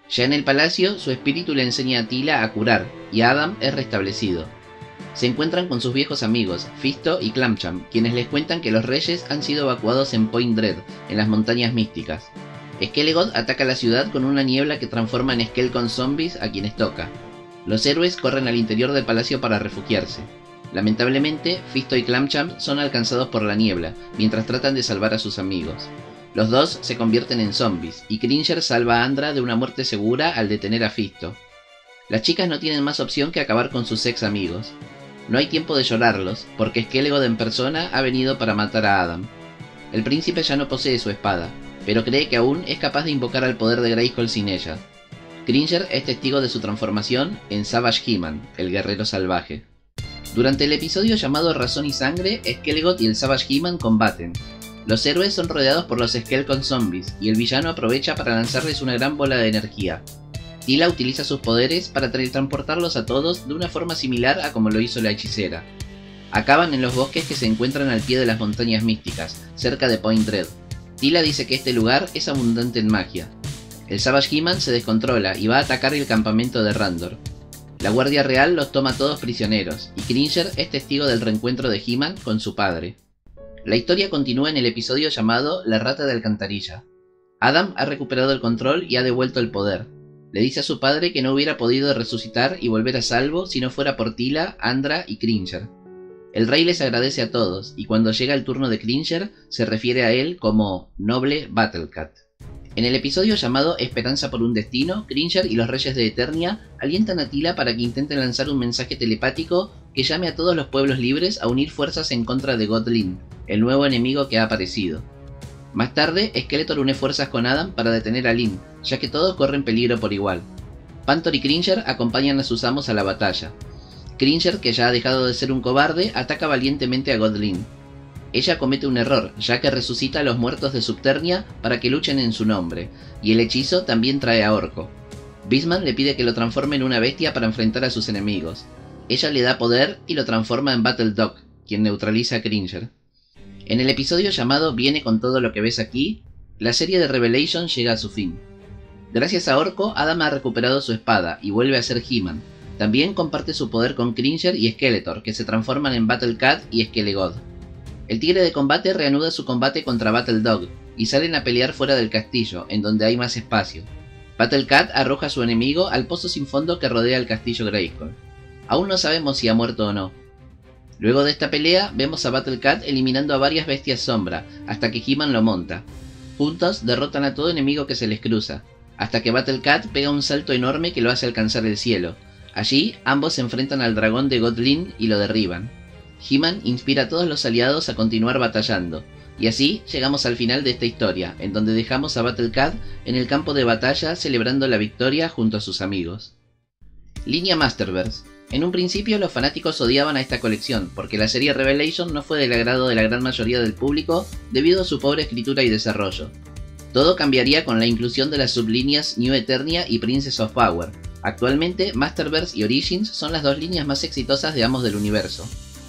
[SPEAKER 1] Ya en el palacio, su espíritu le enseña a Tila a curar, y Adam es restablecido. Se encuentran con sus viejos amigos, Fisto y Clamcham, quienes les cuentan que los reyes han sido evacuados en Point Dread, en las montañas místicas. Skelegod ataca la ciudad con una niebla que transforma en Skelcon zombies a quienes toca. Los héroes corren al interior del palacio para refugiarse. Lamentablemente, Fisto y Clamcham son alcanzados por la niebla, mientras tratan de salvar a sus amigos. Los dos se convierten en zombies, y Cringer salva a Andra de una muerte segura al detener a Fisto. Las chicas no tienen más opción que acabar con sus ex amigos. No hay tiempo de llorarlos, porque Skelegod en persona ha venido para matar a Adam. El príncipe ya no posee su espada, pero cree que aún es capaz de invocar al poder de Grayskull sin ella. Cringer es testigo de su transformación en Savage He-Man, el guerrero salvaje. Durante el episodio llamado Razón y Sangre, Skelegod y el Savage He-Man combaten. Los héroes son rodeados por los Skelcon zombies, y el villano aprovecha para lanzarles una gran bola de energía. Tila utiliza sus poderes para teletransportarlos a todos de una forma similar a como lo hizo la hechicera. Acaban en los bosques que se encuentran al pie de las montañas místicas, cerca de Point Dread. Tila dice que este lugar es abundante en magia. El Savage He-Man se descontrola y va a atacar el campamento de Randor. La Guardia Real los toma todos prisioneros, y Cringer es testigo del reencuentro de He-Man con su padre. La historia continúa en el episodio llamado La Rata de Alcantarilla. Adam ha recuperado el control y ha devuelto el poder. Le dice a su padre que no hubiera podido resucitar y volver a salvo si no fuera por Tila, Andra y Cringer. El rey les agradece a todos, y cuando llega el turno de Cringer, se refiere a él como Noble Battlecat. En el episodio llamado Esperanza por un Destino, Cringer y los reyes de Eternia alientan a Tila para que intente lanzar un mensaje telepático que llame a todos los pueblos libres a unir fuerzas en contra de Godlin, el nuevo enemigo que ha aparecido. Más tarde, Skeletor une fuerzas con Adam para detener a Lyn, ya que todos corren peligro por igual. Panther y Cringer acompañan a sus amos a la batalla. Cringer, que ya ha dejado de ser un cobarde, ataca valientemente a Godlin. Ella comete un error, ya que resucita a los muertos de Subternia para que luchen en su nombre, y el hechizo también trae a Orko. Beastman le pide que lo transforme en una bestia para enfrentar a sus enemigos. Ella le da poder y lo transforma en Battle Dog, quien neutraliza a Cringer. En el episodio llamado Viene con todo lo que ves aquí, la serie de Revelation llega a su fin. Gracias a Orko, Adam ha recuperado su espada y vuelve a ser He-Man. También comparte su poder con Cringer y Skeletor, que se transforman en Battle Cat y Skelegod. El tigre de combate reanuda su combate contra Battle Dog, y salen a pelear fuera del castillo, en donde hay más espacio. Battle Cat arroja a su enemigo al pozo sin fondo que rodea el castillo Grayskull. Aún no sabemos si ha muerto o no. Luego de esta pelea, vemos a Battle Cat eliminando a varias bestias sombra, hasta que He-Man lo monta. Juntos derrotan a todo enemigo que se les cruza, hasta que Battle Cat pega un salto enorme que lo hace alcanzar el cielo. Allí, ambos se enfrentan al dragón de Godlin y lo derriban. He-Man inspira a todos los aliados a continuar batallando, y así llegamos al final de esta historia, en donde dejamos a Battle Cat en el campo de batalla celebrando la victoria junto a sus amigos. Línea Masterverse. En un principio los fanáticos odiaban a esta colección, porque la serie Revelation no fue del agrado de la gran mayoría del público debido a su pobre escritura y desarrollo. Todo cambiaría con la inclusión de las sublíneas New Eternia y Princess of Power. Actualmente, Masterverse y Origins son las dos líneas más exitosas de ambos del universo.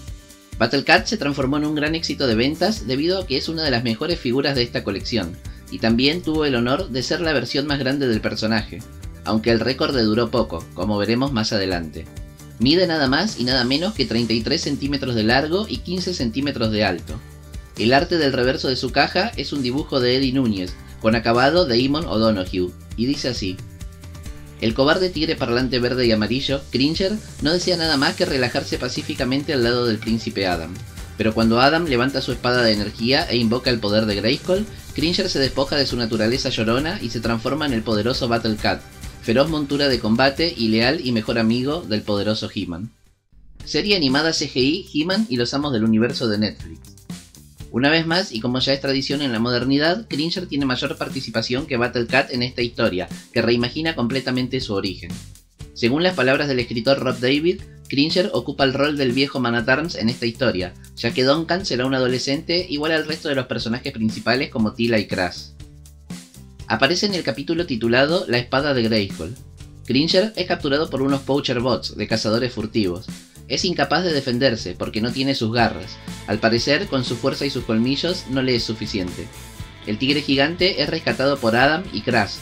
[SPEAKER 1] Battle Cat se transformó en un gran éxito de ventas debido a que es una de las mejores figuras de esta colección, y también tuvo el honor de ser la versión más grande del personaje, aunque el récord le duró poco, como veremos más adelante. Mide nada más y nada menos que treinta y tres centímetros de largo y quince centímetros de alto. El arte del reverso de su caja es un dibujo de Eddie Núñez, con acabado de Eamon O'Donoghue, y dice así: el cobarde tigre parlante verde y amarillo, Cringer, no desea nada más que relajarse pacíficamente al lado del príncipe Adam. Pero cuando Adam levanta su espada de energía e invoca el poder de Grayskull, Cringer se despoja de su naturaleza llorona y se transforma en el poderoso Battle Cat, feroz montura de combate y leal y mejor amigo del poderoso He-Man. Serie animada C G I He-Man y los amos del universo de Netflix. Una vez más, y como ya es tradición en la modernidad, Cringer tiene mayor participación que Battle Cat en esta historia, que reimagina completamente su origen. Según las palabras del escritor Rob David, Cringer ocupa el rol del viejo Man at Arms en esta historia, ya que Duncan será un adolescente igual al resto de los personajes principales como Tila y Crash. Aparece en el capítulo titulado La espada de Grayskull. Cringer es capturado por unos Poacher Bots de cazadores furtivos. Es incapaz de defenderse porque no tiene sus garras. Al parecer, con su fuerza y sus colmillos no le es suficiente. El tigre gigante es rescatado por Adam y Crash.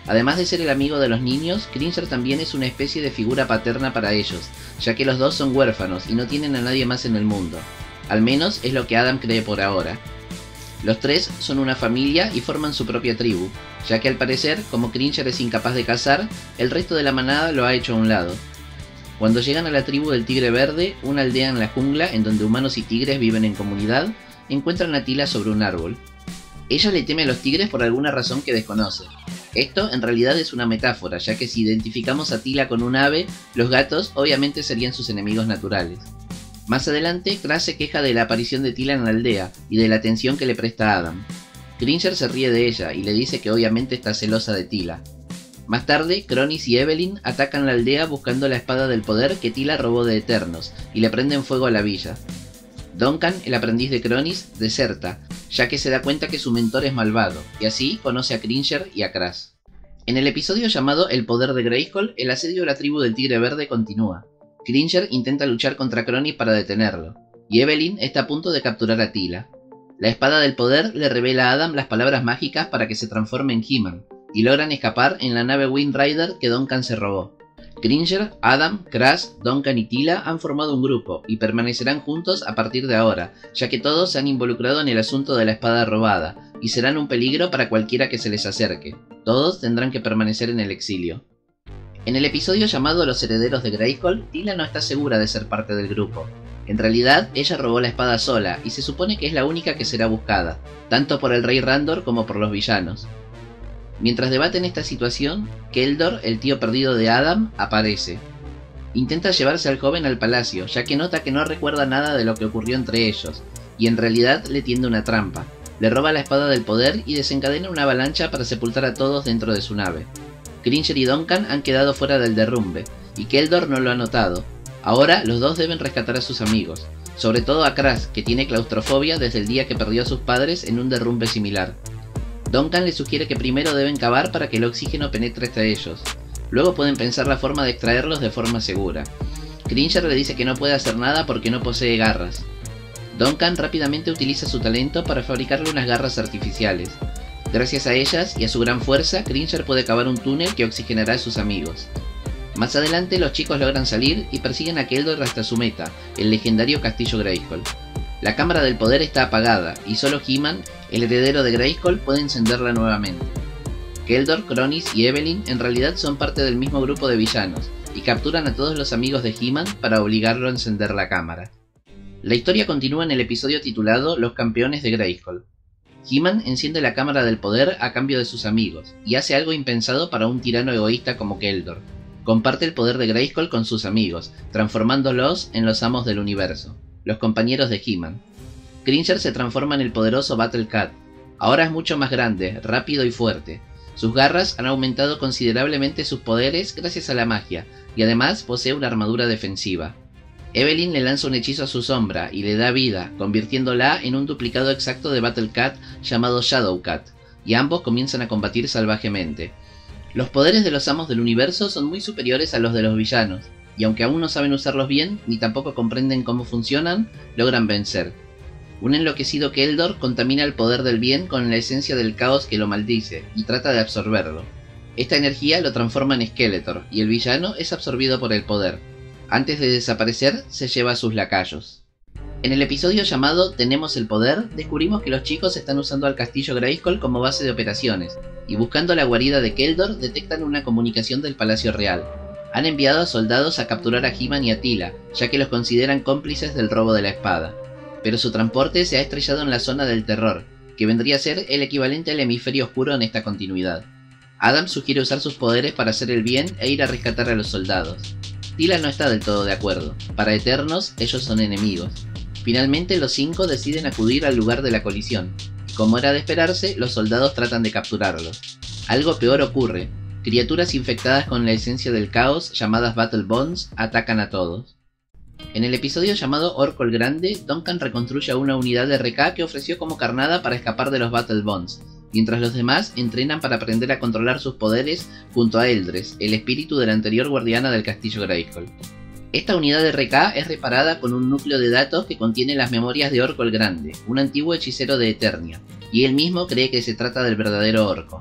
[SPEAKER 1] Además de ser el amigo de los niños, Cringer también es una especie de figura paterna para ellos, ya que los dos son huérfanos y no tienen a nadie más en el mundo. Al menos es lo que Adam cree por ahora. Los tres son una familia y forman su propia tribu, ya que al parecer, como Cringer es incapaz de cazar, el resto de la manada lo ha hecho a un lado. Cuando llegan a la tribu del Tigre Verde, una aldea en la jungla en donde humanos y tigres viven en comunidad, encuentran a Tila sobre un árbol. Ella le teme a los tigres por alguna razón que desconoce. Esto en realidad es una metáfora, ya que si identificamos a Tila con un ave, los gatos obviamente serían sus enemigos naturales. Más adelante, Kraz se queja de la aparición de Tila en la aldea y de la atención que le presta a Adam. Cringer se ríe de ella y le dice que obviamente está celosa de Tila. Más tarde, Cronis y Evelyn atacan la aldea buscando la espada del poder que Tila robó de Eternos y le prenden fuego a la villa. Duncan, el aprendiz de Cronis, deserta, ya que se da cuenta que su mentor es malvado, y así conoce a Cringer y a Kraz. En el episodio llamado El Poder de Grayskull, el asedio a la tribu del Tigre Verde continúa. Cringer intenta luchar contra Cronis para detenerlo, y Evelyn está a punto de capturar a Tila. La espada del poder le revela a Adam las palabras mágicas para que se transforme en He-Man, y logran escapar en la nave Wind Rider que Duncan se robó. Cringer, Adam, Kraz, Duncan y Tila han formado un grupo y permanecerán juntos a partir de ahora, ya que todos se han involucrado en el asunto de la espada robada, y serán un peligro para cualquiera que se les acerque. Todos tendrán que permanecer en el exilio. En el episodio llamado Los Herederos de Grayskull, Tila no está segura de ser parte del grupo. En realidad, ella robó la espada sola, y se supone que es la única que será buscada, tanto por el Rey Randor como por los villanos. Mientras debaten esta situación, Keldor, el tío perdido de Adam, aparece. Intenta llevarse al joven al palacio, ya que nota que no recuerda nada de lo que ocurrió entre ellos, y en realidad le tiende una trampa. Le roba la espada del poder y desencadena una avalancha para sepultar a todos dentro de su nave. Cringer y Duncan han quedado fuera del derrumbe, y Keldor no lo ha notado. Ahora los dos deben rescatar a sus amigos, sobre todo a Kraz, que tiene claustrofobia desde el día que perdió a sus padres en un derrumbe similar. Duncan le sugiere que primero deben cavar para que el oxígeno penetre hasta ellos. Luego pueden pensar la forma de extraerlos de forma segura. Cringer le dice que no puede hacer nada porque no posee garras. Duncan rápidamente utiliza su talento para fabricarle unas garras artificiales. Gracias a ellas y a su gran fuerza, Cringer puede cavar un túnel que oxigenará a sus amigos. Más adelante los chicos logran salir y persiguen a Keldor hasta su meta, el legendario Castillo Grayskull. La cámara del poder está apagada y solo He-Man, el heredero de Grayskull, puede encenderla nuevamente. Keldor, Cronis y Evelyn en realidad son parte del mismo grupo de villanos y capturan a todos los amigos de He-Man para obligarlo a encender la cámara. La historia continúa en el episodio titulado Los Campeones de Grayskull. He-Man enciende la cámara del poder a cambio de sus amigos y hace algo impensado para un tirano egoísta como Keldor. Comparte el poder de Grayskull con sus amigos, transformándolos en los amos del universo, los compañeros de He-Man. Cringer se transforma en el poderoso Battle Cat. Ahora es mucho más grande, rápido y fuerte. Sus garras han aumentado considerablemente sus poderes gracias a la magia, y además posee una armadura defensiva. Evelyn le lanza un hechizo a su sombra y le da vida, convirtiéndola en un duplicado exacto de Battle Cat llamado Shadow Cat, y ambos comienzan a combatir salvajemente. Los poderes de los amos del universo son muy superiores a los de los villanos, y aunque aún no saben usarlos bien, ni tampoco comprenden cómo funcionan, logran vencer. Un enloquecido Keldor contamina el poder del bien con la esencia del caos que lo maldice, y trata de absorberlo. Esta energía lo transforma en Skeletor, y el villano es absorbido por el poder. Antes de desaparecer, se lleva a sus lacayos. En el episodio llamado Tenemos el Poder, descubrimos que los chicos están usando al Castillo Grayskull como base de operaciones, y buscando la guarida de Keldor detectan una comunicación del Palacio Real. Han enviado a soldados a capturar a He-Man y a Tila, ya que los consideran cómplices del robo de la espada. Pero su transporte se ha estrellado en la zona del terror, que vendría a ser el equivalente al hemisferio oscuro en esta continuidad. Adam sugiere usar sus poderes para hacer el bien e ir a rescatar a los soldados. Tila no está del todo de acuerdo. Para Eternos, ellos son enemigos. Finalmente los cinco deciden acudir al lugar de la colisión, y como era de esperarse, los soldados tratan de capturarlos. Algo peor ocurre. Criaturas infectadas con la esencia del caos, llamadas Battle Bonds, atacan a todos. En el episodio llamado Orko el Grande, Duncan reconstruye a una unidad de R K que ofreció como carnada para escapar de los Battle Bonds, mientras los demás entrenan para aprender a controlar sus poderes junto a Eldres, el espíritu de la anterior guardiana del Castillo Grayskull. Esta unidad de R K es reparada con un núcleo de datos que contiene las memorias de Orko el Grande, un antiguo hechicero de Eternia, y él mismo cree que se trata del verdadero Orko.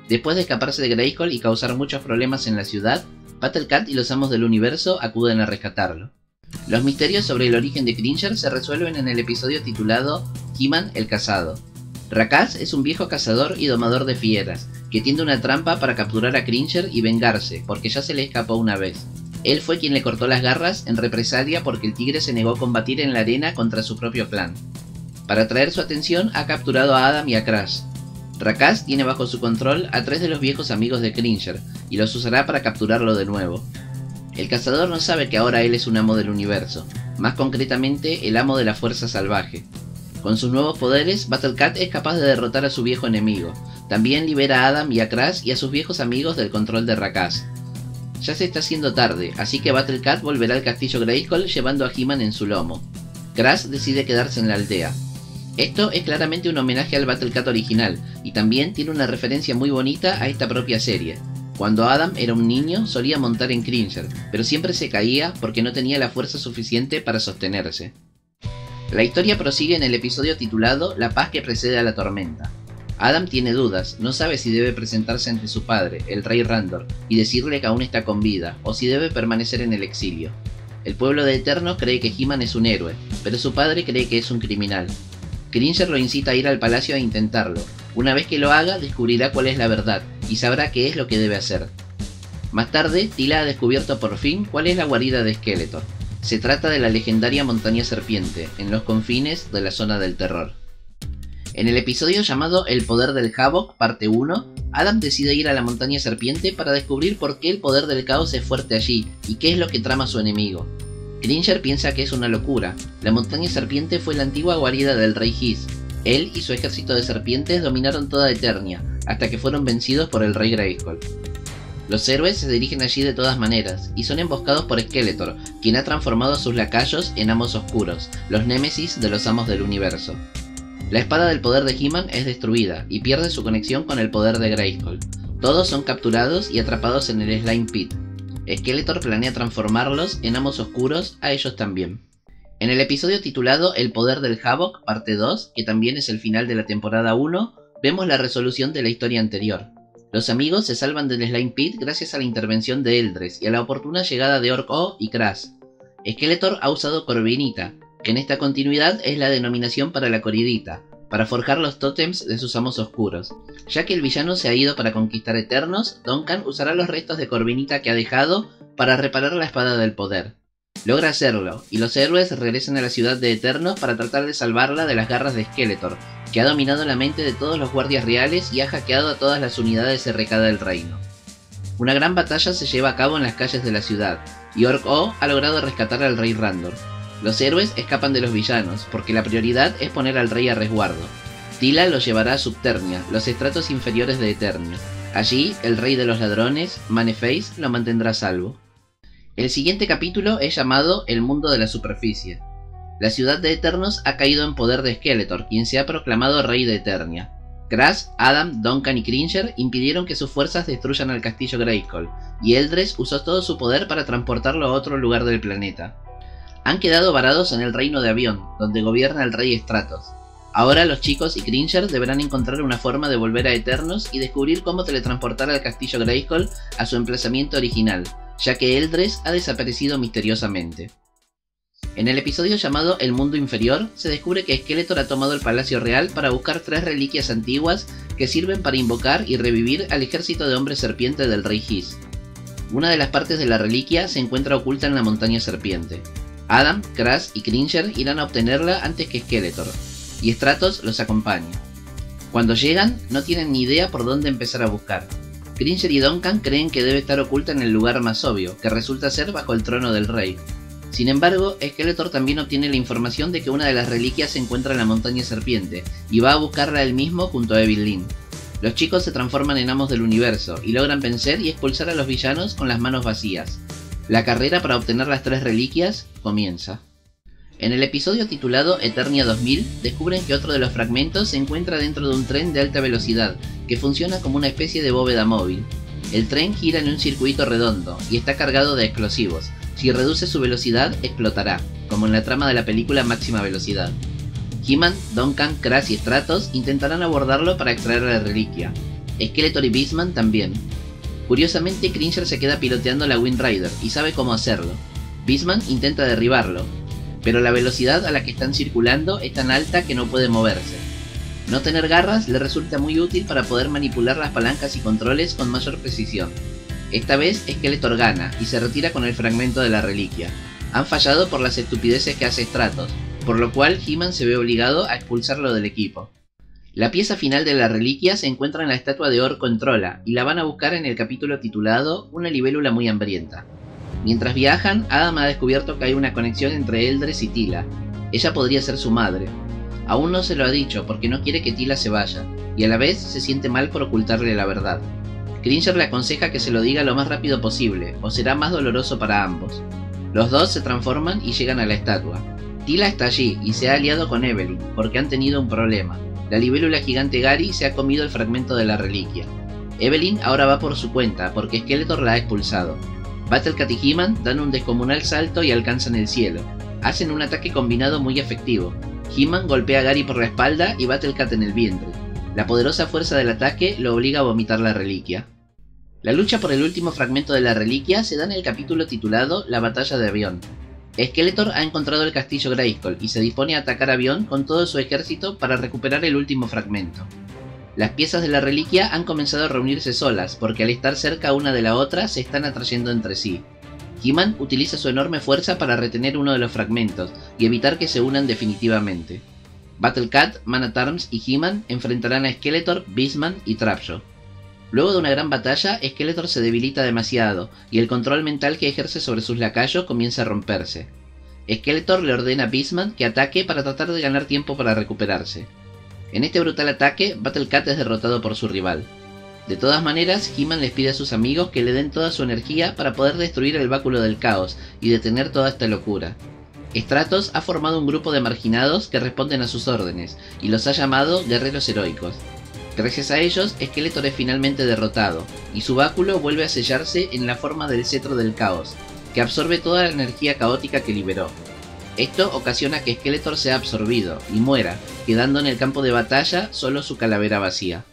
[SPEAKER 1] Después de escaparse de Grayskull y causar muchos problemas en la ciudad, Battle Cat y los amos del universo acuden a rescatarlo. Los misterios sobre el origen de Cringer se resuelven en el episodio titulado He-Man el Cazado. Rakaz es un viejo cazador y domador de fieras, que tiende una trampa para capturar a Cringer y vengarse, porque ya se le escapó una vez. Él fue quien le cortó las garras en represalia porque el tigre se negó a combatir en la arena contra su propio clan. Para atraer su atención ha capturado a Adam y a Crash. Rakaz tiene bajo su control a tres de los viejos amigos de Cringer, y los usará para capturarlo de nuevo. El cazador no sabe que ahora él es un amo del universo, más concretamente el amo de la fuerza salvaje. Con sus nuevos poderes, Battle Cat es capaz de derrotar a su viejo enemigo. También libera a Adam y a Crash y a sus viejos amigos del control de Rakaz. Ya se está haciendo tarde, así que Battle Cat volverá al castillo Grayskull llevando a He-Man en su lomo. Crash decide quedarse en la aldea. Esto es claramente un homenaje al Battle Cat original, y también tiene una referencia muy bonita a esta propia serie. Cuando Adam era un niño solía montar en Cringer, pero siempre se caía porque no tenía la fuerza suficiente para sostenerse. La historia prosigue en el episodio titulado La paz que precede a la tormenta. Adam tiene dudas, no sabe si debe presentarse ante su padre, el rey Randor, y decirle que aún está con vida, o si debe permanecer en el exilio. El pueblo de Eternos cree que He-Man es un héroe, pero su padre cree que es un criminal. Cringer lo incita a ir al palacio a intentarlo. Una vez que lo haga, descubrirá cuál es la verdad, y sabrá qué es lo que debe hacer. Más tarde, Teela ha descubierto por fin cuál es la guarida de Skeletor. Se trata de la legendaria Montaña Serpiente, en los confines de la Zona del Terror. En el episodio llamado El Poder del Havoc, parte uno, Adam decide ir a la Montaña Serpiente para descubrir por qué el poder del caos es fuerte allí, y qué es lo que trama su enemigo. Cringer piensa que es una locura. La Montaña Serpiente fue la antigua guarida del Rey Hiss. Él y su ejército de serpientes dominaron toda Eternia, hasta que fueron vencidos por el Rey Grayskull. Los héroes se dirigen allí de todas maneras, y son emboscados por Skeletor, quien ha transformado a sus lacayos en amos oscuros, los némesis de los amos del universo. La espada del poder de He-Man es destruida, y pierde su conexión con el poder de Grayskull. Todos son capturados y atrapados en el Slime Pit. Skeletor planea transformarlos en amos oscuros a ellos también. En el episodio titulado El Poder del Havoc, parte dos, que también es el final de la temporada uno, vemos la resolución de la historia anterior. Los amigos se salvan del Slime Pit gracias a la intervención de Eldres y a la oportuna llegada de Orc-O y Crash. Skeletor ha usado Corvinita, que en esta continuidad es la denominación para la Coridita, para forjar los tótems de sus amos oscuros. Ya que el villano se ha ido para conquistar Eternos, Duncan usará los restos de Corvinita que ha dejado para reparar la espada del poder. Logra hacerlo, y los héroes regresan a la ciudad de Eternos para tratar de salvarla de las garras de Skeletor, que ha dominado la mente de todos los guardias reales y ha hackeado a todas las unidades R K del reino. Una gran batalla se lleva a cabo en las calles de la ciudad, y Orc-O ha logrado rescatar al rey Randor. Los héroes escapan de los villanos, porque la prioridad es poner al rey a resguardo. Teela los llevará a Subternia, los estratos inferiores de Eternia. Allí, el rey de los ladrones, Man-E-Face, lo mantendrá a salvo. El siguiente capítulo es llamado El Mundo de la Superficie. La ciudad de Eternos ha caído en poder de Skeletor, quien se ha proclamado rey de Eternia. Crash, Adam, Duncan y Cringer impidieron que sus fuerzas destruyan al castillo Grayskull, y Eldres usó todo su poder para transportarlo a otro lugar del planeta. Han quedado varados en el reino de Avión, donde gobierna el rey Stratos. Ahora los chicos y Cringer deberán encontrar una forma de volver a Eternos y descubrir cómo teletransportar al castillo Grayskull a su emplazamiento original, ya que Eldres ha desaparecido misteriosamente. En el episodio llamado El Mundo Inferior, se descubre que Skeletor ha tomado el Palacio Real para buscar tres reliquias antiguas que sirven para invocar y revivir al ejército de hombres serpiente del Rey Hiss. Una de las partes de la reliquia se encuentra oculta en la Montaña Serpiente. Adam, Crash y Cringer irán a obtenerla antes que Skeletor, y Stratos los acompaña. Cuando llegan, no tienen ni idea por dónde empezar a buscar. Cringer y Duncan creen que debe estar oculta en el lugar más obvio, que resulta ser bajo el trono del rey. Sin embargo, Skeletor también obtiene la información de que una de las reliquias se encuentra en la Montaña Serpiente, y va a buscarla él mismo junto a Evil Lyn. Los chicos se transforman en amos del universo, y logran vencer y expulsar a los villanos con las manos vacías. La carrera para obtener las tres reliquias comienza. En el episodio titulado Eternia dos mil, descubren que otro de los fragmentos se encuentra dentro de un tren de alta velocidad, que funciona como una especie de bóveda móvil. El tren gira en un circuito redondo, y está cargado de explosivos. Si reduce su velocidad, explotará, como en la trama de la película Máxima Velocidad. He-Man, Duncan, Crash y Stratos intentarán abordarlo para extraer la reliquia. Skeletor y Beastman también. Curiosamente, Cringer se queda piloteando la Wind Rider y sabe cómo hacerlo. Beastman intenta derribarlo, pero la velocidad a la que están circulando es tan alta que no puede moverse. No tener garras le resulta muy útil para poder manipular las palancas y controles con mayor precisión. Esta vez Skeletor gana y se retira con el fragmento de la reliquia. Han fallado por las estupideces que hace Stratos, por lo cual He-Man se ve obligado a expulsarlo del equipo. La pieza final de la reliquia se encuentra en la estatua de Orko en Trolla y la van a buscar en el capítulo titulado Una libélula muy hambrienta. Mientras viajan, Adam ha descubierto que hay una conexión entre Eldres y Teela. Ella podría ser su madre. Aún no se lo ha dicho porque no quiere que Teela se vaya, y a la vez se siente mal por ocultarle la verdad. Cringer le aconseja que se lo diga lo más rápido posible, o será más doloroso para ambos. Los dos se transforman y llegan a la estatua. Teela está allí y se ha aliado con Evelyn, porque han tenido un problema. La libélula gigante Gary se ha comido el fragmento de la reliquia. Evelyn ahora va por su cuenta, porque Skeletor la ha expulsado. Battlecat y He-Man dan un descomunal salto y alcanzan el cielo. Hacen un ataque combinado muy efectivo. He-Man golpea a Gary por la espalda y Battlecat en el vientre. La poderosa fuerza del ataque lo obliga a vomitar la reliquia. La lucha por el último fragmento de la reliquia se da en el capítulo titulado La batalla de Avión. Skeletor ha encontrado el castillo Grayskull y se dispone a atacar a Avión con todo su ejército para recuperar el último fragmento. Las piezas de la reliquia han comenzado a reunirse solas, porque al estar cerca una de la otra se están atrayendo entre sí. He-Man utiliza su enorme fuerza para retener uno de los fragmentos y evitar que se unan definitivamente. Battlecat, Man-at-Arms y He-Man enfrentarán a Skeletor, Beastman y Trapjaw. Luego de una gran batalla, Skeletor se debilita demasiado, y el control mental que ejerce sobre sus lacayos comienza a romperse. Skeletor le ordena a Beastman que ataque para tratar de ganar tiempo para recuperarse. En este brutal ataque, Battlecat es derrotado por su rival. De todas maneras, He-Man les pide a sus amigos que le den toda su energía para poder destruir el báculo del caos y detener toda esta locura. Stratos ha formado un grupo de marginados que responden a sus órdenes, y los ha llamado guerreros heroicos. Gracias a ellos, Skeletor es finalmente derrotado, y su báculo vuelve a sellarse en la forma del cetro del caos, que absorbe toda la energía caótica que liberó. Esto ocasiona que Skeletor sea absorbido, y muera, quedando en el campo de batalla solo su calavera vacía.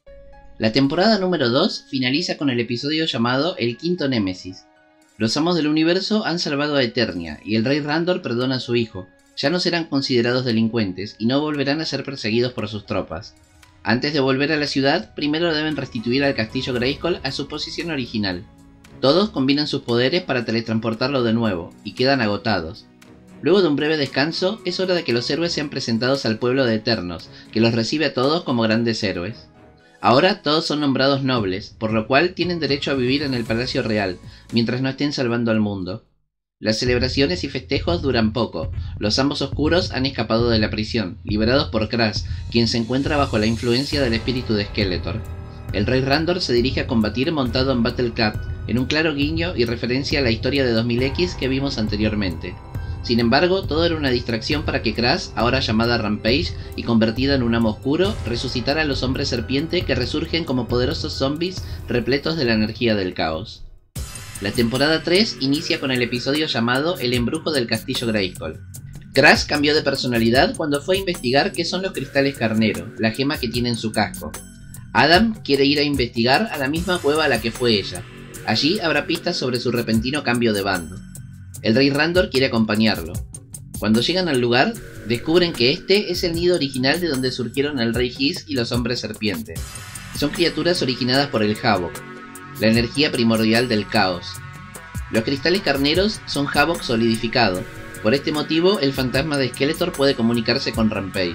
[SPEAKER 1] La temporada número dos finaliza con el episodio llamado El Quinto Némesis. Los amos del universo han salvado a Eternia, y el rey Randor perdona a su hijo. Ya no serán considerados delincuentes, y no volverán a ser perseguidos por sus tropas. Antes de volver a la ciudad, primero deben restituir al castillo Grayskull a su posición original. Todos combinan sus poderes para teletransportarlo de nuevo, y quedan agotados. Luego de un breve descanso, es hora de que los héroes sean presentados al pueblo de Eternos, que los recibe a todos como grandes héroes. Ahora todos son nombrados nobles, por lo cual tienen derecho a vivir en el Palacio Real, mientras no estén salvando al mundo. Las celebraciones y festejos duran poco. Los ambos oscuros han escapado de la prisión, liberados por Crash, quien se encuentra bajo la influencia del espíritu de Skeletor. El rey Randor se dirige a combatir montado en Battlecat, en un claro guiño y referencia a la historia de dos mil equis que vimos anteriormente. Sin embargo, todo era una distracción para que Crash, ahora llamada Rampage y convertida en un amo oscuro, resucitara a los hombres serpiente que resurgen como poderosos zombies repletos de la energía del caos. La temporada tres inicia con el episodio llamado El embrujo del castillo Grayskull. Crash cambió de personalidad cuando fue a investigar qué son los cristales carnero, la gema que tiene en su casco. Adam quiere ir a investigar a la misma cueva a la que fue ella. Allí habrá pistas sobre su repentino cambio de bando. El rey Randor quiere acompañarlo. Cuando llegan al lugar, descubren que este es el nido original de donde surgieron el rey Hiss y los hombres serpiente. Son criaturas originadas por el Havok, la energía primordial del caos. Los cristales carneros son Havok solidificado. Por este motivo, el fantasma de Skeletor puede comunicarse con Rampage.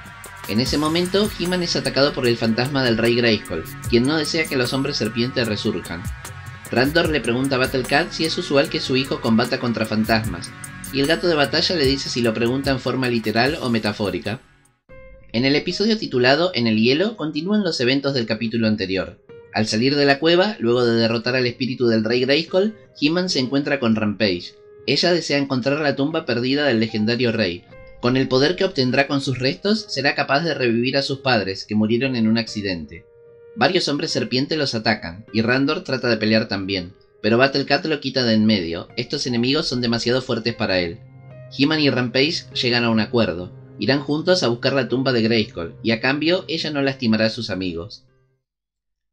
[SPEAKER 1] En ese momento, He-Man es atacado por el fantasma del rey Grayskull, quien no desea que los hombres serpiente resurjan. Randor le pregunta a Battlecat si es usual que su hijo combata contra fantasmas, y el gato de batalla le dice si lo pregunta en forma literal o metafórica. En el episodio titulado En el hielo continúan los eventos del capítulo anterior. Al salir de la cueva, luego de derrotar al espíritu del rey Grayskull, He-Man se encuentra con Rampage. Ella desea encontrar la tumba perdida del legendario rey. Con el poder que obtendrá con sus restos, será capaz de revivir a sus padres, que murieron en un accidente. Varios hombres serpiente los atacan, y Randor trata de pelear también, pero Battlecat lo quita de en medio. Estos enemigos son demasiado fuertes para él. He-Man y Rampage llegan a un acuerdo. Irán juntos a buscar la tumba de Grayskull, y a cambio ella no lastimará a sus amigos.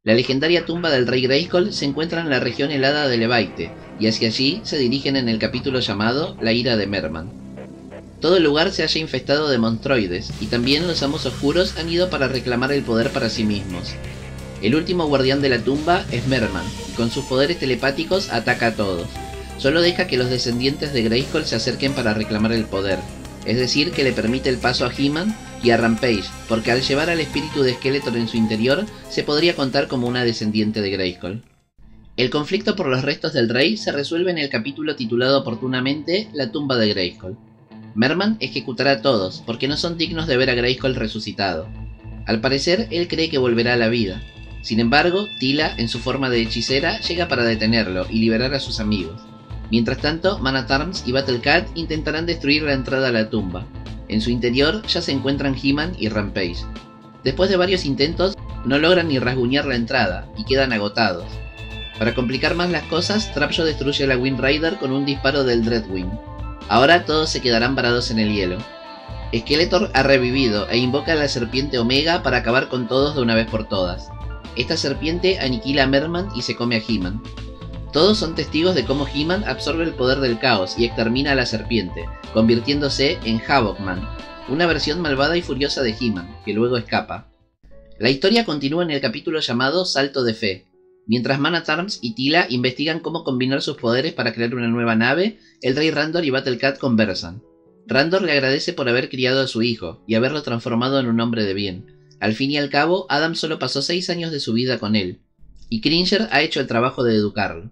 [SPEAKER 1] La legendaria tumba del rey Grayskull se encuentra en la región helada de Levite, y hacia allí se dirigen en el capítulo llamado La ira de Merman. Todo el lugar se halla infestado de monstroides, y también los amos oscuros han ido para reclamar el poder para sí mismos. El último guardián de la tumba es Merman, y con sus poderes telepáticos ataca a todos. Solo deja que los descendientes de Grayskull se acerquen para reclamar el poder, es decir, que le permite el paso a He-Man y a Rampage, porque al llevar al espíritu de Skeletor en su interior, se podría contar como una descendiente de Grayskull. El conflicto por los restos del rey se resuelve en el capítulo titulado oportunamente La tumba de Grayskull. Merman ejecutará a todos, porque no son dignos de ver a Grayskull resucitado. Al parecer, él cree que volverá a la vida. Sin embargo, Teela, en su forma de hechicera, llega para detenerlo y liberar a sus amigos. Mientras tanto, Man at Arms y Battle Cat intentarán destruir la entrada a la tumba. En su interior ya se encuentran He-Man y Rampage. Después de varios intentos, no logran ni rasguñar la entrada, y quedan agotados. Para complicar más las cosas, Trapjaw destruye a la Wind Rider con un disparo del Dreadwing. Ahora todos se quedarán varados en el hielo. Skeletor ha revivido e invoca a la serpiente Omega para acabar con todos de una vez por todas. Esta serpiente aniquila a Merman y se come a He-Man. Todos son testigos de cómo He-Man absorbe el poder del caos y extermina a la serpiente, convirtiéndose en Havoc-Man, una versión malvada y furiosa de He-Man, que luego escapa. La historia continúa en el capítulo llamado Salto de Fe. Mientras Man at Arms y Teela investigan cómo combinar sus poderes para crear una nueva nave, el rey Randor y Battle Cat conversan. Randor le agradece por haber criado a su hijo y haberlo transformado en un hombre de bien. Al fin y al cabo, Adam solo pasó seis años de su vida con él, y Cringer ha hecho el trabajo de educarlo.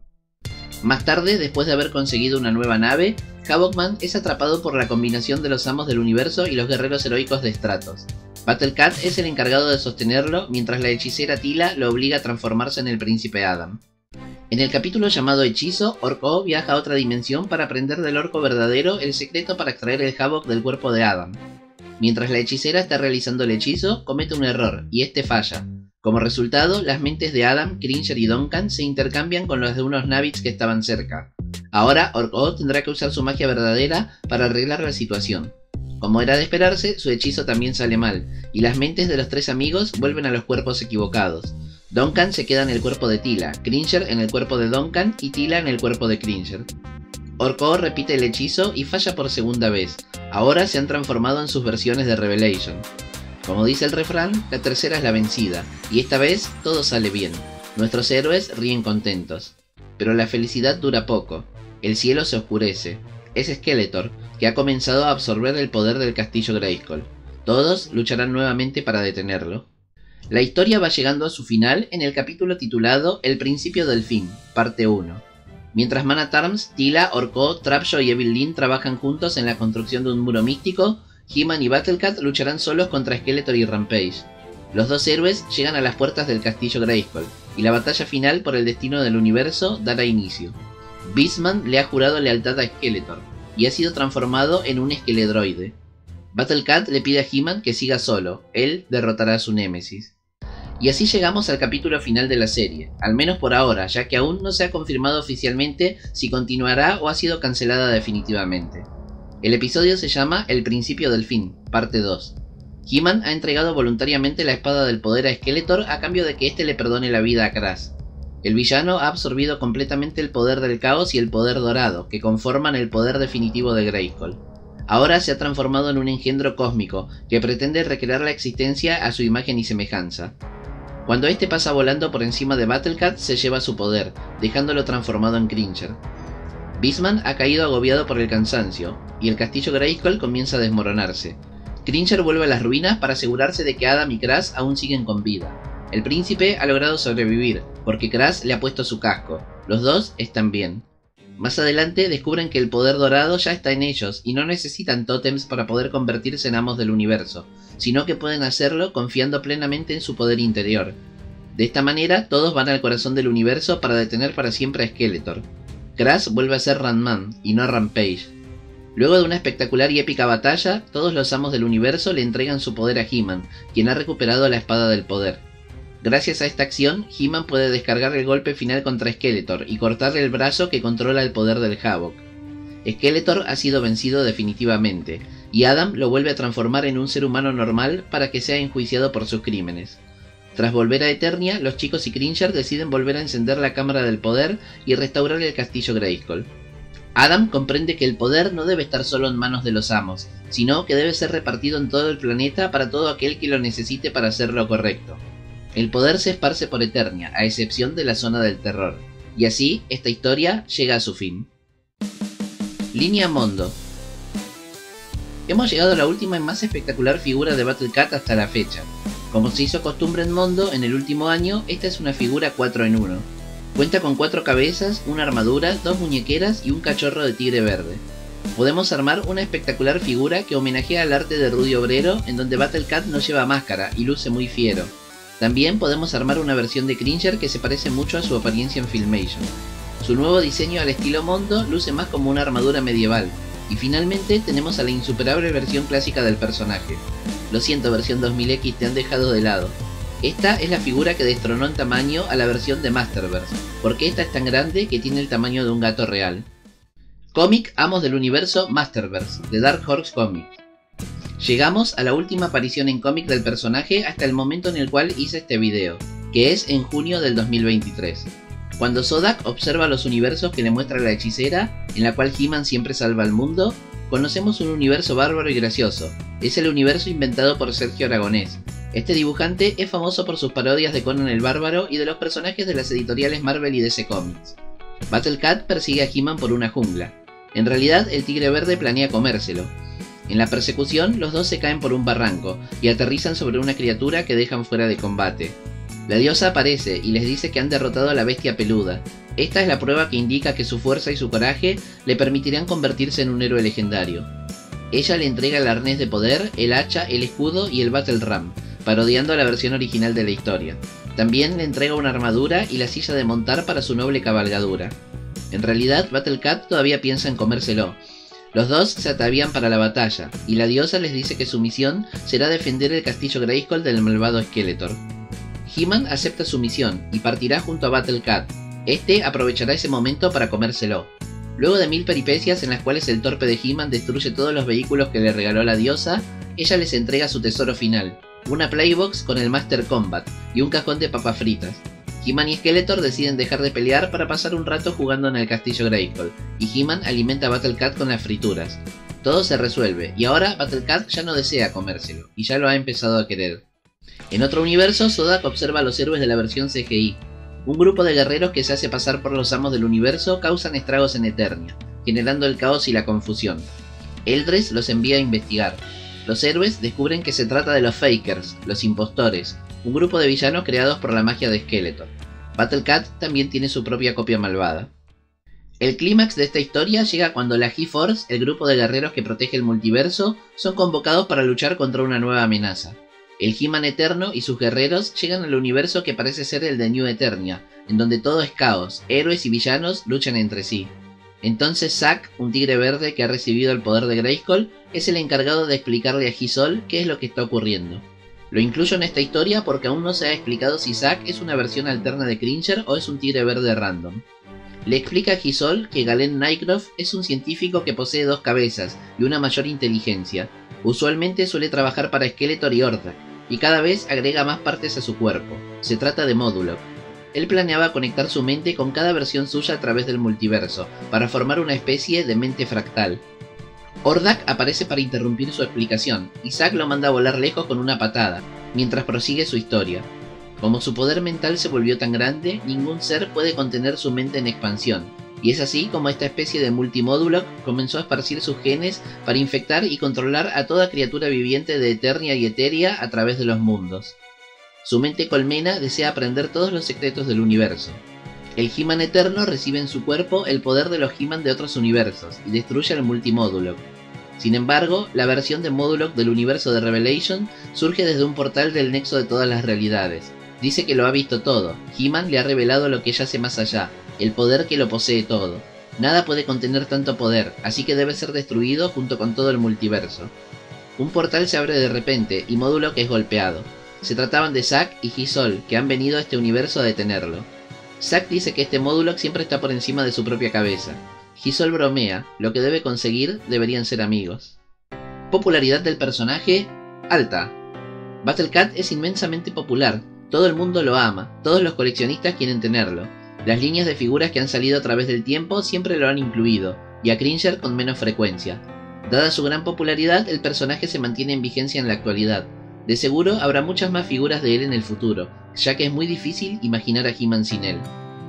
[SPEAKER 1] Más tarde, después de haber conseguido una nueva nave, Havoc-Man es atrapado por la combinación de los amos del universo y los guerreros heroicos de Stratos. Battle Cat es el encargado de sostenerlo, mientras la hechicera Teela lo obliga a transformarse en el príncipe Adam. En el capítulo llamado Hechizo, Orko viaja a otra dimensión para aprender del orco verdadero el secreto para extraer el Havoc del cuerpo de Adam. Mientras la hechicera está realizando el hechizo, comete un error, y este falla. Como resultado, las mentes de Adam, Cringer y Duncan se intercambian con las de unos Navits que estaban cerca. Ahora, Orko tendrá que usar su magia verdadera para arreglar la situación. Como era de esperarse, su hechizo también sale mal, y las mentes de los tres amigos vuelven a los cuerpos equivocados. Duncan se queda en el cuerpo de Teela, Cringer en el cuerpo de Duncan y Teela en el cuerpo de Cringer. Orko repite el hechizo y falla por segunda vez. Ahora se han transformado en sus versiones de Revelation. Como dice el refrán, la tercera es la vencida, y esta vez todo sale bien. Nuestros héroes ríen contentos. Pero la felicidad dura poco. El cielo se oscurece. Es Skeletor, que ha comenzado a absorber el poder del castillo Grayskull. Todos lucharán nuevamente para detenerlo. La historia va llegando a su final en el capítulo titulado El principio del fin, parte uno. Mientras Man at Arms, Teela, Orko, Trapjaw y Evil Lyn trabajan juntos en la construcción de un muro místico, He-Man y Battle Cat lucharán solos contra Skeletor y Rampage. Los dos héroes llegan a las puertas del castillo Grayskull, y la batalla final por el destino del universo dará inicio. Beastman le ha jurado lealtad a Skeletor, y ha sido transformado en un esqueledroide. Battle Cat le pide a He-Man que siga solo, él derrotará a su némesis. Y así llegamos al capítulo final de la serie, al menos por ahora, ya que aún no se ha confirmado oficialmente si continuará o ha sido cancelada definitivamente. El episodio se llama El principio del fin, parte dos. He-Man ha entregado voluntariamente la espada del poder a Skeletor a cambio de que éste le perdone la vida a Crash. El villano ha absorbido completamente el poder del caos y el poder dorado, que conforman el poder definitivo de Grayskull. Ahora se ha transformado en un engendro cósmico, que pretende recrear la existencia a su imagen y semejanza. Cuando este pasa volando por encima de Battle Cat, se lleva su poder, dejándolo transformado en Cringer. Beastman ha caído agobiado por el cansancio, y el castillo Grayskull comienza a desmoronarse. Cringer vuelve a las ruinas para asegurarse de que Adam y Crash aún siguen con vida. El príncipe ha logrado sobrevivir, porque Crash le ha puesto su casco. Los dos están bien. Más adelante descubren que el poder dorado ya está en ellos, y no necesitan tótems para poder convertirse en amos del universo, sino que pueden hacerlo confiando plenamente en su poder interior. De esta manera, todos van al corazón del universo para detener para siempre a Skeletor. Crash vuelve a ser Ram-Man, y no Rampage. Luego de una espectacular y épica batalla, todos los amos del universo le entregan su poder a He-Man, quien ha recuperado la espada del poder. Gracias a esta acción, He-Man puede descargar el golpe final contra Skeletor y cortarle el brazo que controla el poder del Havoc. Skeletor ha sido vencido definitivamente, y Adam lo vuelve a transformar en un ser humano normal para que sea enjuiciado por sus crímenes. Tras volver a Eternia, los chicos y Cringer deciden volver a encender la Cámara del Poder y restaurar el castillo Grayskull. Adam comprende que el poder no debe estar solo en manos de los amos, sino que debe ser repartido en todo el planeta para todo aquel que lo necesite para hacer lo correcto. El poder se esparce por Eternia, a excepción de la zona del terror, y así esta historia llega a su fin. Línea Mondo. Hemos llegado a la última y más espectacular figura de Battle Cat hasta la fecha. Como se hizo costumbre en Mondo en el último año, esta es una figura cuatro en uno. Cuenta con cuatro cabezas, una armadura, dos muñequeras y un cachorro de tigre verde. Podemos armar una espectacular figura que homenajea al arte de Rudy Obrero, en donde Battle Cat no lleva máscara y luce muy fiero. También podemos armar una versión de Cringer que se parece mucho a su apariencia en Filmation. Su nuevo diseño al estilo Mondo luce más como una armadura medieval. Y finalmente tenemos a la insuperable versión clásica del personaje. Lo siento, versión dos mil equis, te han dejado de lado. Esta es la figura que destronó en tamaño a la versión de Masterverse, porque esta es tan grande que tiene el tamaño de un gato real. Cómic Amos del Universo Masterverse, de Dark Horse Comics. Llegamos a la última aparición en cómic del personaje hasta el momento en el cual hice este video, que es en junio del dos mil veintitrés. Cuando Zodak observa los universos que le muestra la hechicera, en la cual He-Man siempre salva al mundo, conocemos un universo bárbaro y gracioso. Es el universo inventado por Sergio Aragonés. Este dibujante es famoso por sus parodias de Conan el Bárbaro y de los personajes de las editoriales Marvel y D C Comics. Battle Cat persigue a He-Man por una jungla. En realidad, el tigre verde planea comérselo. En la persecución, los dos se caen por un barranco y aterrizan sobre una criatura que dejan fuera de combate. La diosa aparece y les dice que han derrotado a la bestia peluda. Esta es la prueba que indica que su fuerza y su coraje le permitirán convertirse en un héroe legendario. Ella le entrega el arnés de poder, el hacha, el escudo y el Battle Ram, parodiando a la versión original de la historia. También le entrega una armadura y la silla de montar para su noble cabalgadura. En realidad, Battle Cat todavía piensa en comérselo. Los dos se atavían para la batalla, y la diosa les dice que su misión será defender el castillo Grayskull del malvado Skeletor. He-Man acepta su misión y partirá junto a Battle Cat. Este aprovechará ese momento para comérselo. Luego de mil peripecias en las cuales el torpe de He-Man destruye todos los vehículos que le regaló la diosa, ella les entrega su tesoro final, una playbox con el Master Combat y un cajón de papas fritas. He-Man y Skeletor deciden dejar de pelear para pasar un rato jugando en el castillo Grayskull, y He-Man alimenta a Battle Cat con las frituras. Todo se resuelve, y ahora Battle Cat ya no desea comérselo, y ya lo ha empezado a querer. En otro universo, Zodak observa a los héroes de la versión C G I. Un grupo de guerreros que se hace pasar por los amos del universo causan estragos en Eternia, generando el caos y la confusión. Eldres los envía a investigar. Los héroes descubren que se trata de los Fakers, los impostores, un grupo de villanos creados por la magia de Skeletor. Battle Cat también tiene su propia copia malvada. El clímax de esta historia llega cuando la G-Force, el grupo de guerreros que protege el multiverso, son convocados para luchar contra una nueva amenaza. El He-Man Eterno y sus guerreros llegan al universo que parece ser el de New Eternia, en donde todo es caos, héroes y villanos luchan entre sí. Entonces Zack, un tigre verde que ha recibido el poder de Grayskull, es el encargado de explicarle a He-Sol qué es lo que está ocurriendo. Lo incluyo en esta historia porque aún no se ha explicado si Zack es una versión alterna de Cringer o es un tigre verde random. Le explica a He-Sol que Galen Nightcroft es un científico que posee dos cabezas y una mayor inteligencia. Usualmente suele trabajar para Skeletor y Hordak, y cada vez agrega más partes a su cuerpo. Se trata de Modulok. Él planeaba conectar su mente con cada versión suya a través del multiverso, para formar una especie de mente fractal. Hordak aparece para interrumpir su explicación, y Zack lo manda a volar lejos con una patada, mientras prosigue su historia. Como su poder mental se volvió tan grande, ningún ser puede contener su mente en expansión, y es así como esta especie de multimodulok comenzó a esparcir sus genes para infectar y controlar a toda criatura viviente de Eternia y Eteria a través de los mundos. Su mente colmena desea aprender todos los secretos del universo. El He-Man Eterno recibe en su cuerpo el poder de los He-Man de otros universos y destruye al multimodulok. Sin embargo, la versión de Modulok del universo de Revelation surge desde un portal del nexo de todas las realidades. Dice que lo ha visto todo. He-Man le ha revelado lo que yace más allá, el poder que lo posee todo. Nada puede contener tanto poder, así que debe ser destruido junto con todo el multiverso. Un portal se abre de repente y Modulok es golpeado. Se trataban de Zack y He-Sol, que han venido a este universo a detenerlo. Zack dice que este Modulok siempre está por encima de su propia cabeza. He-Sol bromea, lo que debe conseguir deberían ser amigos. Popularidad del personaje alta. Battle Cat es inmensamente popular. Todo el mundo lo ama, todos los coleccionistas quieren tenerlo. Las líneas de figuras que han salido a través del tiempo siempre lo han incluido, y a Cringer con menos frecuencia. Dada su gran popularidad, el personaje se mantiene en vigencia en la actualidad. De seguro habrá muchas más figuras de él en el futuro, ya que es muy difícil imaginar a He-Man sin él.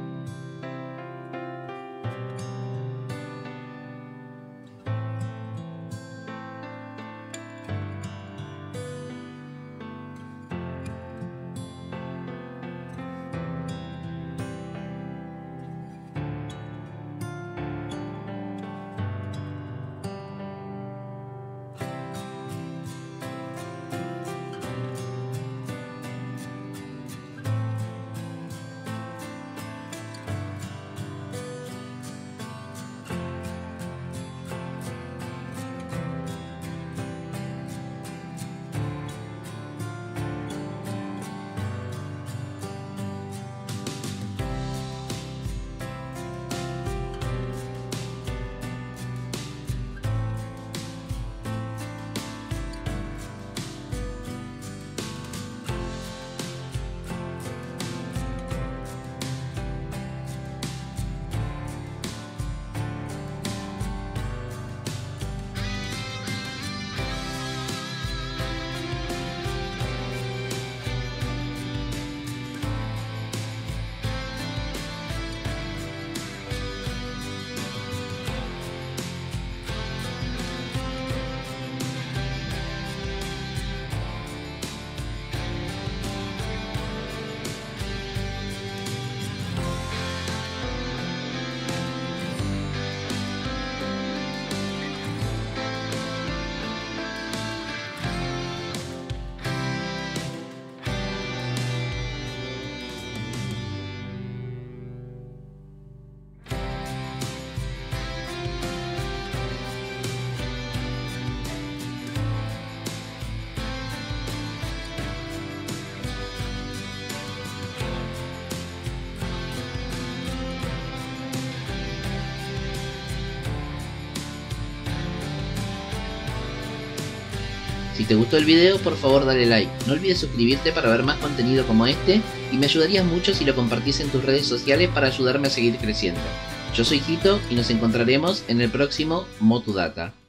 [SPEAKER 1] Si te gustó el video, por favor dale like, no olvides suscribirte para ver más contenido como este y me ayudarías mucho si lo compartís en tus redes sociales para ayudarme a seguir creciendo. Yo soy Hito y nos encontraremos en el próximo Motudata.